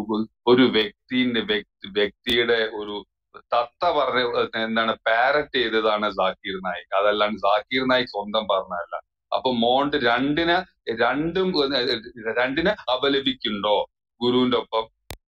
ഒരു വ്യക്തിന്റെ വ്യക്തി വ്യക്തിയുടെ ഒരു തത്ത പറഞ്ഞ എന്താണ് പാരറ്റ് ചെയ്തതാണ് ജാക്കീർ നായിക്. അതല്ലാണ്ട് ജാക്കീർ നായിക് സ്വന്തം പറഞ്ഞതല്ല. അപ്പൊ മോണ്ട് രണ്ടിന് രണ്ടും രണ്ടിനെ അപലപിക്കുന്നുണ്ടോ ഗുരുവിന്റെ ഒപ്പം?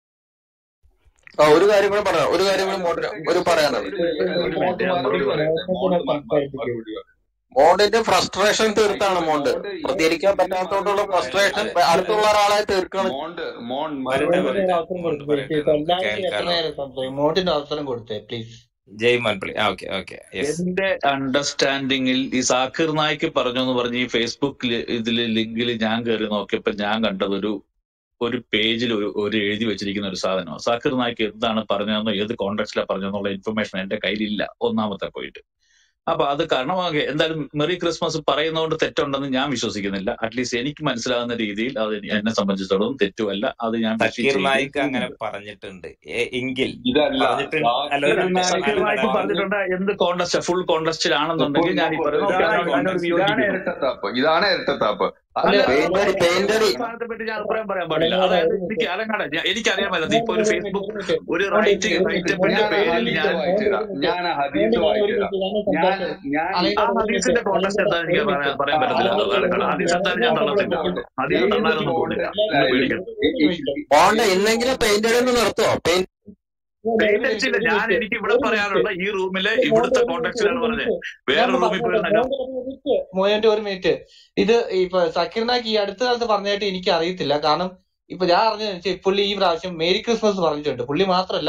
ആ ഒരു കാര്യം കൂടെ പറയാം ഒരു കാര്യം കൂടെ മോഡ- ഒരു പറയാനുള്ളത്. ഒരു ഒരു ഒരു മോണ്ട് മിനിറ്റ് ഞാൻ മറുപടി മറുപടി പറയാം. പറയട്ടെ. മോണ്ട് മ- മ- മറുപടി പറ. മോഡിന്റെ ഫ്രസ്ട്രേഷൻ തീർത്താണ് ആയിക്കോട്ടെ മോണ്ട്. മോണ്ട് ഇത് പ്രതികരിക്കാൻ ഇതിന് പറ്റാത്തോണ്ടുള്ള മറുപടി പറയട്ടെ. ഫ്രസ്ട്രേഷൻ അതെ അടുത്തുള്ള ഒരാളെ തീർക്കാണ്. മോണ്ട് മോൺ വരട്ടെ മറുപടി വരട്ടെ പറയട്ടെ. അവസരം മോണ്ട് കൊടുത്തേ പറയട്ടെ, ഇപ്പൊ നമുക്ക് എല്ലാവർക്കും എത്ര കേൾക്കാലോ. നേരം സംസാരിക്കും? മോട്ടിന്റെ അവസരം കൊടുത്തേ പ്ലീസ്. ജയ് മൻപള്ളി. ആ ഓക്കെ ഓക്കെ യെസ്. എന്റെ അണ്ടർസ്റ്റാൻഡിങ്ങിൽ ഈ സാക്കിർ നായിക്ക് പറഞ്ഞു എന്ന് പറഞ്ഞ് ഈ ഫേസ്ബുക്കിൽ ഇതിൽ ലിങ്കിൽ ഞാൻ കയറി നോക്കിയപ്പോ ഞാൻ കണ്ടത് ഒരു ഒരു പേജിൽ ഒരു ഒരു എഴുതി വെച്ചിരിക്കുന്ന ഒരു സാധനമാണ്. സാക്കിർ നായിക്ക് എന്താണ് പറഞ്ഞതെന്നോ ഏത് കോണ്ടെക്സ്റ്റിലാണ് പറഞ്ഞതെന്നുള്ള ഇൻഫർമേഷൻ എന്റെ കയ്യിലില്ല ഒന്നാമത്തെ പോയിട്ട്. അപ്പൊ അത് കാരണം ഓക്കെ എന്തായാലും മെറി ക്രിസ്മസ് പറയുന്നതുകൊണ്ട് തെറ്റുണ്ടെന്ന് ഞാൻ വിശ്വസിക്കുന്നില്ല. അറ്റ്ലീസ്റ്റ് എനിക്ക് മനസ്സിലാകുന്ന രീതിയിൽ അത് എന്നെ സംബന്ധിച്ചിടത്തോളം തെറ്റുമല്ല. അത് ഞാൻ വിഷ് സക്കീർ ചെയ്യുകയും നായിക്ക് അങ്ങനെ ചെയ്യുന്നുണ്ട്. പറഞ്ഞിട്ടുണ്ട് എ- എങ്കിൽ ഇതല്ല പറഞ്ഞിട്ടുണ്ട് അല്ല ജാക്കീർ ഒരു മിനിറ്റ് നായിക് സക്കീർ അല്ല നായിക്ക് അല്ല പറഞ്ഞ പറഞ്ഞിട്ടുണ്ട് എന്ത് കോണ്ടസ്റ്റ് ഫുൾ ഇപ്പോൾ കോണ്ടസ്റ്റിലാണെന്നുണ്ടെങ്കിൽ ഞാൻ ഈ നോക്കൂ, പറയുന്നത് ഓക്കെ ഇതാണ് അതിനോട് അതിനോട് കോൺടെക്സ്റ്റ്, ഇതാണ് വിയോജിക്കുന്നു. ഇരട്ടത്താപ്പ്, ഇതാണ് ഇരട്ടത്താപ്പ്. അല്ല അല്ല പെയിന്റടി ഒരു പെയിന്റടി സ്ഥാനത്തെ പറ്റി ഞാൻ അഭിപ്രായം പറയാൻ പാടില്ല. അലങ്ങാട് അതായത് ഒരു എനിക്ക് മിനിറ്റ് അലങ്ങാട് എനിക്കറിയാമല്ലോ ഇപ്പൊ മോണ്ട് ഒരു ഒരു മിനിറ്റ് ഫേസ്ബുക്ക് ഒരു മിനിറ്റ് ഒരു മോണ്ട് ഒരു റൈറ്റ് മിനിറ്റ് ഒരു മിനിറ്റ് റൈറ്റപ്പിന്റെ ഞാൻ ആ പേരിൽ ഹദീസ് ഞാൻ മോണ്ട് ഒരു വായിച്ചുതരാം. മിനിറ്റ് ഞാൻ ആ മോണ്ട് ഹദീസ് ഞാൻ ഒരു വായിച്ചുതരാം. മിനിറ്റ് ഞാൻ ഞാൻ സംസാരിച്ചത്. ഞാൻ ആ അലങ്ങാട് ഒരു മിനിറ്റ് ഹദീസിന്റെ കോണ്ടസ്റ്റ് അലങ്ങാട് എന്താ എനിക്ക് ഒരു മിനിറ്റ് പറയാൻ പറയാൻ പറ്റത്തില്ല അത് കേട്ടോ. അലങ്ങാട് ഒരു അലങ്ങാട് മിനിറ്റ് ഹദീസ് എന്തായാലും ഞാൻ ഞാൻ തള്ളത്തില്ല സംസാരിച്ചത്. കേട്ടോ. ഹദീസ് ഏത് തള്ളാനൊന്നും പോകുന്നില്ല. കോണ്ടെക്സ്റ്റിലായാലും ഒന്നും പേടിക്കണ്ട. ഒരു മിനിറ്റ് മോണ്ട് ഇന്നെങ്കിലും പെയിന്റടി ഒന്ന് നിർത്തുവോ? പെയിന്റ് മോണ്ട് ഒരു പെയിന്റ് മിനിറ്റ് അടിച്ചില്ല. ഒരു ഞാൻ മിനിറ്റ് എനിക്ക് ഇവിടെ ഒരു മിനിറ്റ് പറയാനുള്ള ഈ റൂമിലെ മോണ്ട് ഇവിടുത്തെ ഒരു മിനിറ്റ് ഒരു കോണ്ടക്സ്റ്റിലാണ് പറഞ്ഞത്. മിനിറ്റ് ഞാൻ വേറെ റൂമിൽ പറഞ്ഞോട്ടെ. പോയിരുന്നല്ലോ. മോണ്ട് ഒരു മിനിറ്റ് മോയന്റെ ഒരു മിനിറ്റ്. ഇത് ഇപ്പൊ സക്കീർ നായിക്ക് ഈ അടുത്ത കാലത്ത് പറഞ്ഞതായിട്ട് എനിക്ക് അറിയത്തില്ല. കാരണം ഇപ്പൊ ഞാൻ അറിഞ്ഞതെന്ന് വെച്ചാൽ പുള്ളി ഈ പ്രാവശ്യം മേരി ക്രിസ്മസ് പറഞ്ഞിട്ടുണ്ട്. പുള്ളി മാത്രമല്ല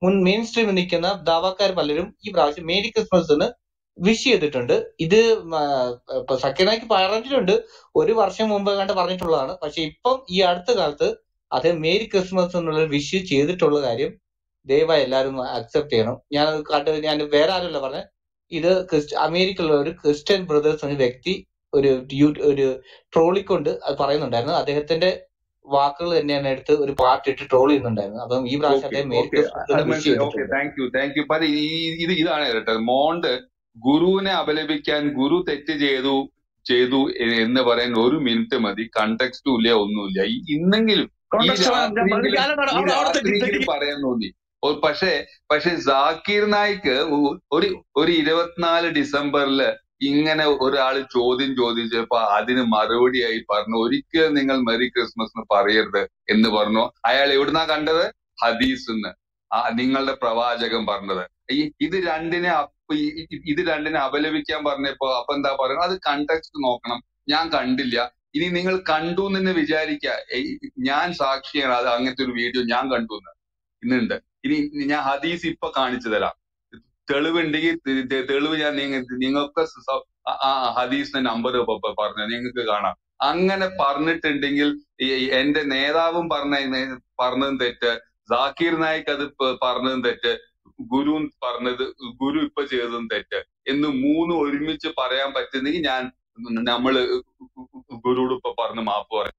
മുൻ മെയിൻ സ്ട്രീമിൽ നിൽക്കുന്ന ദാവാക്കാർ പലരും ഈ പ്രാവശ്യം മേരി ക്രിസ്മസിന് വിഷ് ചെയ്തിട്ടുണ്ട്. ഇത് ഇപ്പൊ സക്കീർ പറഞ്ഞിട്ടുണ്ട്, ഒരു വർഷം മുമ്പ് കണ്ട് പറഞ്ഞിട്ടുള്ളതാണ്. പക്ഷെ ഇപ്പം ഈ അടുത്ത കാലത്ത് അദ്ദേഹം മേരി ക്രിസ്മസ് എന്നുള്ള വിഷ് ചെയ്തിട്ടുള്ള കാര്യം ദയവായി എല്ലാവരും അക്സെപ്റ്റ് ചെയ്യണം. ഞാൻ കണ്ട് ഞാൻ വേറെ ആരുമല്ല പറഞ്ഞത്, ഇത് ക്രിസ്ത്യ അമേരിക്കയിലുള്ള ഒരു ക്രിസ്ത്യൻ ബ്രദേഴ്സ് എന്ന വ്യക്തി ഒരു യൂ- ഒരു ട്രോളിക്കൊണ്ട് അത് പറയുന്നുണ്ടായിരുന്നു. അദ്ദേഹത്തിന്റെ വാക്കുകൾ തന്നെയാണ് എടുത്ത് ഒരു പാട്ട് ഇട്ട് ട്രോൾ ചെയ്യുന്നുണ്ടായിരുന്നു. അപ്പം ഈ പ്രാവശ്യം ഓക്കെ അദ്ദേഹം മേരി ഓക്കെ ക്രിസ്മസിന് അത് വിഷ് മനസ്സിലായി. ഓക്കെ ചെയ്തിട്ടുണ്ട്. Thank you thank you. പല ഈ ഇത് ഇതാണ് കേട്ടത്. മോണ്ട് ഗുരുവിനെ അപലപിക്കാൻ ഗുരു തെറ്റ് ചെയ്തു ചെയ്തു എ- എന്ന് പറയാൻ ഒരു മിനിറ്റ് മതി. കണ്ടക്സ്റ്റും ഇല്ല, ഒന്നുമില്ല. ഈ- ഇന്നെങ്കിലും ഈ കോൺടാക്ട് ഞാൻ രാത്രിയെങ്കിലും ഞാൻ ഈ അവിടെ അവിടെ തെറ്റി രാത്രിയെങ്കിലും തെറ്റി പറയാൻ തോന്നി. ഓ, പക്ഷേ പക്ഷെ ജാക്കിർ നായിക്ക് ഒ- ഒരു ഒരു ഇരുപത്തിനാല് ഡിസംബറില് ഇങ്ങനെ ഒരാൾ ചോദ്യം ചോദിച്ചപ്പോ അതിന് മറുപടിയായി പറഞ്ഞു, ഒരിക്കലും നിങ്ങൾ മെറി ക്രിസ്മസ് എന്ന് പറയരുത് എന്ന് പറഞ്ഞു. അയാൾ എവിടുന്നാ കണ്ടത്? ഹദീസ് ആ നിങ്ങളുടെ പ്രവാചകൻ പറഞ്ഞത്. ഈ ഇത് രണ്ടിനെ അപ്പ- ഈ- ഈ- ഇത് രണ്ടിനെ അപലപിക്കാൻ പറഞ്ഞപ്പോ അപ്പൊ എന്താ പറയുന്നത്? അത് കണ്ടക്സ്റ്റ് നോക്കണം. ഞാൻ കണ്ടില്ല. ഇനി നിങ്ങൾ കണ്ടു എന്ന് വിചാരിക്ക, ഞാൻ സാക്ഷിയാണ്, അത് അങ്ങനത്തെ ഒരു വീഡിയോ ഞാൻ കണ്ടു എന്ന് ഇന്നുണ്ട്. ഇനി ഞാൻ ഹദീസ് ഇപ്പൊ കാണിച്ചു തരാം. തെളിവുണ്ടെങ്കിൽ തെ- തെ- തെളിവ് ഞാൻ നിങ്ങ നിങ്ങൾക്ക് സ- ആ ആ ഹദീസിന്റെ നമ്പർ പറഞ്ഞു നിങ്ങൾക്ക് കാണാം. അങ്ങനെ പറഞ്ഞിട്ടുണ്ടെങ്കിൽ ഈ എന്റെ നേതാവും പറഞ്ഞ പറഞ്ഞതും തെറ്റ്, ജാക്കിർ നായിക് അത് പ- പറഞ്ഞതും തെറ്റ്, ഗുരു പറഞ്ഞത് ഗുരു ഇപ്പൊ ചെയ്തതും തെറ്റ് എന്ന് മൂന്നും ഒരുമിച്ച് പറയാൻ പറ്റുന്നെങ്കിൽ ഞാൻ നമ്മള് ഗുരുയോട് ഇപ്പൊ പറഞ്ഞ് മാപ്പ് പറയാം.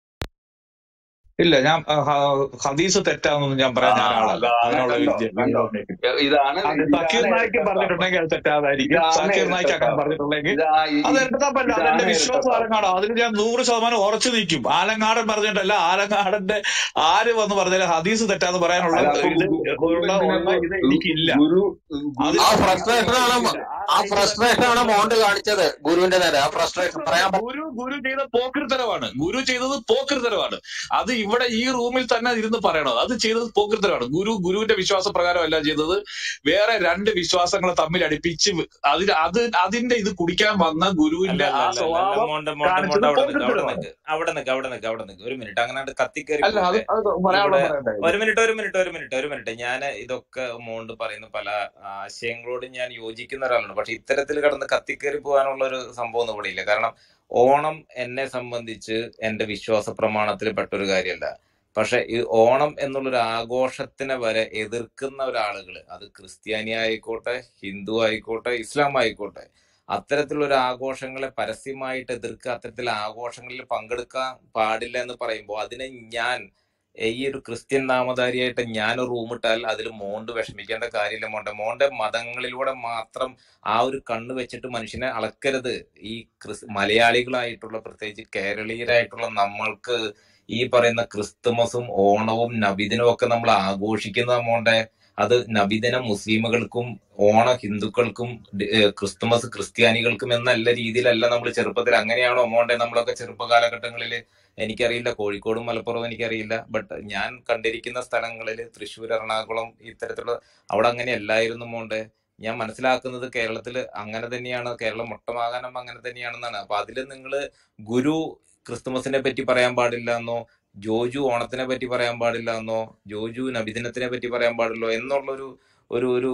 ഇല്ല. ഞാൻ ആ, ഹ- ഹദീസ് തെറ്റാന്നൊന്നും ഞാൻ ആ പറയാൻ ഞാൻ ആളല്ല. അതാണ്. അതിനുള്ള കണ്ടോ വിദ്യ കണ്ടോ വിവരം എനിക്കില്ല. ഇതാണ് അത് സക്കീർ ഇതാണ് നായിക്ക് ഇരട്ടത്താപ്പ്. പറഞ്ഞിട്ടുണ്ടെങ്കിൽ അത് തെറ്റാതായിരിക്കും. ഇതാണ് സക്കീർ നായിക്ക് അങ്ങനെ ഇരട്ടത്താപ്പ്. പറഞ്ഞിട്ടുണ്ടെങ്കിൽ ഇതാ ഈ- അത് ഈ- ഇരട്ടത്താപ്പല്ല. ഇതാണ് അതെന്റെ വിശ്വാസം ഇരട്ടത്താപ്പ്. ആലങ്ങാടോ. അതിന് ഞാൻ നൂറ് ശതമാനം ഉറച്ചു നിൽക്കും. ആലങ്ങാടൻ പറഞ്ഞിട്ടല്ല, ആലങ്ങാടന്റെ ആര് വന്ന് പറഞ്ഞാലും ഹദീസ് തെറ്റാന്ന് പറയാനുള്ള അല്ല അപ്പൊ ഇത് ഗു- ഗുരു ഉള്ള എന്തിനാ ഉള്ള ഇപ്പൊ ഇത് എനിക്കില്ല. ഗുരു അതിന് ആ ഗുരു ഫ്രസ്ട്രേഷൻ ആണ് എനിക്കില്ല. ആ ആ റേഞ്ചിൽ ഫ്രസ്ട്രേഷൻ ആണ് മോണ്ട് കാണിച്ചത് ഗുരുവിന്റെ നേരെ. ആ ഫ്രസ്ട്രേഷൻ പറയാൻ പറ്റും. ഗുരു ഗുരു ചെയ്ത പോക്കൃത്തരമാണ്. ഗുരു ചെയ്തത് പോക്കൃത്തരമാണ്. അത് ഇവിടെ ഈ റൂമിൽ തന്നെ ഇരുന്ന് പറയണം. അത് ചെയ്തത് പോക്കൃത്തരമാണ്. ഗുരു ഗുരുവിന്റെ വിശ്വാസപ്രകാരമല്ല ചെയ്തത്. വേറെ രണ്ട് വിശ്വാസങ്ങളെ തമ്മിൽ അടുപ്പിച്ച് അതിന് അത് അതിന്റെ ഇത് കുടിക്കാൻ വന്ന അല്ല ഗുരുവിന്റെ അല്ല ആ അല്ല അല്ല അല്ല സ്വഭാവം മോണ്ട മോണ്ട മോണ്ട കാണിച്ചത് അവിടെ നിക്ക് അവിടെ പോക്കൃത്തരമാണ്. നിക്ക് അവിടെ നിക്ക് അവിടെ നിക്ക് അവിടെ നിക്ക് ഒരു മിനിറ്റ്. അങ്ങനെ കത്തിക്കേറി അല്ല അത് പോകല്ലേ. അത് പറയാനുള്ള ഇവിടെ പറയണ്ടായിരുന്നു. ഒരു മിനിറ്റ് ഒരു മിനിറ്റ് ഒരു മിനിറ്റ് ഒരു മിനിറ്റ് ഞാൻ ഇതൊക്കെ മോണ്ട് പറയുന്ന പല ആശയങ്ങളോട് ഞാൻ യോജിക്കുന്ന ഒരാളാണ്. പക്ഷെ ഇത്തരത്തിൽ കിടന്ന് കത്തിക്കേറി പോകാനുള്ള ഒരു സംഭവം ഒന്നും ഇവിടെ ഇല്ല. കാരണം ഓണം എന്നെ സംബന്ധിച്ച് എന്റെ വിശ്വാസ പ്രമാണത്തിൽ പെട്ട ഒരു കാര്യമല്ല. പക്ഷെ ഈ ഓണം എന്നുള്ളൊരു ആഘോഷത്തിനെ വരെ എതിർക്കുന്ന ഒരാളുകൾ, അത് ക്രിസ്ത്യാനി ആയിക്കോട്ടെ, ഹിന്ദു ആയിക്കോട്ടെ, ഇസ്ലാം ആയിക്കോട്ടെ, അത്തരത്തിലുള്ള ഒരു ആഘോഷങ്ങളെ പരസ്യമായിട്ട് എതിർക്കുക, അത്തരത്തിലുള്ള ആഘോഷങ്ങളിൽ പങ്കെടുക്കാൻ പാടില്ല എന്ന് പറയുമ്പോൾ അതിനെ ഞാൻ ഈ ഒരു ക്രിസ്ത്യൻ നാമധാരിയായിട്ട് ഞാൻ റൂമിട്ടാൽ അതിൽ മോണ്ട് വിഷമിക്കേണ്ട കാര്യമില്ല. മോണ്ടെ മോണ്ടെ മതങ്ങളിലൂടെ മാത്രം ആ ഒരു കണ്ണ് വെച്ചിട്ട് മനുഷ്യനെ അളക്കരുത്. ഈ ക്രിസ് മലയാളികളായിട്ടുള്ള പ്രത്യേകിച്ച് കേരളീയരായിട്ടുള്ള നമ്മൾക്ക് ഈ പറയുന്ന ക്രിസ്തുമസും ഓണവും നബിദിനും ഒക്കെ നമ്മൾ ആഘോഷിക്കുന്ന മോണ്ടെ, അത് നബിദിനം മുസ്ലിമുകൾക്കും ഓണ ഹിന്ദുക്കൾക്കും ഡി- ഏഹ് ക്രിസ്തുമസ് ക്രിസ്ത്യാനികൾക്കും എന്നല്ല രീതിയിലല്ല നമ്മൾ ചെറുപ്പത്തിൽ. അങ്ങനെയാണോ മോണ്ടെ നമ്മളൊക്കെ ചെറുപ്പ കാലഘട്ടങ്ങളിൽ? എനിക്കറിയില്ല, കോഴിക്കോടും മലപ്പുറവും എനിക്കറിയില്ല. ബട്ട് ഞാൻ കണ്ടിരിക്കുന്ന സ്ഥലങ്ങളിൽ തൃശ്ശൂർ, എറണാകുളം ഇത്തരത്തിലുള്ള അവിടെ അങ്ങനെ അല്ലായിരുന്നു മോണ്ടെ. ഞാൻ മനസ്സിലാക്കുന്നത് കേരളത്തിൽ അങ്ങനെ തന്നെയാണ്, കേരളം മൊട്ടമാകാനം അങ്ങനെ തന്നെയാണെന്നാണ്. അപ്പൊ അതിൽ നിങ്ങൾ ഗുരു ക്രിസ്തുമസിനെ പറ്റി പറയാൻ പാടില്ല എന്നോ, ജോജു ഓണത്തിനെ പറ്റി പറയാൻ പാടില്ല എന്നോ, ജോജു നബിദിനത്തിനെ പറ്റി പറയാൻ പാടില്ലോ എന്നുള്ളൊരു ഒരു ഒരു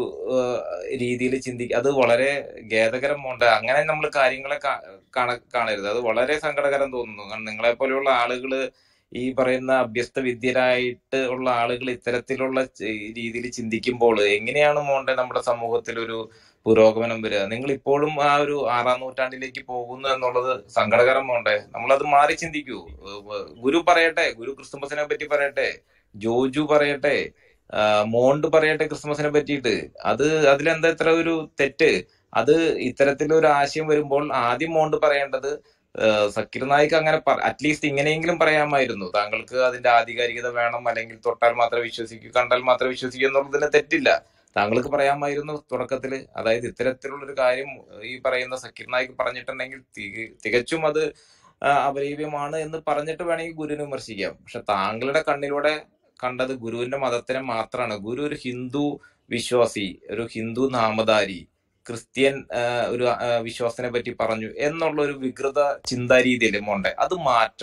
രീതിയിൽ ചിന്തിക്കുക, അത് വളരെ ഖേദകരമുണ്ട്. അങ്ങനെ നമ്മൾ കാര്യങ്ങളെ കാ- കാണ കാണരുത്. അത് വളരെ സങ്കടകരം തോന്നുന്നു. കാരണം നിങ്ങളെ പോലെയുള്ള ആളുകള്, ഈ പറയുന്ന അഭ്യസ്ത വിദ്യരായിട്ട് ഉള്ള ആളുകൾ ഇത്തരത്തിലുള്ള രീതിയിൽ ചിന്തിക്കുമ്പോൾ എങ്ങനെയാണ് മോണ്ടെ നമ്മുടെ സമൂഹത്തിൽ ഒരു പുരോഗമനം വരിക? നിങ്ങൾ ഇപ്പോഴും ആ ഒരു ആറാം നൂറ്റാണ്ടിലേക്ക് പോകുന്നു എന്നുള്ളത് സങ്കടകരം മോണ്ടെ. നമ്മളത് മാറി ചിന്തിക്കൂ. ഏഹ് ഗുരു പറയട്ടെ, ഗുരു ക്രിസ്തുമസിനെ പറ്റി പറയട്ടെ, ജോജു പറയട്ടെ, ആ, മോണ്ട് പറയട്ടെ ക്രിസ്മസിനെ പറ്റിയിട്ട്. അത് അതിലെന്താ ഇത്ര ഒരു തെറ്റ്? അത് ഇത്തരത്തിലൊരു ആശയം വരുമ്പോൾ ആദ്യം മോണ്ട് പറയേണ്ടത് ഏഹ് സക്കീർ നായിക്ക് അങ്ങനെ അറ്റ്ലീസ്റ്റ് ഇങ്ങനെയെങ്കിലും പറയാമായിരുന്നു. താങ്കൾക്ക് അതിന്റെ ആധികാരികത വേണം, അല്ലെങ്കിൽ തൊട്ടാൽ മാത്രമേ വിശ്വസിക്കൂ, കണ്ടാൽ മാത്രമേ വിശ്വസിക്കൂ എന്നുള്ളതിന് തെറ്റില്ല. താങ്കൾക്ക് പറയാമായിരുന്നു തുടക്കത്തില്. അതായത് ഇത്തരത്തിലുള്ളൊരു കാര്യം ഈ പറയുന്ന സക്കീർ നായിക്ക് പറഞ്ഞിട്ടുണ്ടെങ്കിൽ തി- തികച്ചും അത് ആ, അപലീപ്യമാണ് എന്ന് പറഞ്ഞിട്ട് വേണമെങ്കിൽ ഗുരുവിനെ വിമർശിക്കാം. പക്ഷെ താങ്കളുടെ കണ്ണിലൂടെ കണ്ടത് ഗുരുവിന്റെ മതത്തിനെ മാത്രമാണ്. ഗുരു ഒരു ഹിന്ദു വിശ്വാസി, ഒരു ഹിന്ദു നാമധാരി, ക്രിസ്ത്യൻ ആ, ഒരു ആ, വിശ്വാസത്തിനെ പറ്റി പറഞ്ഞു എന്നുള്ള ഒരു വികൃത ചിന്താ രീതിയല്ലേ മോണ്ടെ. അത് മാറ്റണം.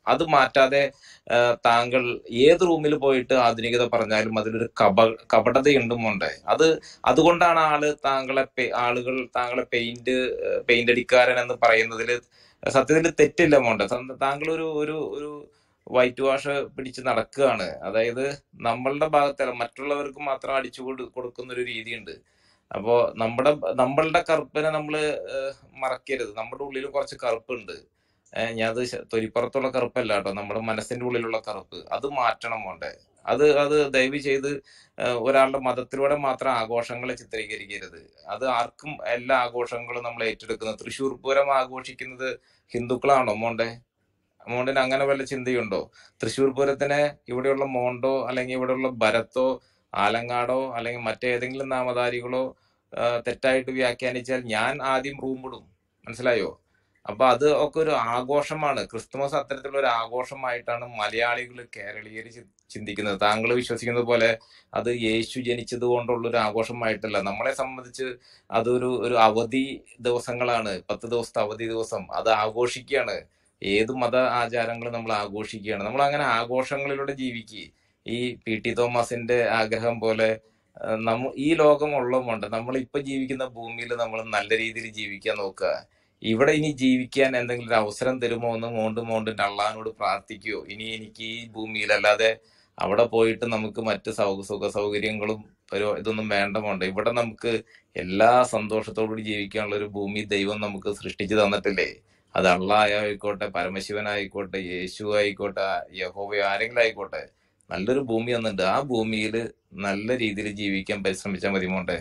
അത് മാറ്റാതെ ആ, താങ്കൾ ഏത് റൂമിൽ പോയിട്ട് ആധുനികത പറഞ്ഞാലും അതിലൊരു കപ കപടതയുണ്ട് മോണ്ടെ. അത് അതുകൊണ്ടാണ് ആള് താങ്കളെ പെ- ആളുകൾ താങ്കളെ പെയിന്റ് പെയിന്റ് അടിക്കാരൻ എന്ന് പറയുന്നതിൽ സത്യത്തിൽ തെറ്റില്ല മോണ്ടെ. സ്വന്തം- താങ്കൾ ഒരു ഒരു ഒരു വൈറ്റ് വാഷ് പിടിച്ച് നടക്കുകയാണ്. അതായത് നമ്മളുടെ ഭാഗത്തല്ല, മറ്റുള്ളവർക്ക് മാത്രം അടിച്ചു കൊടു കൊടുക്കുന്ന ഒരു രീതിയുണ്ട്. അപ്പോ നമ്മുടെ നമ്മളുടെ കറുപ്പിനെ നമ്മള് ഏഹ്, മറക്കരുത്. നമ്മുടെ ഉള്ളിൽ കുറച്ച് കറുപ്പുണ്ട്. ഏഹ് ഞാൻ അത് ശ- തൊലിപ്പുറത്തുള്ള കറുപ്പല്ല കേട്ടോ, നമ്മുടെ മനസ്സിന്റെ ഉള്ളിലുള്ള കറുപ്പ് അത് മാറ്റണം വേണ്ടേ. അത് അത് ദയവ് ചെയ്ത് ഏഹ്, ഒരാളുടെ മതത്തിലൂടെ മാത്രം ആഘോഷങ്ങളെ ചിത്രീകരിക്കരുത്. അത് ആർക്കും എല്ലാ ആഘോഷങ്ങളും നമ്മൾ ഏറ്റെടുക്കുന്നത്. തൃശ്ശൂർ പൂരം ആഘോഷിക്കുന്നത് ഹിന്ദുക്കളാണോ മോണ്ടെ? മോണ്ടിന് അങ്ങനെ വല്ല ചിന്തയുണ്ടോ? തൃശ്ശൂർ പൂരത്തിന് ഇവിടെയുള്ള മോണ്ടോ അല്ലെങ്കിൽ ഇവിടെയുള്ള ഭരത്തോ ആലങ്ങാടോ അല്ലെങ്കിൽ മറ്റേതെങ്കിലും നാമധാരികളോ ആ, തെറ്റായിട്ട് വ്യാഖ്യാനിച്ചാൽ ഞാൻ ആദ്യം റൂം വിടും. മനസ്സിലായോ? അപ്പൊ അത് ഒക്കെ ഒരു ആഘോഷമാണ്. ക്രിസ്തുമസ് അത്തരത്തിലുള്ള ഒരു ആഘോഷമായിട്ടാണ് മലയാളികൾ കേരളീയർ ചിന്തിക്കുന്നത്. താങ്കൾ വിശ്വസിക്കുന്നത് പോലെ അത് യേശു ജനിച്ചത് കൊണ്ടുള്ള ഒരു ആഘോഷമായിട്ടല്ല. നമ്മളെ സംബന്ധിച്ച് അതൊരു ഒരു അവധി ദിവസങ്ങളാണ്. പത്ത് ദിവസത്തെ അവധി ദിവസം അത് ആഘോഷിക്കുകയാണ്. ഏത് മത ആചാരങ്ങളും നമ്മൾ ആഘോഷിക്കുകയാണ്. നമ്മൾ അങ്ങനെ ആഘോഷങ്ങളിലൂടെ ജീവിക്കുക. ഈ പി ടി തോമസിന്റെ ആഗ്രഹം പോലെ ആ, നമ്മ ഈ ലോകം ഉള്ളതുകൊണ്ട് നമ്മൾ ഇപ്പൊ ജീവിക്കുന്ന ഭൂമിയിൽ നമ്മൾ നല്ല രീതിയിൽ ജീവിക്കാൻ നോക്കുക. ഇവിടെ ഇനി ജീവിക്കാൻ എന്തെങ്കിലും ഒരു അവസരം തരുമോ എന്ന് മോണ്ട് മോണ്ടിന്റെ അള്ളഹാനോട് പ്രാർത്ഥിക്കുകയോ. ഇനി എനിക്ക് ഈ ഭൂമിയിൽ അല്ലാതെ അവിടെ പോയിട്ട് നമുക്ക് മറ്റ് സൗ സുഖ സൗകര്യങ്ങളും ഒരു ഇതൊന്നും വേണ്ട വേണ്ട. ഇവിടെ നമുക്ക് എല്ലാ സന്തോഷത്തോടുകൂടി ജീവിക്കാനുള്ള ഒരു ഭൂമി ദൈവം നമുക്ക് സൃഷ്ടിച്ചു തന്നിട്ടില്ലേ. അത് അള്ളാഹ് ആയിക്കോട്ടെ, പരമശിവനായിക്കോട്ടെ, യേശു ആയിക്കോട്ടെ, യഹോവ ആരെങ്കിലും ആയിക്കോട്ടെ, നല്ലൊരു ഭൂമി വന്നിട്ടുണ്ട്. ആ ഭൂമിയിൽ നല്ല രീതിയിൽ ജീവിക്കാൻ പരിശ്രമിച്ചാൽ മതി മോണ്ടെ.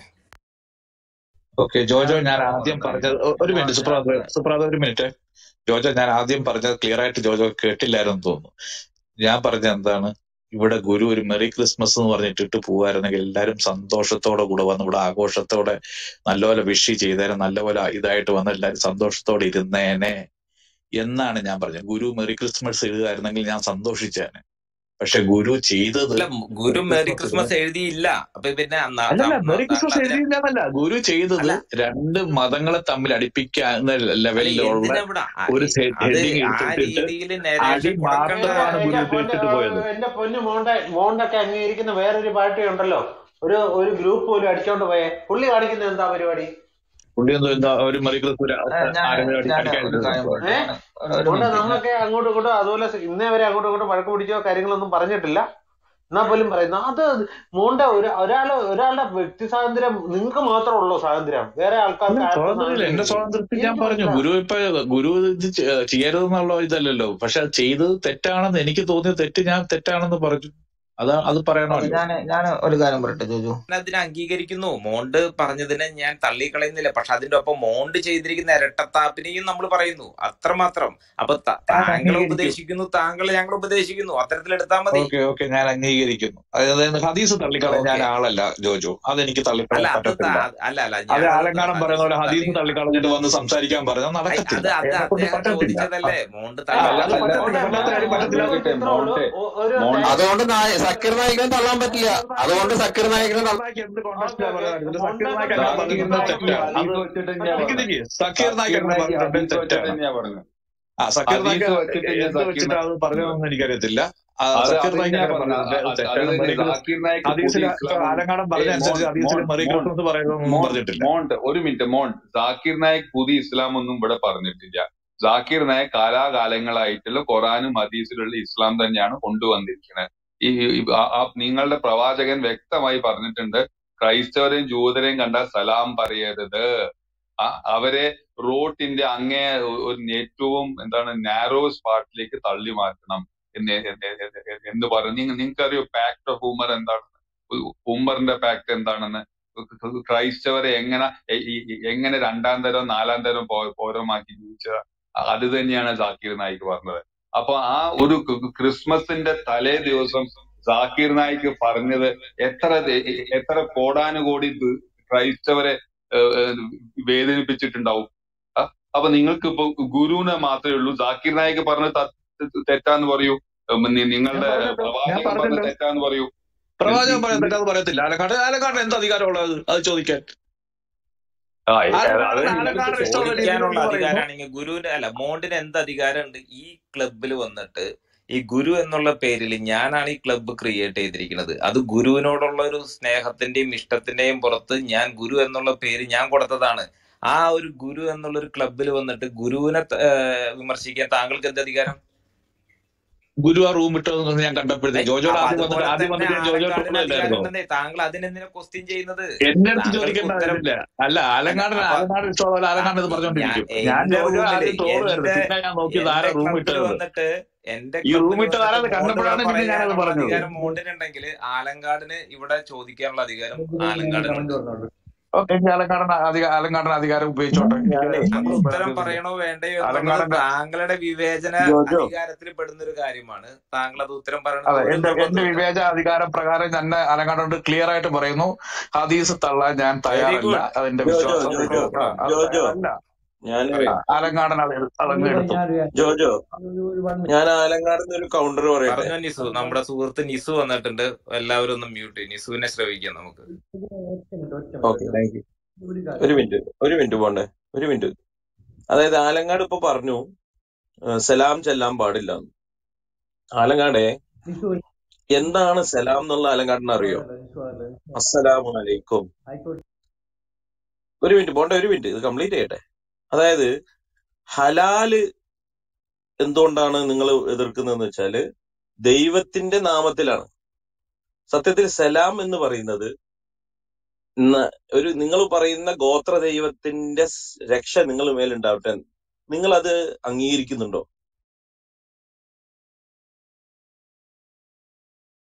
ഓക്കെ ജോജോ, ഞാൻ ഞാൻ ആ, ആദ്യം ഒരു പറഞ്ഞത് ഒ- ഒരു ആ മിനിറ്റ് ഞാൻ സുപ്രാത് സുപ്രാത് ഒരു മിനിറ്റ്. ജോജോ, ഞാൻ ആദ്യം പറഞ്ഞത് ക്ലിയർ ആയിട്ട് ജോജോ കേട്ടില്ലായിരുന്നു തോന്നുന്നു. ഞാൻ പറഞ്ഞ എന്താണ്, ഇവിടെ ഗുരു ഒരു മെറി ക്രിസ്മസ് എന്ന് പറഞ്ഞിട്ടിട്ട് പോവായിരുന്നെങ്കിൽ എല്ലാരും സന്തോഷത്തോടെ കൂടെ വന്ന് ഇവിടെ ആഘോഷത്തോടെ നല്ലപോലെ വിഷ് ചെയ്തേരം, നല്ലപോലെ ഇതായിട്ട് വന്ന് എല്ലാരും സന്തോഷത്തോടെ ഇരുന്നേനെ എന്നാണ് ഞാൻ പറഞ്ഞത്. ഗുരു മെറി ക്രിസ്മസ് എഴുതായിരുന്നെങ്കിൽ ഞാൻ സന്തോഷിച്ചേനെ. പക്ഷെ ഗുരു ചെയ്തത് അല്ല, ഗുരു മെറി മേരി ക്രിസ്മസ് എഴുതാൻ ക്രിസ്മസ് എഴുതിയില്ല. അപ്പൊ പിന്നെ ന- അല്ലല്ല, ത- മെറി താങ്കൾ ക്രിസ്മസ് അതിനെ എഴുതിയില്ല എന്നല്ല, ഗുരു ചെയ്തത് അല്ല രണ്ട് മതങ്ങളെ തമ്മിൽ അടുപ്പിക്കുന്ന അല്ല ലെവലിലുള്ള എന്തിനാ ഒരു അത് ഹെഡിങ് ആ എടുത്തിട്ടിട്ട് രീതിയിൽ അടി നെരേഷൻ കൊടുക്കണ്ട. മാത്രമാണ് ഗുരു എന്റെ പൊന്ന് ഉദ്ദേശിച്ചിട്ട് പോയത്. എന്റെ പൊന്ന് മോണ്ട മോണ്ടൊക്കെ അംഗീകരിക്കുന്ന വേറൊരു പാർട്ടി ഉണ്ടല്ലോ, ഒരു ഒരു ഗ്രൂപ്പ് പോലും അടിച്ചോണ്ട് പോയെ. പുള്ളി കാണിക്കുന്ന എന്താ പരിപാടി? പുള്ളി എന്തോ എന്താ ഒരു മെറി ക്രിസ്മസ് ഞാൻ ആരെങ്കിലും അടി ഞാൻ ഒരു അടിക്കാനിട്ട് കാര്യം പറയട്ടെ. ഏഹ് ഞാൻ ഒരു മോണ്ട മിനിറ്റ് ഞാൻ നമ്മളൊക്കെ അങ്ങോട്ടും ഇങ്ങോട്ടും അതുപോലെ ഇന്നേ വരെ അങ്ങോട്ടും ഇങ്ങോട്ടും വഴക്ക് പിടിച്ചോ കാര്യങ്ങളൊന്നും പറഞ്ഞിട്ടില്ല. എന്നാ പോലും പറയുന്നു അത് മോണ്ട ഒരു ഒരാള് ഒരാളുടെ വ്യക്തി സ്വാതന്ത്ര്യം നിങ്ങൾക്ക് മാത്രമേ ഉള്ളൂ സ്വാതന്ത്ര്യം, വേറെ അല്ല, ആൾക്കാർക്ക് ആർക്കും സ്വാതന്ത്ര്യമില്ല. എന്റെ സ്വാതന്ത്ര്യം ഇല്ലേ? സ്വാതന്ത്ര്യത്തിൽ ഞാൻ എനിക്ക് പറഞ്ഞു, മനസ്സിലാവും. ഗുരു ഇപ്പൊ ഗുരു ഇത് ചെ- ചെയ്യരുതെന്നുള്ള ഇതല്ലല്ലോ. പക്ഷെ അത് ചെയ്തത് തെറ്റാണെന്ന് എനിക്ക് തോന്നിയ തെറ്റ് ഞാൻ തെറ്റാണെന്ന് പറഞ്ഞു. അതാ അത് ഓക്കെ. പറയണമല്ലോ. ഞാൻ ഞാൻ ഒരു കാര്യം പറയട്ടെ ജോജു. ഞാൻ അതിനെ അംഗീകരിക്കുന്നു. മോണ്ട് പറഞ്ഞതിനെ ഞാൻ തള്ളിക്കളയുന്നില്ല. പക്ഷെ അതിന്റെ ഒപ്പം മോണ്ട് ചെയ്തിരിക്കുന്ന ഇരട്ടത്താപ്പിനെയും നമ്മൾ പറയുന്നു, അത്രമാത്രം. അപ്പൊ ത- ഞാൻ താങ്കളെ അംഗീകരിക്കും. ഉപദേശിക്കുന്നു, താങ്കളെ ഞങ്ങൾ ഉപദേശിക്കുന്നു, അത്തരത്തിൽ എടുത്താൽ മതി. ഓക്കെ ഓക്കെ ഞാൻ അംഗീകരിക്കുന്നു. അതായത് ഹദീസ് തള്ളിക്കളയാൻ ഞാൻ ഓക്കെ. ആളല്ല ജോജു, അതെനിക്ക് അല്ല തള്ളിക്കളയാൻ അത് പറ്റത്തില്ല. ത- അല്ല അല്ല അത് ഞാനത് ആലങ്കാടൻ പറയുന്ന പോലെ ഹദീസ് ഹദീസ് തള്ളി തള്ളിക്കളഞ്ഞിട്ട് വന്ന് സംസാരിക്കാൻ പറഞ്ഞാൽ ഐ, നടക്കത്തില്ല, അത് അത് എന്നെ കൊണ്ട് അദ്ദേഹം പറ്റത്തില്ല. ചോദിച്ചതല്ലേ. മോണ്ട് അല്ല അല്ല അത് അത് തള്ളിക്കളഞ്ഞു. പറ്റത്തില്ല, മോണ്ടെ പറ്റാത്ത കാര്യം മോണ്ടെ പറ്റത്തില്ല. മോണ്ടൊരു ഇത്രേ ഉള്ളൂ. ഒ- ഒരു തെ- അതുകൊണ്ട് നായ- സക്കീർ നായിക്കിനെ തള്ളാൻ പറ്റില്ല. അതുകൊണ്ട് സക്കീർ നായിക്കിനെ തള്ള- നായിക്ക് എന്ത് ഓക്കെ കോണ്ടെക്സ്റ്റിലാ ഓക്കെ പറയുന്നത്? സക്കീർ മോണ്ടെ നായിക്ക് കൊണ്ട് അങ്ങനെ സക്കീർ പറഞ്ഞിരുന്നത് നായിക്ക് തെറ്റാണ്. ഹദീസ് അത് വെച്ചിട്ട് തന്നെയാ നിക്ക് പറഞ്ഞത്. നിക്ക് സക്കീർ നായിക്ക് സക്കീർ അങ്ങനെ നായിക്ക് പറഞ്ഞിട്ടുണ്ട് ഹദീസ് വെച്ചിട്ട് തെറ്റാണ്. തന്നെയാ പറഞ്ഞത്. ആ സക്കീർ നായിക്ക് ഹദീസ് വെച്ചിട്ട് ഞാൻ എന്ത് സക്കീർ വെച്ചിട്ട് നാ- അത് പറഞ്ഞതെന്ന് എനിക്കറിയത്തില്ല. ആ, അത് സക്കീർ അത് നായിക്ക് തന്നെയാ അങ്ങനെ പറഞ്ഞത്. പറഞ്ഞത് അത് അത് തെറ്റാണ്. തന്നെ മെറി ക്രിസ് ജാക്കിർ നായിക്ക് ഹദീസിൽ പുതിയ ഇസ്ലാം ആലങ്കാടൻ ഏയ് പറഞ്ഞ അനുസരിച്ച് മോണ്ട് ഹദീസിൽ മോണ്ട് മെറി മോണ്ട് ക്രിസ്മസ് പറയുന്നതൊന്നും മോണ്ട് പറഞ്ഞിട്ടില്ല. മോണ്ട് ഒരു മിനിറ്റ് മോണ്ട് ജാക്കിർ നായിക് പുതിയ ഇസ്ലാം ഒന്നും ഇവിടെ പറഞ്ഞിട്ടില്ല. ജാക്കിർ നായിക് കാലാകാലങ്ങളായിട്ടുള്ള ഖുറാനും ഹദീസിലുള്ള ഇസ്ലാം തന്നെയാണ് കൊണ്ടുവന്നിരിക്കുന്നത്. ഈ ഈ- ആ- ആ നിങ്ങളുടെ പ്രവാചകൻ വ്യക്തമായി പറഞ്ഞിട്ടുണ്ട്, ക്രൈസ്തവരെയും ജൂതരെയും കണ്ടാൽ സലാം പറയരുത്. ആ, അവരെ റോട്ടിന്റെ അങ്ങേ ഒ- ഒരു ഏറ്റവും എന്താണ് നാരോ സ്പാട്ടിലേക്ക് തള്ളി മാറ്റണം എന്ന് എ- എ- എ- എ- എന്ന് പറഞ്ഞു. നിങ്ങൾ നിങ്ങൾക്കറിയോ പാക്ട് ഓഫ് ഉമർ എന്താണെന്ന്? ഉ- ഉമറിന്റെ പാക്ട് എന്താണെന്ന്? ക്രൈസ്തവരെ എങ്ങനെ എ- ഈ- ഈ- എങ്ങനെ രണ്ടാം തരം നാലാം തരം പോ- പൗരമാക്കി ജീവിച്ചത്? അത് തന്നെയാണ് ജാക്കിർ നായിക് പറഞ്ഞത്. അപ്പൊ ആ ഒരു ക്രി- ക്രിസ്മസിന്റെ തലേ ദിവസം ജാക്കിർ നായിക് പറഞ്ഞത് എത്ര ദേ- എത്ര കോടാനുകോടി ദ് ക്രൈസ്തവരെ ഏഹ്, ഏഹ്, വേദനിപ്പിച്ചിട്ടുണ്ടാവും. ആ, അപ്പൊ നിങ്ങൾക്ക് ഇപ്പൊ ഗുരുവിനെ മാത്രമേ ഉള്ളൂ. ജാക്കിർ നായിക് പറഞ്ഞത് ത- തെറ്റാന്ന് പറയൂ, ഉം, നി- ഞാൻ നിങ്ങളുടെ പറഞ്ഞല്ലോ, ഞാൻ പ്രവാചകൻ പറഞ്ഞത് പറഞ്ഞല്ലോ, തെറ്റാന്ന് പറയൂ. ഇത് പ്രവാചകൻ ഇത് പറയാൻ ഇത് തെറ്റാന്ന് പറയത്തില്ല. ആലക്കാട് ആലക്കാടിന് എന്ത് അധികാരമുള്ളത് അത് ചോദിക്കാൻ? ആ ഏ- അത് നിങ്ങൾക്ക് ആലങ്കാടിന് ഇഷ്ടമുള്ള രീതിയിൽ ചോദിക്കാനുള്ള എന്ന് പറയുന്നു. അധികാരമാണെങ്കിൽ ഗുരുവിന് അല്ല മോണ്ടിന് എന്ത് അധികാരമുണ്ട് ഈ ക്ലബിൽ വന്നിട്ട് ഈ ഗുരു എന്നുള്ള പേരിൽ ഞാനാണ് ഈ ക്ലബ്ബ് ക്രിയേറ്റ് ചെയ്തിരിക്കുന്നത്. അത് ഗുരുവിനോടുള്ള ഒരു സ്നേഹത്തിന്റെയും ഇഷ്ടത്തിന്റെയും പുറത്ത് ഞാൻ ഗുരു എന്നുള്ള പേര് ഞാൻ കൊടുത്തതാണ്. ആ ഒരു ഗുരു എന്നുള്ള ഒരു ക്ലബിൽ വന്നിട്ട് ഗുരുവിനെ ത- ഏഹ് വിമർശിക്കാൻ താങ്കൾക്ക് എന്ത് അധികാരം? ഗുരു ആ റൂം ഇട്ടതെന്ന് ഞാൻ കണ്ടപ്പോഴത്തേക്ക് ജോജോട് അപ്പൊ ആദ്യം വന്നിട്ട് അതുപോലെ ആദ്യം തന്നെ വന്നിട്ട് ഞാൻ ജോജോ ആലങ്കാടിന് ട്രോൾ അധികാരം അല്ലായിരുന്നോ? ഉണ്ടെന്നേ. താങ്കൾ അതിനെന്തിനാ ക്വസ്റ്റ്യൻ ചെയ്യുന്നത്? എന്റെ അടുത്ത് താങ്കൾക്ക് ചോദിക്കേണ്ട ഉത്തരം കാര്യമില്ല. അല്ല അല്ല ആലങ്കാടിന് അപ്പൊ ആലങ്കാട് ഇഷ്ടമുള്ള ആ, ആലങ്കാട് ഇത് ഈ ഞാൻ പറഞ്ഞുകൊണ്ടിരിക്കും. ഞാൻ എന്റെ ജോജോ റൂമില് ആദ്യം ട്രോളുമായിരുന്നു, എന്റെ പിന്നെ ഞാൻ നോക്കിയത് എന്റെ ആരാ റൂം ക്ലബിൽ ഇട്ടത്. വന്നിട്ട് എന്റെ ഈ റൂം ക്ലബിൽ ഇട്ടത് വന്നിട്ട് ആരാന്ന് മോണ്ടുകൾ കണ്ടപ്പോഴാണ് പിന്നെ ഞാനത് പറയാനുള്ള പറഞ്ഞത്. അധികാരം മോണ്ടിനുണ്ടെങ്കിൽ ആലങ്കാടിന് ഇവിടെ ചോദിക്കാനുള്ള അധികാരം ആലങ്കാടിനുണ്ട്. ഓക്കെ, ആലങ്കാടൻ അധിക ആലങ്കാടൻ അധികാരം ഉപയോഗിച്ചോട്ടെ. എനിക്ക് ഞാനേ താങ്കൾ നമ്മൾ ഉത്തരം ഉപയോഗിക്കുന്നില്ല. പറയണോ വേണ്ടയോ എന്നുള്ളത് ആലങ്കാടന്റെ താങ്കളുടെ വിവേചന ജോജോ അധികാരത്തിൽ പെടുന്ന ഒരു കാര്യമാണ്. താങ്കൾ അത് ഉത്തരം അതെ, പറയണമെന്ന് ഒരു എന്റെ എന്റെ നിർബന്ധമില്ല. വിവേചന അധികാരം പ്രകാരം തന്നെ ആലങ്കാടോട് ക്ലിയർ ആയിട്ട് പറയുന്നു, ഹദീസ് തള്ളാൻ ഞാൻ വെരി തയ്യാറല്ല. ഗുഡ്. അതെന്റെ ജോജോ വിശ്വാസം. ജോജോ ആ, അത് ജോജോ തയ്യാറല്ല. ഞാനൊരു ആ, ആലങ്കാടൻ അത് അതങ്ങ് എടുത്തു. ജോജോ ഞാൻ ആലങ്കാടുന്ന് ഒരു കൗണ്ടർ പറയട്ടെ. പറഞ്ഞോ നിസു. നമ്മുടെ സുഹൃത്ത് നിസു വന്നിട്ടുണ്ട്. എല്ലാവരും ഒന്ന് മ്യൂട്ട് ചെയ്യും. നിസുവിനെ ശ്രവിക്കാം നമുക്ക്. Okay, thank you. ഒരു മിനിറ്റ് ഒരു മിനിറ്റ് പോണ്ടേ, ഒരു മിനിറ്റ്. അതായത് ആലങ്കാട് ഇപ്പൊ പറഞ്ഞു ഏഹ്, സലാം ചെല്ലാൻ പാടില്ല എന്ന്. ആലങ്കാടെ എന്താണ് സലാം എന്നുള്ള ആലങ്കാടിന് അറിയോ? അസ്സലാമു അലൈക്കും. ഒരു മിനിറ്റ് പോണ്ടേ, ഒരു മിനിറ്റ് ഇത് കംപ്ലീറ്റ് ചെയ്യട്ടെ. അതായത് ഹലാല് എന്തുകൊണ്ടാണ് നിങ്ങൾ എതിർക്കുന്നതെന്ന് വെച്ചാല് ദൈവത്തിന്റെ നാമത്തിലാണ്. സത്യത്തിൽ സലാം എന്ന് പറയുന്നത് ന- ഒരു നിങ്ങൾ പറയുന്ന ഗോത്ര ദൈവത്തിന്റെ സ് രക്ഷ നിങ്ങൾ മേലുണ്ടാവട്ടെ. നിങ്ങൾ അത് അംഗീകരിക്കുന്നുണ്ടോ?